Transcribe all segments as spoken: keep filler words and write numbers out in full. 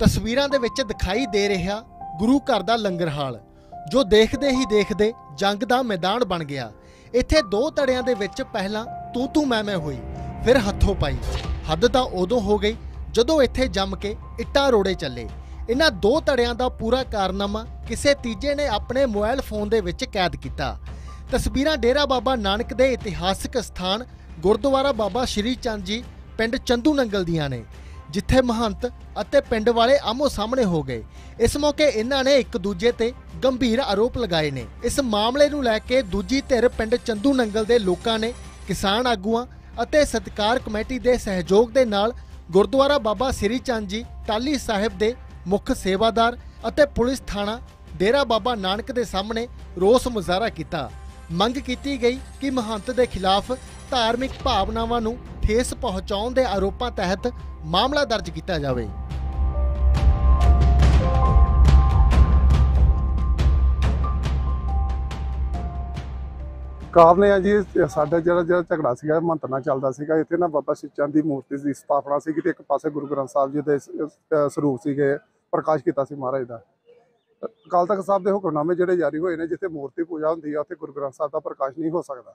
ਤਸਵੀਰਾਂ ਦੇ ਵਿੱਚ ਦਿਖਾਈ ਦੇ ਰਿਹਾ ਗੁਰੂ ਘਰ ਦਾ ਲੰਗਰ ਹਾਲ, ਜੋ ਦੇਖਦੇ ਹੀ ਦੇਖਦੇ ਜੰਗ ਦਾ ਮੈਦਾਨ ਬਣ ਗਿਆ। ਇੱਥੇ ਦੋ ਧੜਿਆਂ ਦੇ ਵਿੱਚ ਪਹਿਲਾਂ ਤੂੰ ਤੂੰ ਮੈਂ ਮੈਂ ਹੋਈ, ਫਿਰ ਹੱਥੋਂ ਪਾਈ। ਹੱਦ ਤਾਂ ਉਦੋਂ ਹੋ ਗਈ ਜਦੋਂ ਇੱਥੇ ਜੰਮ ਕੇ ਇੱਟਾਂ ਰੋੜੇ ਚੱਲੇ। ਇਹਨਾਂ ਦੋ ਧੜਿਆਂ ਦਾ ਪੂਰਾ ਕਾਰਨਾਮਾ ਕਿਸੇ ਤੀਜੇ ਨੇ ਆਪਣੇ ਮੋਬਾਈਲ ਫੋਨ ਦੇ ਵਿੱਚ ਕੈਦ ਕੀਤਾ। ਤਸਵੀਰਾਂ ਡੇਰਾ ਬਾਬਾ ਨਾਨਕ ਦੇ ਇਤਿਹਾਸਕ ਸਥਾਨ ਗੁਰਦੁਆਰਾ ਬਾਬਾ ਸ਼੍ਰੀ ਚੰਦ ਜੀ ਪਿੰਡ ਚੰਦੂ ਨੰਗਲ ਦੀਆਂ ਨੇ, ਜਿੱਥੇ ਮਹੰਤ ਅਤੇ ਪਿੰਡ ਵਾਲੇ ਆਮੋ ਸਾਹਮਣੇ ਹੋ ਗਏ। ਇਸ ਮੌਕੇ ਇਹਨਾਂ ਨੇ ਇੱਕ ਦੂਜੇ ਤੇ ਗੰਭੀਰ ਆਰੋਪ ਲਗਾਏ ਨੇ। ਇਸ ਮਾਮਲੇ ਨੂੰ ਲੈ ਕੇ ਦੂਜੀ ਧਿਰ ਪਿੰਡ ਚੰਦੂ ਨੰਗਲ ਦੇ ਲੋਕਾਂ ਨੇ ਕਿਸਾਨ ਆਗੂਆਂ ਅਤੇ ਸਤਿਕਾਰ ਕਮੇਟੀ ਦੇ ਸਹਿਯੋਗ ਦੇ ਨਾਲ ਗੁਰਦੁਆਰਾ ਬਾਬਾ ਸ਼੍ਰੀ ਚੰਦ ਜੀ ਟਾਹਲੀ ਸਾਹਿਬ ਦੇ ਮੁੱਖ ਸੇਵਾਦਾਰ ਅਤੇ ਪੁਲਿਸ ਥਾਣਾ ਡੇਰਾ ਬਾਬਾ ਨਾਨਕ ਦੇ ਸਾਹਮਣੇ ਰੋਸ ਮੁਜ਼ਾਹਰਾ ਕੀਤਾ। ਮੰਗ ਕੀਤੀ ਗਈ ਕਿ ਮਹੰਤ ਦੇ ਖਿਲਾਫ ਧਾਰਮਿਕ ਭਾਵਨਾਵਾਂ ਨੂੰ ਠੇਸ ਪਹੁੰਚਾਉਣ ਦੇ ਆਰੋਪਾਂ ਤਹਿਤ ਮਾਮਲਾ ਦਰਜ ਕੀਤਾ ਜਾਵੇ। ਕਾਰਨ ਇਹ ਹੈ ਜੀ, ਸਾਡਾ ਜਿਹੜਾ ਜਿਹੜਾ ਝਗੜਾ ਸੀਗਾ ਮਹੰਤ ਨਾਲ ਚੱਲਦਾ ਸੀਗਾ। ਇੱਥੇ ਨਾ ਬਾਬਾ ਸ਼੍ਰੀ ਚੰਦ ਦੀ ਮੂਰਤੀ ਦੀ ਸਥਾਪਨਾ ਸੀਗੀ ਤੇ ਇੱਕ ਪਾਸੇ ਗੁਰੂ ਗ੍ਰੰਥ ਸਾਹਿਬ ਜੀ ਦੇ ਸਰੂਪ ਸੀਗੇ, ਪ੍ਰਕਾਸ਼ ਕੀਤਾ ਸੀ ਮਹਾਰਾਜ ਦਾ। ਅਕਾਲ ਤਖਤ ਸਾਹਿਬ ਦੇ ਹੁਕਮਨਾਮੇ ਜਿਹੜੇ ਜਾਰੀ ਹੋਏ ਨੇ, ਜਿੱਥੇ ਮੂਰਤੀ ਪੂਜਾ ਹੁੰਦੀ ਆ ਉੱਥੇ ਗੁਰੂ ਗ੍ਰੰਥ ਸਾਹਿਬ ਦਾ ਪ੍ਰਕਾਸ਼ ਨਹੀਂ ਹੋ ਸਕਦਾ।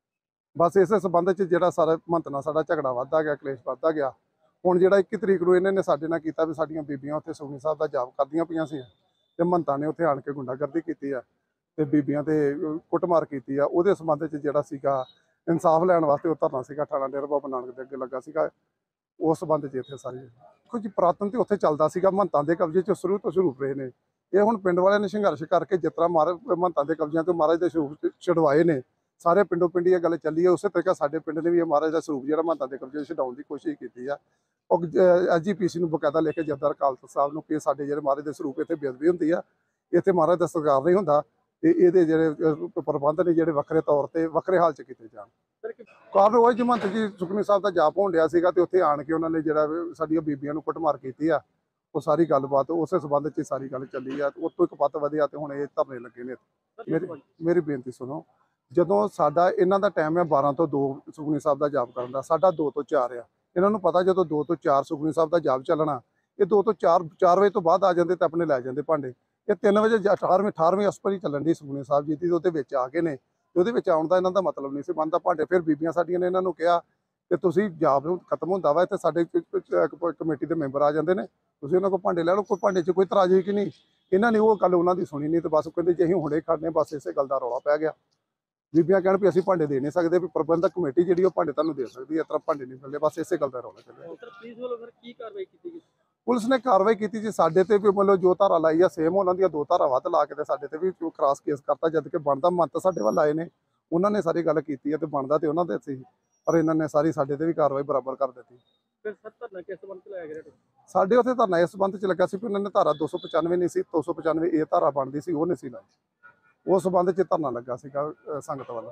ਬਸ ਇਸੇ ਸੰਬੰਧ 'ਚ ਜਿਹੜਾ ਸਾਰਾ ਮਹੰਤ ਨਾਲ ਸਾਡਾ ਝਗੜਾ ਵੱਧਦਾ ਗਿਆ, ਕਲੇਸ਼ ਵੱਧਦਾ ਗਿਆ। ਹੁਣ ਜਿਹੜਾ ਇੱਕੀ ਤਰੀਕ ਨੂੰ ਇਹਨਾਂ ਨੇ ਸਾਡੇ ਨਾਲ ਕੀਤਾ ਵੀ ਸਾਡੀਆਂ ਬੀਬੀਆਂ ਉੱਥੇ ਸੁਖਮਨੀ ਸਾਹਿਬ ਦਾ ਜਾਪ ਕਰਦੀਆਂ ਪਈਆਂ ਸੀ ਤੇ ਮਹੰਤਾਂ ਨੇ ਉੱਥੇ ਆਣ ਕੇ ਗੁੰਡਾਗਰਦੀ ਕੀਤੀ ਆ ਤੇ ਬੀਬੀਆਂ ਤੇ ਕੁੱਟਮਾਰ ਕੀਤੀ ਆ। ਉਹਦੇ ਸੰਬੰਧ 'ਚ ਜਿਹੜਾ ਸੀਗਾ ਇਨਸਾਫ ਲੈਣ ਵਾਸਤੇ ਉਹ ਧਰਨਾ ਸੀਗਾ ਥਾਣਾ ਡੇਰਾ ਬਾਬਾ ਨਾਨਕ ਦੇ ਅੱਗੇ ਲੱਗਾ ਸੀਗਾ। ਉਸ ਸੰਬੰਧ 'ਚ ਇੱਥੇ ਸਾਰੀ ਕੁਝ ਪੁਰਾਤਨ ਤੇ ਉੱਥੇ ਚੱਲਦਾ ਸੀਗਾ। ਮਹੰਤਾਂ ਦੇ ਕਬਜ਼ੇ 'ਚ ਸ਼ੁਰੂ ਤੋਂ ਸ਼ੁਰੂ ਰਹੇ ਨੇ। ਇਹ ਹੁਣ ਪਿੰਡ ਵਾਲਿਆਂ ਨੇ ਸੰਘਰਸ਼ ਕਰਕੇ ਜਿਸ ਤਰ੍ਹਾਂ ਮਹਾਰਾਜ ਮਹੰਤਾਂ ਦੇ ਕਬਜ਼ਿਆਂ ਤੋਂ ਮਹਾਰਾਜ ਦੇ ਸਰੂਪ ਛਡਵਾਏ ਨੇ, ਸਾਰੇ ਪਿੰਡੋਂ ਪਿੰਡੀ ਇਹ ਗੱਲ ਚੱਲੀ ਹੈ। ਉਸੇ ਤਰੀਕਾ ਸਾਡੇ ਪਿੰਡ ਨੇ ਵੀ ਇਹ ਮਹਾਰਾਜ ਦਾ ਸਰੂਪ ਜਿਹੜਾ ਮਹੰਤਾਂ ਦੇ ਕਬਜ਼ੇ ਛਡਾਉਣ ਦੀ ਕੋਸ਼ਿਸ਼ ਕੀਤੀ ਆ। ਉਹ ਐਸ ਜੀ ਪੀ ਸੀ ਨੂੰ ਬਕਾਇਦਾ ਲੈ ਕੇ ਜਥੇਦਾਰ ਅਕਾਲ ਤਖਤ ਸਾਹਿਬ ਨੂੰ ਕਿ ਸਾਡੇ ਜਿਹੜੇ ਮਹਾਰਾਜ ਦੇ ਸਰੂਪ ਇੱਥੇ ਬੇਅਦਬੀ ਹੁੰਦੀ ਆ, ਇੱਥੇ ਮਹਾਰਾਜ ਦਾ ਸਤਿਕਾਰ ਨਹੀਂ ਹੁੰਦਾ ਤੇ ਇਹਦੇ ਜਿਹੜੇ ਪ੍ਰਬੰਧ ਨੇ ਜਿਹੜੇ ਵੱਖਰੇ ਤੌਰ ਤੇ ਵੱਖਰੇ ਹਾਲ 'ਚ ਕੀਤੇ ਜਾਣ। ਕਾਰਨ ਉਹ ਜਮੰਤ ਜੀ ਸੁਖਮਨੀ ਸਾਹਿਬ ਦਾ ਜਾਪ ਹੋਣ ਡਿਆ ਸੀਗਾ ਤੇ ਉੱਥੇ ਆਣ ਕੇ ਉਹਨਾਂ ਨੇ ਜਿਹੜਾ ਸਾਡੀਆਂ ਬੀਬੀਆਂ ਨੂੰ ਕੁੱਟਮਾਰ ਕੀਤੀ ਆ। ਉਹ ਸਾਰੀ ਗੱਲਬਾਤ ਉਸੇ ਸੰਬੰਧ 'ਚ ਸਾਰੀ ਗੱਲ ਚੱਲੀ ਆ। ਉੱਥੋਂ ਇੱਕ ਪੱਤ ਵਧਿਆ ਤੇ ਹੁਣ ਇਹ ਧਰਨੇ ਲੱਗੇ ਨੇ। ਮੇਰੀ ਮੇਰੀ ਬੇਨਤੀ ਸੁਣੋ, ਜਦੋਂ ਸਾਡਾ ਇਹਨਾਂ ਦਾ ਟਾਈਮ ਹੈ ਬਾਰਾਂ ਤੋਂ ਦੋ ਸੁਖਮਨੀ ਸਾਹਿਬ ਦਾ ਜਾਪ ਕਰਨ ਦਾ, ਸਾਡਾ ਦੋ ਤੋਂ ਚਾਰ ਆ। ਇਹਨਾਂ ਨੂੰ ਪਤਾ ਜਦੋਂ ਦੋ ਤੋਂ ਚਾਰ ਸੁਖਮਨੀ ਸਾਹਿਬ ਦਾ ਜਾਪ ਚੱਲਣਾ, ਇਹ ਦੋ ਤੋਂ ਚਾਰ ਚਾਰ ਵਜੇ ਤੋਂ ਬਾਅਦ ਆ ਜਾਂਦੇ ਤੇ ਆਪਣੇ ਲੈ ਜਾਂਦੇ ਭਾਂਡੇ। ਇਹ ਤਿੰਨ ਵਜੇ ਅਠਾਰਵੀਂ ਅਠਾਰਵੀਂ ਅਸਪਰ ਹੀ ਚੱਲਣ ਦੀ ਸੁਖਮਨੀ ਸਾਹਿਬ ਜੀ ਦੀ, ਉਹਦੇ ਵਿੱਚ ਆ ਕੇ ਨੇ ਤੇ ਉਹਦੇ ਵਿੱਚ ਆਉਣ ਦਾ ਇਹਨਾਂ ਦਾ ਮਤਲਬ ਨਹੀਂ ਸੀ ਬਣਦਾ। ਭਾਂਡੇ ਫਿਰ ਬੀਬੀਆਂ ਸਾਡੀਆਂ ਨੇ ਇਹਨਾਂ ਨੂੰ ਕਿਹਾ ਕਿ ਤੁਸੀਂ ਜਾਪ ਨੂੰ ਖਤਮ ਹੁੰਦਾ ਵਾ ਤੇ ਸਾਡੇ ਕਮੇਟੀ ਦੇ ਮੈਂਬਰ ਆ ਜਾਂਦੇ ਨੇ, ਤੁਸੀਂ ਉਹਨਾਂ ਕੋਲ ਭਾਂਡੇ ਲੈ ਲਓ। ਕੋਈ ਭਾਂਡੇ 'ਚ ਕੋਈ ਤਰਾਜ਼ੀ ਕਿ ਨਹੀਂ। ਇਹਨਾਂ ਨੇ ਉਹ ਗੱਲ ਉਹਨਾਂ ਦੀ ਸੁਣੀ ਨਹੀਂ ਤੇ ਬਸ ਕਹਿੰਦੇ ਜੇ ਅਸੀਂ ਹੁਣੇ ਖੜਨੇ, ਬਸ ਇਸੇ ਗੱਲ ਦਾ ਰੌਲਾ ਪੈ ਗਿਆ। ਬੀਬੀਆਂ ਕਹਿਣ ਵੀ ਅਸੀਂ ਭਾਂਡੇ ਦੇ ਨਹੀਂ ਸਕਦੇ, ਵੀ ਪ੍ਰਬੰਧਕ ਕਮੇਟੀ ਜਿਹੜੀ ਉਹ ਭਾਂਡੇ ਤੁਹਾਨੂੰ ਦੇ ਸਕਦੀ ਹੈ, ਇਸ ਤਰ੍ਹਾਂ ਭਾਂਡੇ ਨਹੀਂ ਮਿਲਦੇ। ਬਸ ਇਸੇ ਗੱਲ ਦਾ ਰੌਲਾ ਚੱਲਿਆ। ਪੁਲਿਸ ਵੱਲੋਂ ਫਿਰ ਕੀ ਕਾਰਵਾਈ ਕੀਤੀ ਗਈ? ਪੁਲਿਸ ਨੇ ਕਾਰਵਾਈ ਕੀਤੀ ਜੀ, ਸਾਡੇ ਤੇ ਵੀ ਮਤਲਬ ਜੋ ਧਾਰਾ ਲਾਈ ਆ ਸੇਮ ਉਹਨਾਂ ਦੀਆਂ ਦੋ ਧਾਰਾ ਵੱਧ ਲਾ ਕੇ ਤੇ ਸਾਡੇ ਤੇ ਵੀ ਕ੍ਰਾਸ ਕੇਸ ਕਰਤਾ। ਜਦ ਕਿ ਬਣਦਾ ਮਹੰਤ ਸਾਡੇ ਵੱਲ ਆਏ ਨੇ, ਉਹਨਾਂ ਨੇ ਸਾਰੀ ਗੱਲ ਕੀਤੀ ਹੈ ਤੇ ਬਣਦਾ ਤੇ ਉਹਨਾਂ ਦੇ ਸੀ, ਪਰ ਇਹਨਾਂ ਨੇ ਸਾਰੀ ਸਾਡੇ ਤੇ ਵੀ ਕਾਰਵਾਈ ਬਰਾਬਰ ਕਰ ਦਿੱਤੀ। ਫਿਰ ਸਰ ਧਰਨਾ ਕਿਸ ਸੰਬੰਧ 'ਚ ਲਾਇਆ ਗਿਆ? ਸਾਡੇ ਉੱਥੇ ਧਰਨਾ ਇਸ ਸੰਬੰਧ 'ਚ ਲੱਗਾ ਸੀ ਕਿ ਉਹਨਾਂ ਨੇ ਧਾਰਾ ਦੋ ਸੌ ਪਚਾਨਵੇਂ ਨਹੀਂ ਸੀ, ਦੋ ਸੌ ਪਚਾਨਵੇਂ ਇਹ ਧਾਰਾ ਬਣਦੀ ਸੀ, ਉਹ ਨਹੀਂ ਸੀ ਲਾਈ। ਉਸ ਸੰਬੰਧ 'ਚ ਧਰਨਾ ਲੱਗਾ ਸੀਗਾ ਸੰਗਤ ਵੱਲ।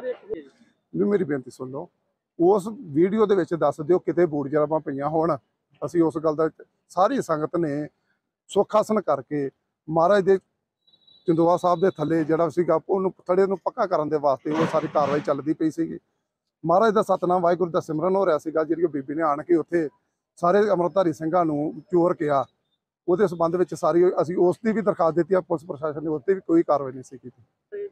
ਵੀ ਮੇਰੀ ਬੇਨਤੀ ਸੁਣ ਲਓ, ਉਸ ਵੀਡੀਓ ਦੇ ਵਿੱਚ ਦੱਸ ਦਿਓ ਕਿਤੇ ਬੂੜ ਜਰਾਬਾਂ ਪਈਆਂ ਹੋਣ। ਅਸੀਂ ਉਸ ਗੱਲ ਦਾ ਸਾਰੀ ਸੰਗਤ ਨੇ ਸੁੱਖ ਆਸਣ ਕਰਕੇ ਮਹਾਰਾਜ ਦੇ ਚੰਦੋਆ ਸਾਹਿਬ ਦੇ ਥੱਲੇ ਜਿਹੜਾ ਸੀਗਾ ਉਹਨੂੰ ਥੜੇ ਨੂੰ ਪੱਕਾ ਕਰਨ ਦੇ ਵਾਸਤੇ ਉਹ ਸਾਰੀ ਕਾਰਵਾਈ ਚੱਲਦੀ ਪਈ ਸੀਗੀ। ਮਹਾਰਾਜ ਦਾ ਸਤਨਾਮ ਵਾਹਿਗੁਰੂ ਦਾ ਸਿਮਰਨ ਹੋ ਰਿਹਾ ਸੀਗਾ। ਜਿਹੜੀ ਬੀਬੀ ਨੇ ਆਣ ਕੇ ਉੱਥੇ ਸਾਰੇ ਅੰਮ੍ਰਿਤਧਾਰੀ ਸਿੰਘਾਂ ਨੂੰ ਚੋਰ ਕਿਹਾ, ਉਹਦੇ ਸੰਬੰਧ ਵਿੱਚ ਸਾਰੀ ਅਸੀਂ ਉਸ ਦੀ ਵੀ ਦਰਖਾਸਤ ਦਿੱਤੀ ਆ। ਪੁਲਿਸ ਪ੍ਰਸ਼ਾਸਨ ਨੇ ਉਸ ਤੇ ਵੀ ਕੋਈ ਕਾਰਵਾਈ ਨਹੀਂ ਸੀ ਕੀਤੀ।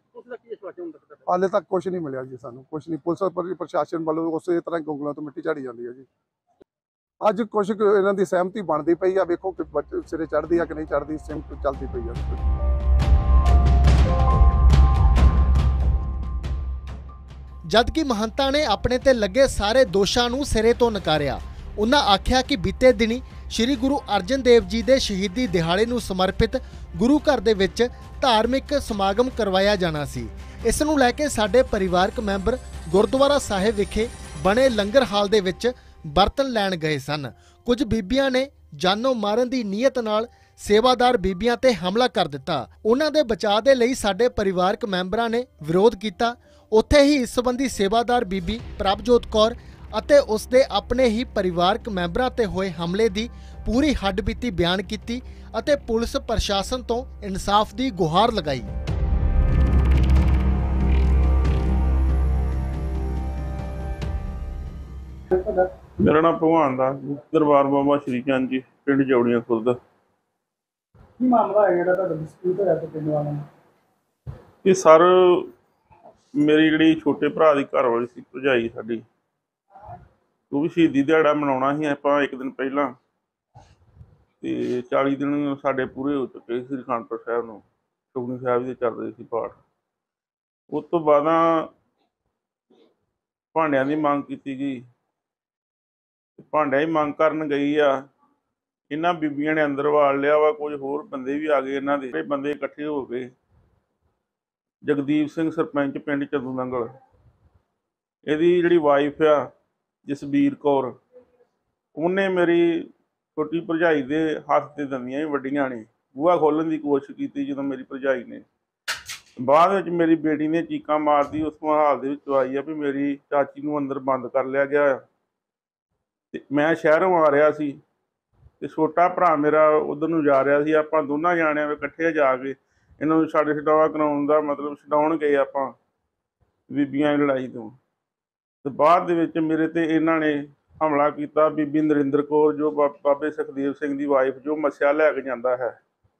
ਹਾਲੇ ਤੱਕ ਕੁਛ ਨਹੀਂ ਮਿਲਿਆ ਜੀ, ਸਾਨੂੰ ਕੁਛ ਨਹੀਂ। ਪੁਲਿਸ ਪ੍ਰਸ਼ਾਸਨ ਵੱਲੋਂ ਉਸੇ ਤਰ੍ਹਾਂ ਗੋਗਲਾਂ ਤੋਂ ਮਿੱਟੀ ਝਾੜੀ ਜਾਂਦੀ ਹੈ ਜੀ। ਅੱਜ ਕੁਛ ਇਹਨਾਂ ਦੀ ਸਹਿਮਤੀ ਬਣਦੀ ਪਈ ਆ, ਵੇਖੋ ਕਿ ਸਿਰੇ ਚੜ੍ਹਦੀ ਆ ਕਿ ਨਹੀਂ ਚੜ੍ਹਦੀ, ਸਹਿਮਤੀ ਚੱਲਦੀ ਪਈ ਆ। ਜਦਕਿ ਮਹੰਤਾਂ ਨੇ ਆਪਣੇ ਤੇ ਲੱਗੇ ਸਾਰੇ ਦੋਸ਼ਾਂ ਨੂੰ ਸਿਰੇ ਤੋਂ ਨਕਾਰਿਆ। ਉਹਨਾਂ ਆਖਿਆ ਕਿ ਬੀਤੇ ਦਿਨੀ ਸ਼੍ਰੀ ਗੁਰੂ ਅਰਜਨ ਦੇਵ ਜੀ ਦੇ ਸ਼ਹੀਦੀ ਦਿਹਾੜੇ ਨੂੰ ਸਮਰਪਿਤ ਗੁਰੂ ਘਰ ਦੇ ਵਿੱਚ ਧਾਰਮਿਕ ਸਮਾਗਮ ਕਰਵਾਇਆ ਜਾਣਾ ਸੀ। ਇਸ ਨੂੰ ਲੈ ਕੇ ਸਾਡੇ ਪਰਿਵਾਰਕ ਮੈਂਬਰ ਗੁਰਦੁਆਰਾ ਸਾਹਿਬ ਵਿਖੇ ਬਣੇ ਲੰਗਰ ਹਾਲ ਦੇ ਵਿੱਚ ਬਰਤਨ ਲੈਣ ਗਏ ਸਨ। ਕੁਝ ਬੀਬੀਆਂ ਨੇ ਜਾਨੋਂ ਮਾਰਨ ਦੀ ਨੀਅਤ ਨਾਲ ਸੇਵਾਦਾਰ ਬੀਬੀਆਂ ਤੇ ਹਮਲਾ ਕਰ ਦਿੱਤਾ। ਉਹਨਾਂ ਦੇ ਬਚਾਅ ਦੇ ਲਈ ਸਾਡੇ ਪਰਿਵਾਰਕ ਮੈਂਬਰਾਂ ਨੇ ਵਿਰੋਧ ਕੀਤਾ। ਉੱਥੇ ਹੀ ਇਸ ਸੰਬੰਧੀ ਸੇਵਾਦਾਰ ਬੀਬੀ ਪ੍ਰਭਜੋਤ ਕੌਰ ਅਤੇ ਉਸ ਦੇ ਆਪਣੇ ਹੀ ਪਰਿਵਾਰਕ ਮੈਂਬਰਾਂ ਤੇ ਹੋਏ ਹਮਲੇ ਦੀ ਪੂਰੀ ਹੱਡਬੀਤੀ ਬਿਆਨ ਕੀਤੀ ਅਤੇ ਪੁਲਿਸ ਪ੍ਰਸ਼ਾਸਨ ਤੋਂ ਇਨਸਾਫ ਦੀ ਗੁਹਾਰ ਲਗਾਈ। मेरा नाम भगवान दास जी, दरबार बाबा श्री चंद जी, पिंड जौड़ियां खुर्द। ਕੀ ਮਾਮਲਾ ਹੈ ਜਿਹੜਾ ਤੁਹਾਡਾ ਡਿਸਪਿਊਟ ਹੋਇਆ ਤੇ ਪਿੰਡ ਵਾਲਿਆਂ ਨਾਲ? ਇਹ ਸਰ ਮੇਰੀ ਜਿਹੜੀ ਛੋਟੇ ਭਰਾ ਦੀ ਘਰ ਵਾਲੀ ਸੀ, ਭਰਜਾਈ ਸਾਡੀ, ਉਹ ਵੀ ਸ਼ਹੀਦੀ ਦਿਹਾੜਾ ਮਨਾਉਣਾ ਸੀ ਆਪਾਂ ਇੱਕ ਦਿਨ ਪਹਿਲਾਂ, ਤੇ ਚਾਲੀ ਦਿਨ ਸਾਡੇ ਪੂਰੇ ਹੋ ਚੁੱਕੇ ਸੀ ਸ੍ਰੀ ਅਖੰਡਪੁਰ ਸਾਹਿਬ ਨੂੰ, ਸੁਖਮਨੀ ਸਾਹਿਬ ਦੇ ਚੱਲ ਰਹੇ ਸੀ ਪਾਠ। ਉਸ ਤੋਂ ਬਾਅਦ ਭਾਂਡਿਆਂ ਦੀ ਮੰਗ ਕੀਤੀ ਗਈ, ਭਾਂਡਿਆਂ ਦੀ ਮੰਗ ਕਰਨ ਗਈ ਆ, ਇਹਨਾਂ ਬੀਬੀਆਂ ਨੇ ਅੰਦਰ ਵਾੜ ਲਿਆ ਵਾ, ਕੁਝ ਹੋਰ ਬੰਦੇ ਵੀ ਆ ਗਏ, ਇਹਨਾਂ ਦੇ ਬੰਦੇ ਇਕੱਠੇ ਹੋ ਗਏ। ਜਗਦੀਪ ਸਿੰਘ ਸਰਪੰਚ ਪਿੰਡ ਚੰਦੂ ਨੰਗਲ, ਇਹਦੀ ਜਿਹੜੀ ਵਾਈਫ ਆ ਜਸਬੀਰ ਕੌਰ, ਉਹਨੇ ਮੇਰੀ ਛੋਟੀ ਭਰਜਾਈ ਦੇ ਹੱਥ ਤੇ ਦੰਦੀਆਂ ਵੀ ਵੱਡੀਆਂ ਨੇ, ਬੂਹਾ ਖੋਲ੍ਹਣ ਦੀ ਕੋਸ਼ਿਸ਼ ਕੀਤੀ। ਜਦੋਂ ਮੇਰੀ ਭਰਜਾਈ ਨੇ ਬਾਅਦ ਵਿੱਚ ਮੇਰੀ ਬੇਟੀ ਨੇ ਚੀਕਾਂ ਮਾਰਦੀ, ਉਸ ਤੋਂ ਹਾਲ ਦੇ ਵਿੱਚ ਆਈ ਆ ਵੀ ਮੇਰੀ ਚਾਚੀ ਨੂੰ ਅੰਦਰ ਬੰਦ ਕਰ ਲਿਆ ਗਿਆ। ਤੇ ਮੈਂ ਸ਼ਹਿਰੋਂ ਆ ਰਿਹਾ ਸੀ ਤੇ ਛੋਟਾ ਭਰਾ ਮੇਰਾ ਉਧਰ ਨੂੰ ਜਾ ਰਿਹਾ ਸੀ, ਆਪਾਂ ਦੋਨਾਂ ਜਾਣਿਆਂ ਵਿੱਚ ਇਕੱਠੇ ਜਾ ਕੇ ਇਹਨਾਂ ਨੂੰ ਛੱਡ ਛਡਾਵਾ ਕਰਾਉਣ ਦਾ ਮਤਲਬ ਛਡਾਉਣ ਗਏ ਆਪਾਂ ਬੀਬੀਆਂ ਦੀ ਲੜਾਈ ਤੋਂ। ਤੇ ਬਾਅਦ ਦੇ ਵਿੱਚ ਮੇਰੇ ਤੇ ਇਹਨਾਂ ਨੇ ਹਮਲਾ ਕੀਤਾ। ਬੀਬੀ ਨਰਿੰਦਰ ਕੌਰ ਜੋ ਬਾਬੇ ਸੁਖਦੇਵ ਸਿੰਘ ਦੀ ਵਾਈਫ, ਜੋ ਮੱਸਿਆ ਲੈ ਕੇ ਜਾਂਦਾ ਹੈ,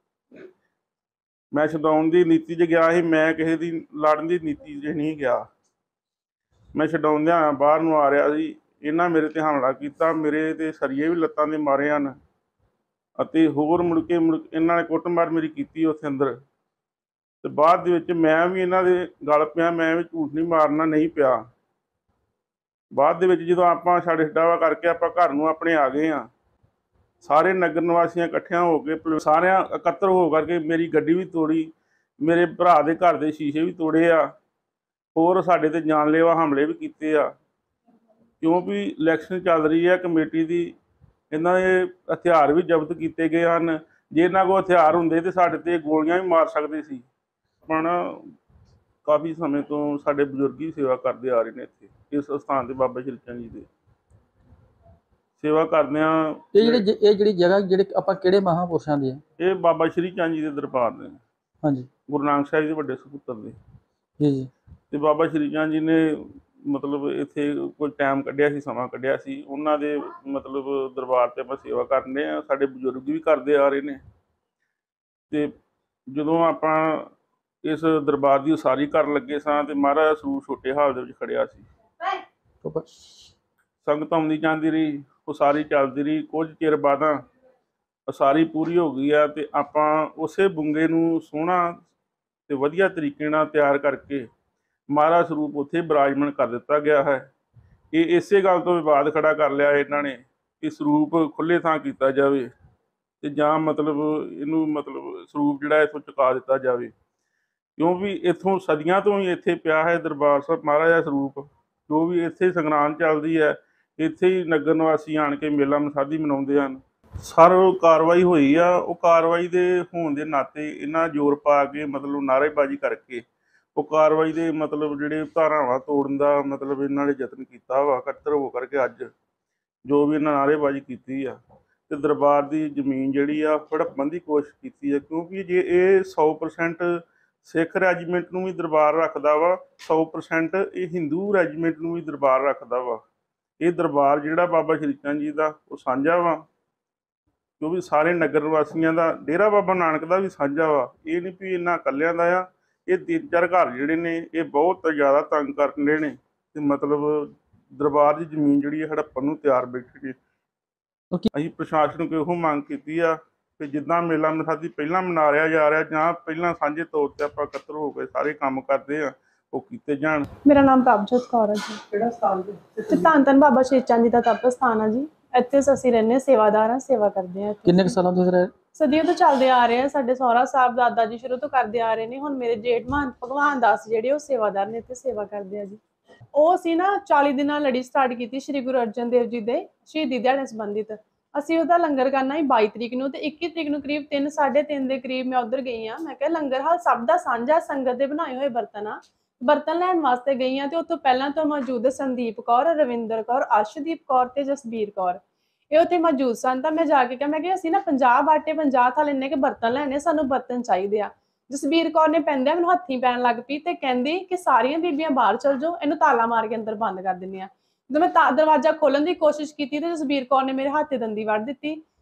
ਮੈਂ ਛਡਾਉਣ ਦੀ ਨੀਤੀ 'ਚ ਗਿਆ ਸੀ, ਮੈਂ ਕਿਸੇ ਦੀ ਲੜਨ ਦੀ ਨੀਤੀ 'ਚ ਨਹੀਂ ਗਿਆ। ਮੈਂ ਛਡਾਉਂਦਿਆਂ ਬਾਹਰ ਨੂੰ ਆ ਰਿਹਾ ਸੀ, ਇਹਨਾਂ ਮੇਰੇ ਤੇ ਹਮਲਾ ਕੀਤਾ, ਮੇਰੇ ਤੇ ਸਰੀਏ ਵੀ ਲੱਤਾਂ ਦੇ ਮਾਰੇ ਹਨ, ਅਤੇ ਹੋਰ ਮੁੜ ਕੇ ਮੁੜ ਇਹਨਾਂ ਨੇ ਕੁੱਟਮਾਰ ਮੇਰੀ ਕੀਤੀ ਉੱਥੇ ਅੰਦਰ। ਤੇ ਬਾਅਦ ਦੇ ਵਿੱਚ ਮੈਂ ਵੀ ਇਹਨਾਂ ਦੇ ਗਲ ਪਿਆ, ਮੈਂ ਵੀ ਝੂਠ ਨਹੀਂ ਮਾਰਨਾ ਨਹੀਂ ਪਿਆ। ਬਾਅਦ ਦੇ ਵਿੱਚ ਜਦੋਂ ਆਪਾਂ ਛੱਡ ਛਡਾਵਾ ਕਰਕੇ ਆਪਾਂ ਘਰ ਨੂੰ ਆਪਣੇ ਆ ਗਏ ਹਾਂ, ਸਾਰੇ ਨਗਰ ਨਿਵਾਸੀਆਂ ਇਕੱਠਿਆਂ ਹੋ ਕੇ, ਸਾਰਿਆਂ ਇਕੱਤਰ ਹੋ ਕਰਕੇ ਮੇਰੀ ਗੱਡੀ ਵੀ ਤੋੜੀ, ਮੇਰੇ ਭਰਾ ਦੇ ਘਰ ਦੇ ਸ਼ੀਸ਼ੇ ਵੀ ਤੋੜੇ ਆ, ਹੋਰ ਸਾਡੇ ਤੇ ਜਾਨਲੇਵਾ ਹਮਲੇ ਵੀ ਕੀਤੇ ਆ। ਕਿਉਂਕਿ ਇਲੈਕਸ਼ਨ ਚੱਲ ਰਹੀ ਹੈ ਕਮੇਟੀ ਦੀ, ਇਹਨਾਂ ਦੇ ਹਥਿਆਰ ਵੀ ਜ਼ਬਤ ਕੀਤੇ ਗਏ ਹਨ। ਜੇ ਇਹਨਾਂ ਕੋਲ ਹਥਿਆਰ ਹੁੰਦੇ ਤਾਂ ਸਾਡੇ ਤੇ ਗੋਲੀਆਂ ਵੀ ਮਾਰ ਸਕਦੇ ਸੀ। ਆਪਣਾ ਕਾਫੀ ਸਮੇਂ ਤੋਂ ਸਾਡੇ ਬਜ਼ੁਰਗ ਹੀ ਸੇਵਾ ਕਰਦੇ ਆ ਰਹੇ ਨੇ ਇੱਥੇ ਇਸ ਸਥਾਨ ਤੇ, ਬਾਬਾ ਸ਼੍ਰੀ ਚੰਦ ਜੀ ਦੇ ਸੇਵਾ ਕਰਦੇ ਆ। ਇਹ ਜਿਹੜੇ ਇਹ ਜਿਹੜੀ ਜਗ੍ਹਾ ਜਿਹੜੇ ਆਪਾਂ ਕਿਹੜੇ ਮਹਾਂਪੁਰਸ਼ਾਂ ਦੀ ਹੈ? ਇਹ ਬਾਬਾ ਸ਼੍ਰੀ ਚੰਦ ਜੀ ਦੇ ਦਰਬਾਰ ਨੇ। ਹਾਂਜੀ, ਗੁਰੂ ਨਾਨਕ ਸਾਹਿਬ ਦੇ ਵੱਡੇ ਸਪੁੱਤਰ ਦੇ। ਜੀ ਜੀ। ਤੇ ਬਾਬਾ ਸ਼੍ਰੀ ਚੰਦ ਜੀ ਨੇ ਮਤਲਬ ਇੱਥੇ ਕੋਈ ਟਾਈਮ ਕੱਢਿਆ ਸੀ, ਸਮਾਂ ਕੱਢਿਆ ਸੀ, ਉਹਨਾਂ ਦੇ ਮਤਲਬ ਦਰਬਾਰ ਤੇ ਆਪਾਂ ਸੇਵਾ ਕਰਦੇ ਆ। ਸਾਡੇ ਬਜ਼ੁਰਗ ਵੀ ਕਰਦੇ ਆ ਰਹੇ ਨੇ। ਤੇ ਜਦੋਂ ਆਪਾਂ ਇਸ ਦਰਬਾਰ ਦੀ ਉਸਾਰੀ ਕਰਨ ਲੱਗੇ ਸਾਂ ਤੇ ਮਹਾਰਾਜ ਸਰੂਪ ਛੋਟੇ ਹਾਲ ਦੇ ਵਿੱਚ ਖੜਿਆ ਸੀ। ਸੰਗਤ ਆਉਂਦੀ ਜਾਂਦੀ ਰਹੀ, ਉਸਾਰੀ ਚੱਲਦੀ ਰਹੀ। ਕੁਝ ਚਿਰ ਬਾਅਦ ਉਸਾਰੀ ਪੂਰੀ ਹੋ ਗਈ ਆ ਤੇ ਆਪਾਂ ਉਸੇ ਬੁੰਗੇ ਨੂੰ ਸੋਹਣਾ ਤੇ ਵਧੀਆ ਤਰੀਕੇ ਨਾਲ ਤਿਆਰ ਕਰਕੇ ਮਹਾਰਾਜ ਸਰੂਪ ਉੱਥੇ ਬਿਰਾਜਮਾਨ ਕਰ ਦਿੱਤਾ ਗਿਆ ਹੈ। ਇਹ ਇਸੇ ਗੱਲ ਤੋਂ ਵਿਵਾਦ ਖੜਾ ਕਰ ਲਿਆ ਇਹਨਾਂ ਨੇ ਕਿ ਸਰੂਪ ਖੁੱਲ੍ਹੇ ਥਾਂ ਕੀਤਾ ਜਾਵੇ ਤੇ ਜਾਂ ਮਤਲਬ ਇਹਨੂੰ ਮਤਲਬ ਸਰੂਪ ਜਿਹੜਾ ਇੱਥੋਂ ਚੁਕਾ ਦਿੱਤਾ ਜਾਵੇ, ਕਿਉਂਕਿ ਇੱਥੋਂ ਸਦੀਆਂ ਤੋਂ ਹੀ ਇੱਥੇ ਪਿਆ ਹੈ ਦਰਬਾਰ ਸਾਹਿਬ ਮਹਾਰਾਜ ਦਾ ਸਰੂਪ। ਜੋ ਵੀ ਇੱਥੇ ਸੰਗਰਾਂਦ ਚੱਲਦੀ ਹੈ, ਇੱਥੇ ਹੀ ਨਗਰ ਨਿਵਾਸੀ ਆਣ ਕੇ ਮੇਲਾ ਮਸਾਦੀ ਮਨਾਉਂਦੇ ਹਨ। ਸਰ ਕਾਰਵਾਈ ਹੋਈ ਆ, ਉਹ ਕਾਰਵਾਈ ਦੇ ਹੋਣ ਦੇ ਨਾਤੇ ਇਹਨਾਂ ਜ਼ੋਰ ਪਾ ਕੇ ਮਤਲਬ ਨਾਅਰੇਬਾਜ਼ੀ ਕਰਕੇ ਉਹ ਕਾਰਵਾਈ ਦੇ ਮਤਲਬ ਜਿਹੜੇ ਧਾਰਾਵਾਂ ਤੋੜਨ ਦਾ ਮਤਲਬ ਇਹਨਾਂ ਨੇ ਯਤਨ ਕੀਤਾ ਵਾ। ਇਕੱਤਰ ਹੋ ਕਰਕੇ ਅੱਜ ਜੋ ਵੀ ਇਹਨਾਂ ਨਾਅਰੇਬਾਜ਼ੀ ਕੀਤੀ ਆ ਤੇ ਦਰਬਾਰ ਦੀ ਜ਼ਮੀਨ ਜਿਹੜੀ ਆ ਹੜੱਪਣ ਦੀ ਕੋਸ਼ਿਸ਼ ਕੀਤੀ ਹੈ। ਕਿਉਂਕਿ ਜੇ ਇਹ ਸੌ ਪਰਸੈਂਟ ਸਿੱਖ ਰੈਜੀਮੈਂਟ ਨੂੰ ਵੀ ਦਰਬਾਰ ਰੱਖਦਾ ਵਾ, ਸੌ ਪਰਸੈਂਟ ਇਹ ਹਿੰਦੂ ਰੈਜੀਮੈਂਟ ਨੂੰ ਵੀ ਦਰਬਾਰ ਰੱਖਦਾ ਵਾ। ਇਹ ਦਰਬਾਰ ਜਿਹੜਾ ਬਾਬਾ ਸ਼੍ਰੀ ਚੰਦ ਜੀ ਦਾ ਉਹ ਸਾਂਝਾ ਵਾ, ਕਿਉਂਕਿ ਸਾਰੇ ਨਗਰ ਨਿਵਾਸੀਆਂ ਦਾ, ਡੇਰਾ ਬਾਬਾ ਨਾਨਕ ਦਾ ਵੀ ਸਾਂਝਾ ਵਾ। ਇਹ ਨਹੀਂ ਵੀ ਇਹਨਾਂ ਇਕੱਲਿਆਂ ਦਾ ਆ। ਇਹ ਤਿੰਨ ਚਾਰ ਘਰ ਜਿਹੜੇ ਨੇ ਇਹ ਬਹੁਤ ਜ਼ਿਆਦਾ ਤੰਗ ਕਰਨ ਰਹੇ ਨੇ ਤੇ ਮਤਲਬ ਦਰਬਾਰ ਦੀ ਜ਼ਮੀਨ ਜਿਹੜੀ ਹੈ ਹੜੱਪਣ ਨੂੰ ਤਿਆਰ ਬੈਠੀ ਨੇ। ਅਸੀਂ ਪ੍ਰਸ਼ਾਸਨ ਨੂੰ ਇਹੋ ਮੰਗ ਕੀਤੀ ਆ ਕਿ ਜਿੱਦਾਂ ਮੇਲਾ ਮਸਾਦੀ ਪਹਿਲਾਂ ਮਨਾ ਰਿਹਾ ਜਾ ਰਿਹਾ, ਜਾਂ ਪਹਿਲਾਂ ਸਾਂਝੇ ਤੌਰ ਤੇ ਆਪਾਂ ਇਕੱਤਰ ਹੋ ਕੇ ਸਾਰੇ ਕੰਮ ਕਰਦੇ ਆ, ਉਹ ਕੀਤੇ ਜਾਣ। ਮੇਰਾ ਨਾਮ ਪ੍ਰਭਜੋਤ ਕੌਰ ਹੈ ਜੀ। ਕਿਹੜਾ ਸਥਾਨ ਤੇ? ਧੰਨ ਧੰਨ ਬਾਬਾ ਸ਼੍ਰੀ ਚੰਦ ਜੀ ਦਾ ਤਪ ਸਥਾਨ ਆ ਜੀ। ਇੱਥੇ ਅਸੀਂ ਰਹਿੰਦੇ, ਸੇਵਾਦਾਰ ਹਾਂ, ਸੇਵਾ ਕਰਦੇ ਹਾਂ। ਕਿੰਨੇ ਕੁ ਸਾਲਾਂ ਤੋਂ ਇੱਥੇ ਰਹੇ? ਸਦੀਆਂ ਤੋਂ ਚੱਲਦੇ ਆ ਰਹੇ ਆ। ਸਾਡੇ ਸਹੁਰਾ ਸਾਹਿਬ ਦਾਦਾ ਜੀ ਸ਼ੁਰੂ ਤੋਂ ਕਰਦੇ ਆ ਰਹੇ ਨੇ। ਹੁਣ ਮੇਰੇ ਜੇਠ ਮਹੰਤ ਭਗਵਾਨ ਦਾਸ ਜਿਹੜੇ ਉਹ ਸੇਵਾਦਾਰ ਨੇ, ਇੱਥੇ ਸੇਵਾ ਕਰਦੇ ਆ ਜੀ। ਉਹ ਅਸੀਂ ਨਾ ਚਾਲੀ ਦਿਨਾਂ ਲੜੀ ਸਟਾਰਟ ਕੀਤੀ ਸ਼੍ਰੀ ਗੁਰੂ ਅਰਜਨ ਦੇਵ ਜੀ ਦੇ ਸ਼ਹੀਦੀ ਦਿਹਾੜੇ ਸੰਬੰਧਿਤ। ਅਸੀਂ ਉਹਦਾ ਲੰਗਰ ਕਰਨਾ ਸੀ ਬਾਈ ਤਰੀਕ ਨੂੰ, ਤੇ ਇੱਕੀ ਤਰੀਕ ਨੂੰ ਕਰੀਬ ਤਿੰਨ ਸਾਢੇ ਤਿੰਨ ਦੇ ਕਰੀਬ ਮੈਂ ਉੱਧਰ ਗਈ ਹਾਂ। ਮੈਂ ਕਿਹਾ ਲੰਗਰ ਹਾਲ ਸਭ ਦਾ ਸਾਂਝਾ, ਸੰਗਤ ਦੇ ਬਣਾਏ ਹੋਏ ਬਰਤਨ ਆ, ਬਰਤਨ ਲੈਣ ਵਾਸਤੇ ਗਈ ਹਾਂ। ਤੇ ਉੱਥੋਂ ਪਹਿਲਾਂ ਤੋਂ ਮੌਜੂਦ ਸੰਦੀਪ ਕੌਰ, ਰਵਿੰਦਰ ਕੌਰ, ਅਰਸ਼ਦੀਪ ਕੌਰ ਤੇ ਜਸਬੀਰ ਕੌਰ ਇਹ ਉੱਥੇ ਮੌਜੂਦ ਸਨ। ਤਾਂ ਮੈਂ ਜਾ ਕੇ ਕਿਹਾ, ਮੈਂ ਕਿਹਾ ਅਸੀਂ ਨਾ ਪੰਜਾਹ ਬਾਟੇ ਪੰਜਾਹ ਥਾਲ ਇੰਨੇ ਕੇ ਬਰਤਨ ਲੈਣੇ, ਸਾਨੂੰ ਬਰਤਨ ਚਾਹੀਦੇ ਆ। ਜਸਬੀਰ ਕੌਰ ਨੇ ਪੈਂਦਿਆਂ ਮੈਨੂੰ ਹੱਥੀਂ ਪੈਣ ਲੱਗ ਪਈ ਤੇ ਕਹਿੰਦੀ ਕਿ ਸਾਰੀਆਂ ਬੀਬੀਆਂ ਬਾਹਰ ਚਲ ਜਾਓ, ਇਹਨੂੰ ਤਾਲਾ ਮਾਰ ਕੇ ਅੰਦਰ ਬੰਦ ਕਰ ਦਿੰਦੇ ਆ। ਜਦੋਂ ਮੈਂ ਤਾਂ ਦਰਵਾਜ਼ਾ ਖੋਲਣ ਦੀ ਕੋਸ਼ਿਸ਼ ਕੀਤੀ ਤੇ ਜਸਬੀਰ ਕੌਰ ਨੇ ਮੇਰੇ ਹੱਥ ਤੇ ਦੰਦੀ ਵੱਢ ਦਿੱਤੀ।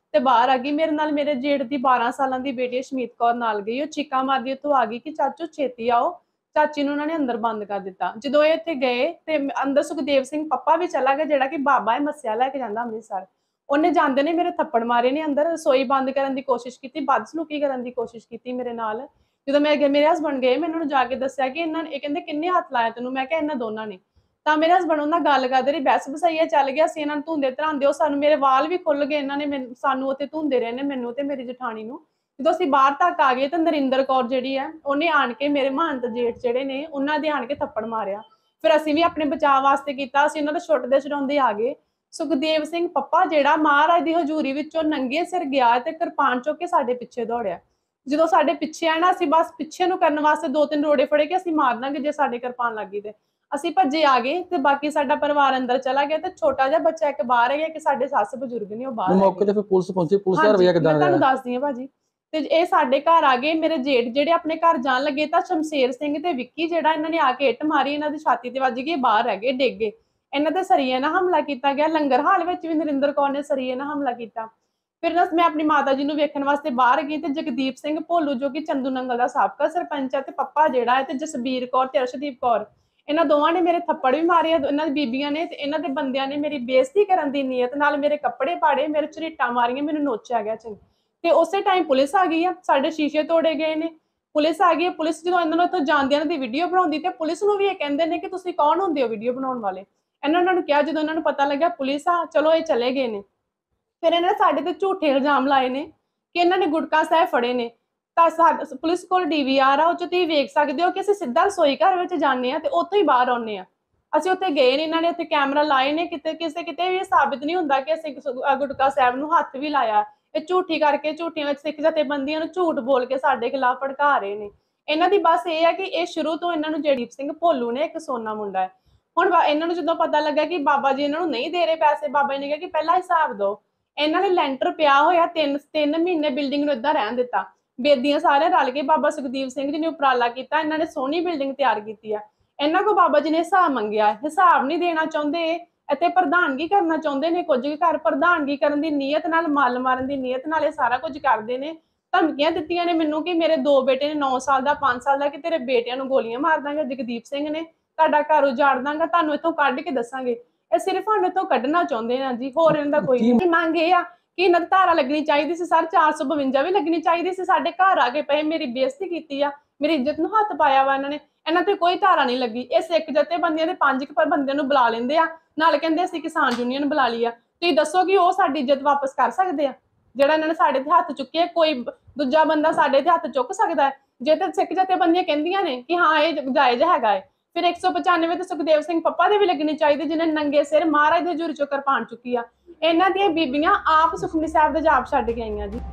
ਤੇ ਬਾਹਰ ਆ ਗਈ। ਮੇਰੇ ਨਾਲ ਮੇਰੇ ਜੇਠ ਦੀ ਬਾਰਾਂ ਸਾਲਾਂ ਦੀ ਬੇਟੀ ਸ਼ਮੀਤ ਕੌਰ ਨਾਲ ਗਈ। ਉਹ ਚੀਕਾਂ ਮਾਰਦੀ ਉੱਥੋਂ ਆ ਗਈ ਕਿ ਚਾਚੂ ਛੇਤੀ ਆਓ। ਚਾਚੀ ਨੂੰ ਉਹਨਾਂ ਨੇ ਅੰਦਰ ਬੰਦ ਕਰ ਦਿੱਤਾ। ਜਦੋਂ ਇਹ ਇੱਥੇ ਗਏ ਤੇ ਅੰਦਰ ਸੁਖਦੇਵ ਸਿੰਘ ਪੱਪਾ ਵੀ ਚਲਾ ਗਿਆ, ਜਿਹੜਾ ਕਿ ਬਾਬਾ ਹੈ ਮੱਸਿਆ ਲੈ ਕੇ ਜਾਂਦਾ ਅੰਮ੍ਰਿਤਸਰ। ਉਹਨੇ ਜਾਂਦੇ ਨੇ ਮੇਰੇ ਥੱਪੜ ਮਾਰੇ ਨੇ ਅੰਦਰ, ਰਸੋਈ ਬੰਦ ਕਰਨ ਦੀ ਕੋਸ਼ਿਸ਼ ਕੀਤੀ, ਬਦਸਲੂਕੀ ਕਰਨ ਦੀ ਕੋਸ਼ਿਸ਼ ਕੀਤੀ ਮੇਰੇ ਨਾਲ। ਜਦੋਂ ਮੈਂ ਮੇਰੇ ਹਸਬੰਡ ਗਏ, ਮੈਂ ਇਹਨਾਂ ਨੂੰ ਜਾ ਕੇ ਦੱਸਿਆ ਕਿ ਇਹਨਾਂ ਇਹ ਕਹਿੰਦੇ ਕਿੰਨੇ ਹੱਥ ਲਾਇਆ ਤੈਨੂੰ? ਮੈਂ ਕਿਹਾ ਇਹਨਾਂ ਦੋਨਾਂ ਨੇ। ਤਾਂ ਮੇਰੇ ਹਸਬੰਡ ਉਹਨਾਂ ਗੱਲ ਕਰਦੇ ਰਹੀ, ਬਹਿਸ ਬਸਾਈਆ ਚੱਲ ਗਿਆ। ਅਸੀਂ ਇਹਨਾਂ ਨੂੰ ਧੁੰਦੇ ਧਰਾਂਦੇ, ਉਹ ਸਾਨੂੰ ਮੇਰੇ ਵਾਲ ਵੀ ਖੁੱਲ ਗਏ। ਇਹਨਾਂ ਨੇ ਸਾਨੂੰ ਉੱਥੇ ਧੁੰਦੇ ਰਹੇ ਨੇ, ਮੈਨੂੰ ਤੇ ਮੇਰੀ ਜਠਾਣੀ ਨੂੰ। ਜਦੋਂ ਅਸੀਂ ਬਾਹਰ ਤੱਕ ਆ ਗਏ ਤਾਂ ਨਰਿੰਦਰ ਕੌਰ ਜਿਹੜੀ ਹੈ ਉਹਨੇ ਆਣ ਕੇ ਮੇਰੇ ਮਹੰਤ ਜੇਠ ਜਿਹੜੇ ਨੇ ਉਹਨਾਂ ਦੇ ਆਣ ਕੇ ਥੱਪੜ ਮਾਰਿਆ। ਫਿਰ ਅਸੀਂ ਵੀ ਆਪਣੇ ਬਚਾਅ ਵਾਸਤੇ ਕੀਤਾ, ਅਸੀਂ ਉਹਨਾਂ ਦੇ ਛੁੱਟਦੇ ਛਡਾਉਂਦੇ ਆ ਗਏ। ਸੁਖਦੇਵ ਸਿੰਘ ਪੱਪਾ ਜਿਹੜਾ ਮਹਾਰਾਜ ਦੀ ਹਜ਼ੂਰੀ ਵਿੱਚੋਂ ਨੰਗੇ ਸਿਰ ਗਿਆ ਤੇ ਕਿਰਪਾਨ ਚੁੱਕ ਕੇ ਸਾਡੇ ਪਿੱਛੇ ਦੌੜਿਆ। ਜਦੋਂ ਸਾਡੇ ਪਿੱਛੇ ਆਇਆ ਨਾ, ਅਸੀਂ ਬਸ ਪਿੱਛੇ ਨੂੰ ਕਰਨ ਵਾਸਤੇ ਦੋ ਤਿੰਨ ਰੋੜੇ ਫੜੇ ਕਿ ਅਸੀਂ ਮਾਰ ਦਾਂਗੇ ਜੇ ਸਾਡੇ ਕਿਰਪਾਨ ਲੱਗ ਗਈ ਤੇ। ਅਸੀਂ ਭੱਜੇ ਆ ਗਏ ਤੇ ਬਾਕੀ ਸਾਡਾ ਪਰਿਵਾਰ ਅੰਦਰ ਚਲਾ ਗਿਆ ਤੇ ਛੋਟਾ ਜਿਹਾ ਬੱਚਾ ਇੱਕ ਬਾਹਰ ਹੈ ਕਿ ਸਾਡੇ ਸੱਸ ਬਜ਼ੁਰਗ ਨੇ ਉਹ ਬਾਹਰ ਹੈ। ਮੌਕੇ ਤੇ ਫਿਰ ਪੁਲਿਸ ਪਹੁੰਚੀ, ਪੁਲਿਸ ਦਾ ਰਵੱਈਆ ਕਿਦਾਂ ਮੈਂ ਤੁਹਾਨੂੰ ਦੱਸਦੀ ਹਾਂ ਭਾਜੀ। ਤੇ ਇਹ ਸਾਡੇ ਘਰ ਆ ਗਏ, ਮੇਰੇ ਜੇਠ ਜਿਹੜੇ ਆਪਣੇ ਘਰ ਜਾਣ ਲੱਗੇ ਤਾਂ ਸ਼ਮਸ਼ੇਰ ਸਿੰਘ ਤੇ ਵਿੱਕੀ ਜਿਹੜਾ ਇਹਨਾਂ ਨੇ ਆ ਕੇ ਇੱਟ ਮਾਰੀ, ਇਹਨਾਂ ਦੀ ਛਾਤੀ ਤੇ ਵੱਜ ਗਈ, ਬਾਹਰ ਰਹਿ ਗਏ, ਡਿੱਗ ਗਏ। ਇਹਨਾਂ ਤੇ ਸਰੀਏ ਨਾਲ ਹਮਲਾ ਕੀਤਾ ਗਿਆ। ਲੰਗਰ ਹਾਲ ਵਿੱਚ ਵੀ ਨਰਿੰਦਰ ਕੌਰ ਨੇ ਸਰੀਏ ਨਾਲ ਹਮਲਾ ਕੀਤਾ। ਫਿਰ ਨਾ ਮੈਂ ਆਪਣੀ ਮਾਤਾ ਜੀ ਨੂੰ ਵੇਖਣ ਵਾਸਤੇ ਬਾਹਰ ਗਈ ਤੇ ਜਗਦੀਪ ਸਿੰਘ ਭੋਲੂ ਜੋ ਕਿ ਚੰਦੂ ਨੰਗਲ ਦਾ ਸਾਬਕਾ ਸਰਪੰਚ ਹੈ ਤੇ ਪੱਪਾ ਜਿਹੜਾ ਹੈ ਤੇ ਜਸਬੀਰ ਕੌਰ ਤੇ ਅਰਸ਼ਦੀਪ ਕੌਰ, ਇਹਨਾਂ ਦੋਵਾਂ ਨੇ ਮੇਰੇ ਥੱਪੜ ਵੀ ਮਾਰੇ। ਇਹਨਾਂ ਦੀ ਬੀਬੀਆਂ ਨੇ ਤੇ ਇਹਨਾਂ ਦੇ ਬੰਦਿਆਂ ਨੇ ਮੇਰੀ ਬੇਇੱਜ਼ਤੀ ਕਰਨ ਦੀ ਨੀਅਤ ਨਾਲ ਮੇਰੇ ਕੱਪੜੇ ਪਾੜੇ, ਮੇਰੇ ਝਰੀਟਾਂ ਮਾਰੀਆਂ, ਮੈਨੂੰ ਨੋਚਿਆ ਗਿਆ ਚੰਗੀ। ਤੇ ਉਸੇ ਟਾਈਮ ਪੁਲਿਸ ਆ ਗਈ ਆ, ਸਾਡੇ ਸ਼ੀਸ਼ੇ ਤੋੜੇ ਗਏ ਨੇ। ਪੁਲਿਸ ਆ ਗਈ। ਪੁਲਿਸ ਜਦੋਂ ਇਹਨਾਂ ਨੂੰ ਇੱਥੋਂ ਜਾਂਦਿਆਂ ਦੀ ਵੀਡੀਓ ਬਣਾਉਂਦੀ ਤੇ ਪੁਲਿਸ ਨੂੰ ਵੀ ਇਹ ਕਹਿੰਦੇ ਨੇ ਕਿ ਤੁਸੀਂ ਕੌਣ ਹੁੰਦੇ ਹੋ ਵੀਡੀਓ ਬਣਾਉਣ ਵਾਲੇ। ਇਹਨਾਂ ਨੂੰ ਕਿਹਾ, ਜਦੋਂ ਇਹਨਾਂ ਨੂੰ ਪਤਾ ਲੱਗਿਆ ਪੁਲਿਸ ਆ, ਚਲੋ ਇਹ ਚਲੇ ਗਏ ਨੇ। ਫਿਰ ਇਹਨਾਂ ਨੇ ਸਾਡੇ ਤੇ ਝੂਠੇ ਇਲਜ਼ਾਮ ਲਾਏ ਨੇ ਕਿ ਇਹਨਾਂ ਨੇ ਗੁਟਕਾ ਸਾਹਿਬ ਫੜੇ ਨੇ। ਤਾਂ ਪੁਲਿਸ ਕੋਲ ਡੀ ਵੀ ਆਰ ਆ, ਉਹ 'ਚ ਤੁਸੀਂ ਵੇਖ ਸਕਦੇ ਹੋ ਕਿ ਅਸੀਂ ਸਿੱਧਾ ਰਸੋਈ ਘਰ ਵਿੱਚ ਜਾਂਦੇ ਹਾਂ ਤੇ ਉੱਥੋਂ ਹੀ ਬਾਹਰ ਆਉਂਦੇ ਹਾਂ। ਅਸੀਂ ਉੱਥੇ ਗਏ ਨੇ, ਇਹਨਾਂ ਨੇ ਉੱਥੇ ਕੈਮਰਾ ਲਾਏ ਨੇ, ਕਿਤੇ ਕਿਸੇ ਕਿਤੇ ਵੀ ਇਹ ਸਾਬਿਤ ਨਹੀਂ ਹੁੰਦਾ ਕਿ ਅਸੀਂ ਗੁਟਕਾ ਸਾਹਿਬ ਨੂੰ ਹੱਥ ਵੀ ਲਾਇਆ। ਇਹ ਝੂਠੀ ਕਰਕੇ ਝੂਠੀਆਂ ਵਿੱਚ ਸਿੱਖ ਜਥੇਬੰਦੀਆਂ ਨੂੰ ਝੂਠ ਬੋਲ ਕੇ ਸਾਡੇ ਖਿਲਾਫ ਭੜਕਾ ਰਹੇ ਨੇ। ਇਹਨਾਂ ਦੀ ਬਸ ਇਹ ਹੈ ਕਿ ਇਹ ਸ਼ੁਰੂ ਤੋਂ ਇਹਨਾਂ ਨੂੰ ਜਗਦੀਪ ਸਿੰਘ ਭੋਲੂ ਨੇ ਇੱਕ ਸੋਨਾ ਮੁੰਡਾ ਹੈ। ਹੁਣ ਇਹਨਾਂ ਨੂੰ ਜਦੋਂ ਪਤਾ ਲੱਗਾ ਕਿ ਬਾਬਾ ਜੀ ਇਹਨਾਂ ਨੂੰ ਨਹੀਂ ਦੇ ਰਹੇ ਪੈਸੇ, ਬਾਬਾ ਜੀ ਨੇ ਕਿਹਾ ਕਿ ਪਹਿਲਾਂ ਹਿਸਾਬ ਦਿਓ। ਇਹਨਾਂ ਨੇ ਲੈਂਟਰ ਪਿਆ ਹੋਇਆ ਤਿੰਨ ਤਿੰਨ ਮਹੀਨੇ ਬਿਲਡਿੰਗ ਨੂੰ ਏਦਾਂ ਰਹਿਣ ਦਿੱਤਾ। ਬੇਦੀਆਂ ਸਾਰੇ ਰਲ ਕੇ ਬਾਬਾ ਸੁਖਦੇਵ ਸਿੰਘ ਜੀ ਨੇ ਉਪਰਾਲਾ ਕੀਤਾ, ਇਹਨਾਂ ਨੇ ਸੋਹਣੀ ਬਿਲਡਿੰਗ ਤਿਆਰ ਕੀਤੀ ਆ। ਇਹਨਾਂ ਕੋਲ ਬਾਬਾ ਜੀ ਨੇ ਹਿਸਾਬ ਮੰਗਿਆ, ਹਿਸਾਬ ਨਹੀਂ ਦੇਣਾ ਚਾਹੁੰਦੇ। ਇੱਥੇ ਪ੍ਰਧਾਨਗੀ ਕਰਨਾ ਚਾਹੁੰਦੇ ਨੇ, ਕੁਝ ਘਰ ਪ੍ਰਧਾਨਗੀ ਕਰਨ ਦੀ ਨੀਅਤ ਨਾਲ, ਮੱਲ ਮਾਰਨ ਦੀ ਨੀਅਤ ਨਾਲ ਇਹ ਸਾਰਾ ਕੁਝ ਕਰਦੇ ਨੇ। ਧਮਕੀਆਂ ਦਿੱਤੀਆਂ ਨੇ ਮੈਨੂੰ ਕਿ ਮੇਰੇ ਦੋ ਬੇਟੇ ਨੇ, ਨੌ ਸਾਲ ਦਾ, ਪੰਜ ਸਾਲ ਦਾ, ਕਿ ਤੇਰੇ ਬੇਟਿਆਂ ਨੂੰ ਗੋਲੀਆਂ ਮਾਰ ਦਾਂਗੇ। ਜਗਦੀਪ ਸਿੰਘ ਨੇ ਤੁਹਾਡਾ ਘਰ ਉਜਾੜ ਦਾਂਗਾ, ਤੁਹਾਨੂੰ ਇੱਥੋਂ ਕੱਢ ਕੇ ਦੱਸਾਂਗੇ। ਇਹ ਸਿਰਫ ਸਾਨੂੰ ਇੱਥੋਂ ਕੱਢਣਾ ਚਾਹੁੰਦੇ ਆ ਜੀ, ਹੋਰ ਇਹਨਾਂ ਦਾ ਕੋਈ ਨਹੀਂ। ਮੰਗ ਇਹ ਆ ਕਿ ਇਹਨਾਂ ਦੀ ਧਾਰਾ ਲੱਗਣੀ ਚਾਹੀਦੀ ਸੀ ਸਰ, ਚਾਰ ਸੌ ਬਵੰਜਾ ਵੀ ਲੱਗਣੀ ਚਾਹੀਦੀ ਸੀ। ਸਾਡੇ ਘਰ ਆ ਕੇ ਪਏ, ਮੇਰੀ ਬੇਇੱਜ਼ਤੀ ਕੀਤੀ ਆ, ਮੇਰੀ ਇੱਜ਼ਤ ਨੂੰ ਹੱਥ ਪਾਇਆ ਵਾ ਇਹਨਾਂ ਨੇ। ਇਹਨਾਂ ਤੇ ਕੋਈ ਧਾਰਾ ਨਹੀਂ ਲੱਗੀ। ਇਹ ਸਿੱਖ ਜਥੇਬੰਦੀਆਂ ਦੇ ਪੰਜ ਕੁ ਬੰਦਿਆਂ ਨੂੰ ਬੁਲਾ ਲੈਂਦੇ ਆ, ਨਾਲ ਕਹਿੰਦੇ ਅਸੀਂ ਕਿਸਾਨ ਯੂਨੀਅਨ ਬੁਲਾ ਲਈ ਆ। ਤੁਸੀਂ ਦੱਸੋ ਕਿ ਉਹ ਸਾਡੀ ਇੱਜ਼ਤ ਵਾਪਸ ਕਰ ਸਕਦੇ ਆ? ਜਿਹੜਾ ਇਹਨਾਂ ਨੇ ਸਾਡੇ ਤੇ ਹੱਥ ਚੁੱਕੇ, ਕੋਈ ਦੂਜਾ ਬੰਦਾ ਸਾਡੇ ਤੇ ਹੱਥ ਚੁੱਕ ਸਕਦਾ ਹੈ? ਜੇ ਤਾਂ ਸਿੱਖ ਜਥੇਬੰਦੀਆਂ ਕਹਿੰਦੀਆਂ ਨੇ ਕਿ ਹਾਂ ਇਹ ਜਾਇਜ਼ ਹੈਗਾ ਹੈ, ਫਿਰ ਇੱਕ ਸੌ ਪਚਾਨਵੇਂ ਤੇ ਸੁਖਦੇਵ ਸਿੰਘ ਪੱਪਾ ਦੇ ਵੀ ਲੱਗਣੀ ਚਾਹੀਦੀ, ਜਿਹਨੇ ਨੰਗੇ ਸਿਰ ਮਹਾਰਾਜ ਦੀ ਹਜ਼ੂਰੀ ਚੋਂ ਕਿਰਪਾਨ ਚੁੱਕੀ ਆ। ਇਹਨਾਂ ਦੀਆਂ ਬੀਬੀਆਂ ਆਪ ਸੁਖਮਨੀ ਸਾਹਿਬ ਦਾ ਜਾਪ ਛੱਡ ਕੇ ਆਈਆਂ ਜੀ।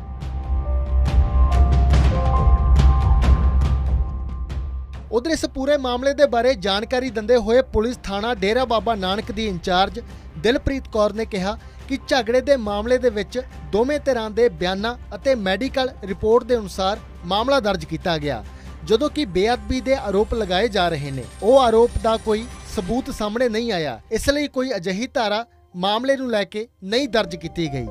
ਉਧਰ ਇਸ ਪੂਰੇ ਮਾਮਲੇ ਦੇ ਬਾਰੇ ਜਾਣਕਾਰੀ ਦਿੰਦੇ ਹੋਏ ਪੁਲਿਸ ਥਾਣਾ ਡੇਰਾ ਬਾਬਾ ਨਾਨਕ ਦੀ ਇੰਚਾਰਜ ਦਿਲਪ੍ਰੀਤ ਕੌਰ ਨੇ ਕਿਹਾ ਕਿ ਝਗੜੇ ਦੇ ਮਾਮਲੇ ਦੇ ਵਿੱਚ ਦੋਵੇਂ ਧਿਰਾਂ ਦੇ ਬਿਆਨਾਂ ਅਤੇ ਮੈਡੀਕਲ ਰਿਪੋਰਟ ਦੇ ਅਨੁਸਾਰ ਮਾਮਲਾ ਦਰਜ ਕੀਤਾ ਗਿਆ। ਜਦੋਂ ਕਿ ਬੇਅਦਬੀ ਦੇ ਆਰੋਪ ਲਗਾਏ ਜਾ ਰਹੇ ਨੇ, ਉਹ ਆਰੋਪ ਦਾ ਕੋਈ ਸਬੂਤ ਸਾਹਮਣੇ ਨਹੀਂ ਆਇਆ, ਇਸ ਲਈ ਕੋਈ ਅਜਿਹੀ ਧਾਰਾ ਮਾਮਲੇ ਨੂੰ ਲੈ ਕੇ ਨਹੀਂ ਦਰਜ ਕੀਤੀ ਗਈ।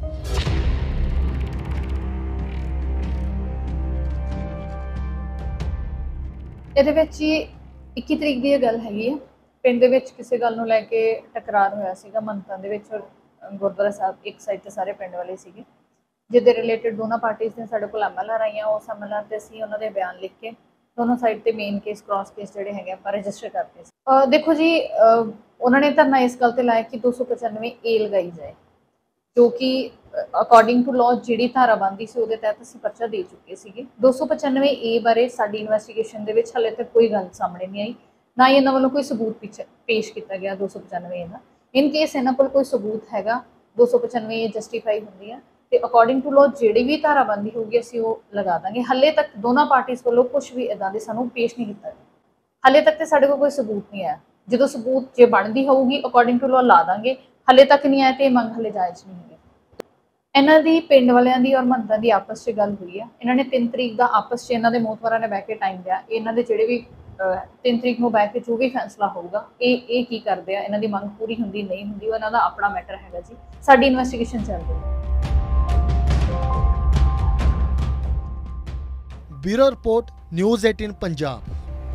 ਇਹਦੇ ਵਿੱਚ ਹੀ ਇੱਕੀ ਤਰੀਕ ਦੀ ਇਹ ਗੱਲ ਹੈਗੀ ਹੈ। ਪਿੰਡ ਦੇ ਵਿੱਚ ਕਿਸੇ ਗੱਲ ਨੂੰ ਲੈ ਕੇ ਟਕਰਾਰ ਹੋਇਆ ਸੀਗਾ ਮੰਨਤਾਂ ਦੇ ਵਿੱਚ, ਗੁਰਦੁਆਰਾ ਸਾਹਿਬ ਇੱਕ ਸਾਈਡ ਤੇ ਸਾਰੇ ਪਿੰਡ ਵਾਲੇ ਸੀਗੇ, ਜਿਹਦੇ ਰਿਲੇਟਡ ਦੋਨਾਂ ਪਾਰਟੀਆਂ ਨੇ ਸਾਡੇ ਕੋਲ ਐਮ ਐਲ ਆਰ ਆਈਆਂ। ਉਸ ਐਮ ਐਲ ਆਰ ਤੇ ਅਸੀਂ ਉਹਨਾਂ ਦੇ ਬਿਆਨ ਲਿਖ ਕੇ ਦੋਨੋਂ ਸਾਈਡ ਤੇ ਮੇਨ ਕੇਸ, ਕ੍ਰਾਸ ਕੇਸ ਜਿਹੜੇ ਹੈਗੇ ਆਪਾਂ ਰਜਿਸਟਰ ਕਰਤੇ ਸੀ। ਦੇਖੋ ਜੀ, ਉਹਨਾਂ ਨੇ ਧਰਨਾ ਇਸ ਗੱਲ ਤੇ ਲਾਇਆ ਕਿ ਦੋ ਸੌ ਪਚਾਨਵੇਂ ਏ ਲਗਾਈ ਜਾਏ, ਜੋ ਕਿ ਅਕੋਰਡਿੰਗ ਟੂ ਲਾਅ ਜਿਹੜੀ ਧਾਰਾ ਬਣਦੀ ਸੀ ਉਹਦੇ ਤਹਿਤ ਅਸੀਂ ਪਰਚਾ ਦੇ ਚੁੱਕੇ ਸੀਗੇ। ਦੋ ਸੌ ਪਚਾਨਵੇਂ ਏ ਬਾਰੇ ਸਾਡੀ ਇਨਵੈਸਟੀਗੇਸ਼ਨ ਦੇ ਵਿੱਚ ਹਾਲੇ ਤੱਕ ਕੋਈ ਗੱਲ ਸਾਹਮਣੇ ਨਹੀਂ ਆਈ, ਨਾ ਹੀ ਇਹਨਾਂ ਵੱਲੋਂ ਕੋਈ ਸਬੂਤ ਪਿੱਛੇ ਪੇਸ਼ ਕੀਤਾ ਗਿਆ ਦੋ ਸੌ ਪਚਾਨਵੇਂ ਏ ਦਾ। ਇਨ ਕੇਸ ਇਹਨਾਂ ਕੋਲ ਕੋਈ ਸਬੂਤ ਹੈਗਾ, ਦੋ ਸੌ ਪਚਾਨਵੇਂ ਏ ਜਸਟੀਫਾਈ ਹੁੰਦੀ ਹੈ ਤੇ ਅਕੋਰਡਿੰਗ ਟੂ ਲਾਅ ਜਿਹੜੀ ਵੀ ਧਾਰਾ ਬਣਦੀ ਹੋਊਗੀ ਅਸੀਂ ਉਹ ਲਗਾ ਦਾਂਗੇ। ਹਾਲੇ ਤੱਕ ਦੋਨਾਂ ਪਾਰਟੀਆਂ ਵੱਲੋਂ ਕੁਝ ਵੀ ਇਦਾਂ ਦੇ ਸਾਨੂੰ ਪੇਸ਼ ਨਹੀਂ ਕੀਤਾ ਗਿਆ। ਹਾਲੇ ਤੱਕ ਤੇ ਸਾਡੇ ਕੋਲ ਕੋਈ ਸਬੂਤ ਨਹੀਂ ਆਇਆ। ਜਦੋਂ ਸਬੂਤ ਜੇ ਬਣਦੀ ਹੋਊਗੀ ਅਕੋਰਡਿੰਗ ਟੂ ਲਾਅ ਲਾ ਦਾਂਗੇ। ਹਾਲੇ ਤੱਕ ਨਹੀਂ ਆਇਆ ਤੇ ਮੰਗ ਹਾਲੇ ਜਾਇਜ਼ ਨਹੀਂ ਹੈ। ਇਹਨਾਂ ਦੀ ਪਿੰਡ ਵਾਲਿਆਂ ਦੀ ਔਰ ਮੰਨਤਾਂ ਦੀ ਆਪਸ 'ਚ ਗੱਲ ਹੋਈ ਆ। ਇਹਨਾਂ ਨੇ ਤਿੰਨ ਤਰੀਕ ਦਾ ਆਪਸ 'ਚ ਇਹਨਾਂ ਦੇ ਮੋਹਤਵਰਾਂ ਨੇ ਬਹਿ ਕੇ ਟਾਈਮ ਲਿਆ। ਇਹਨਾਂ ਦੇ ਜਿਹੜੇ ਵੀ ਤਿੰਨ ਤਰੀਕ ਨੂੰ ਬਹਿ ਕੇ ਜੋ ਵੀ ਫੈਸਲਾ ਹੋਊਗਾ, ਇਹ ਇਹ ਕੀ ਕਰਦੇ ਆ, ਇਹਨਾਂ ਦੀ ਮੰਗ ਪੂਰੀ ਹੁੰਦੀ ਨਹੀਂ ਹੁੰਦੀ, ਉਹ ਇਹਨਾਂ ਦਾ ਆਪਣਾ ਮੈਟਰ ਹੈਗਾ ਜੀ। ਸਾਡੀ ਇਨਵੈਸਟੀਗੇਸ਼ਨ ਚੱਲ ਰਹੀ ਹੈ। ਬਿਊਰੋ ਰਿਪੋਰਟ ਨਿਊਜ਼ ਅਠਾਰਾਂ ਪੰਜਾਬ।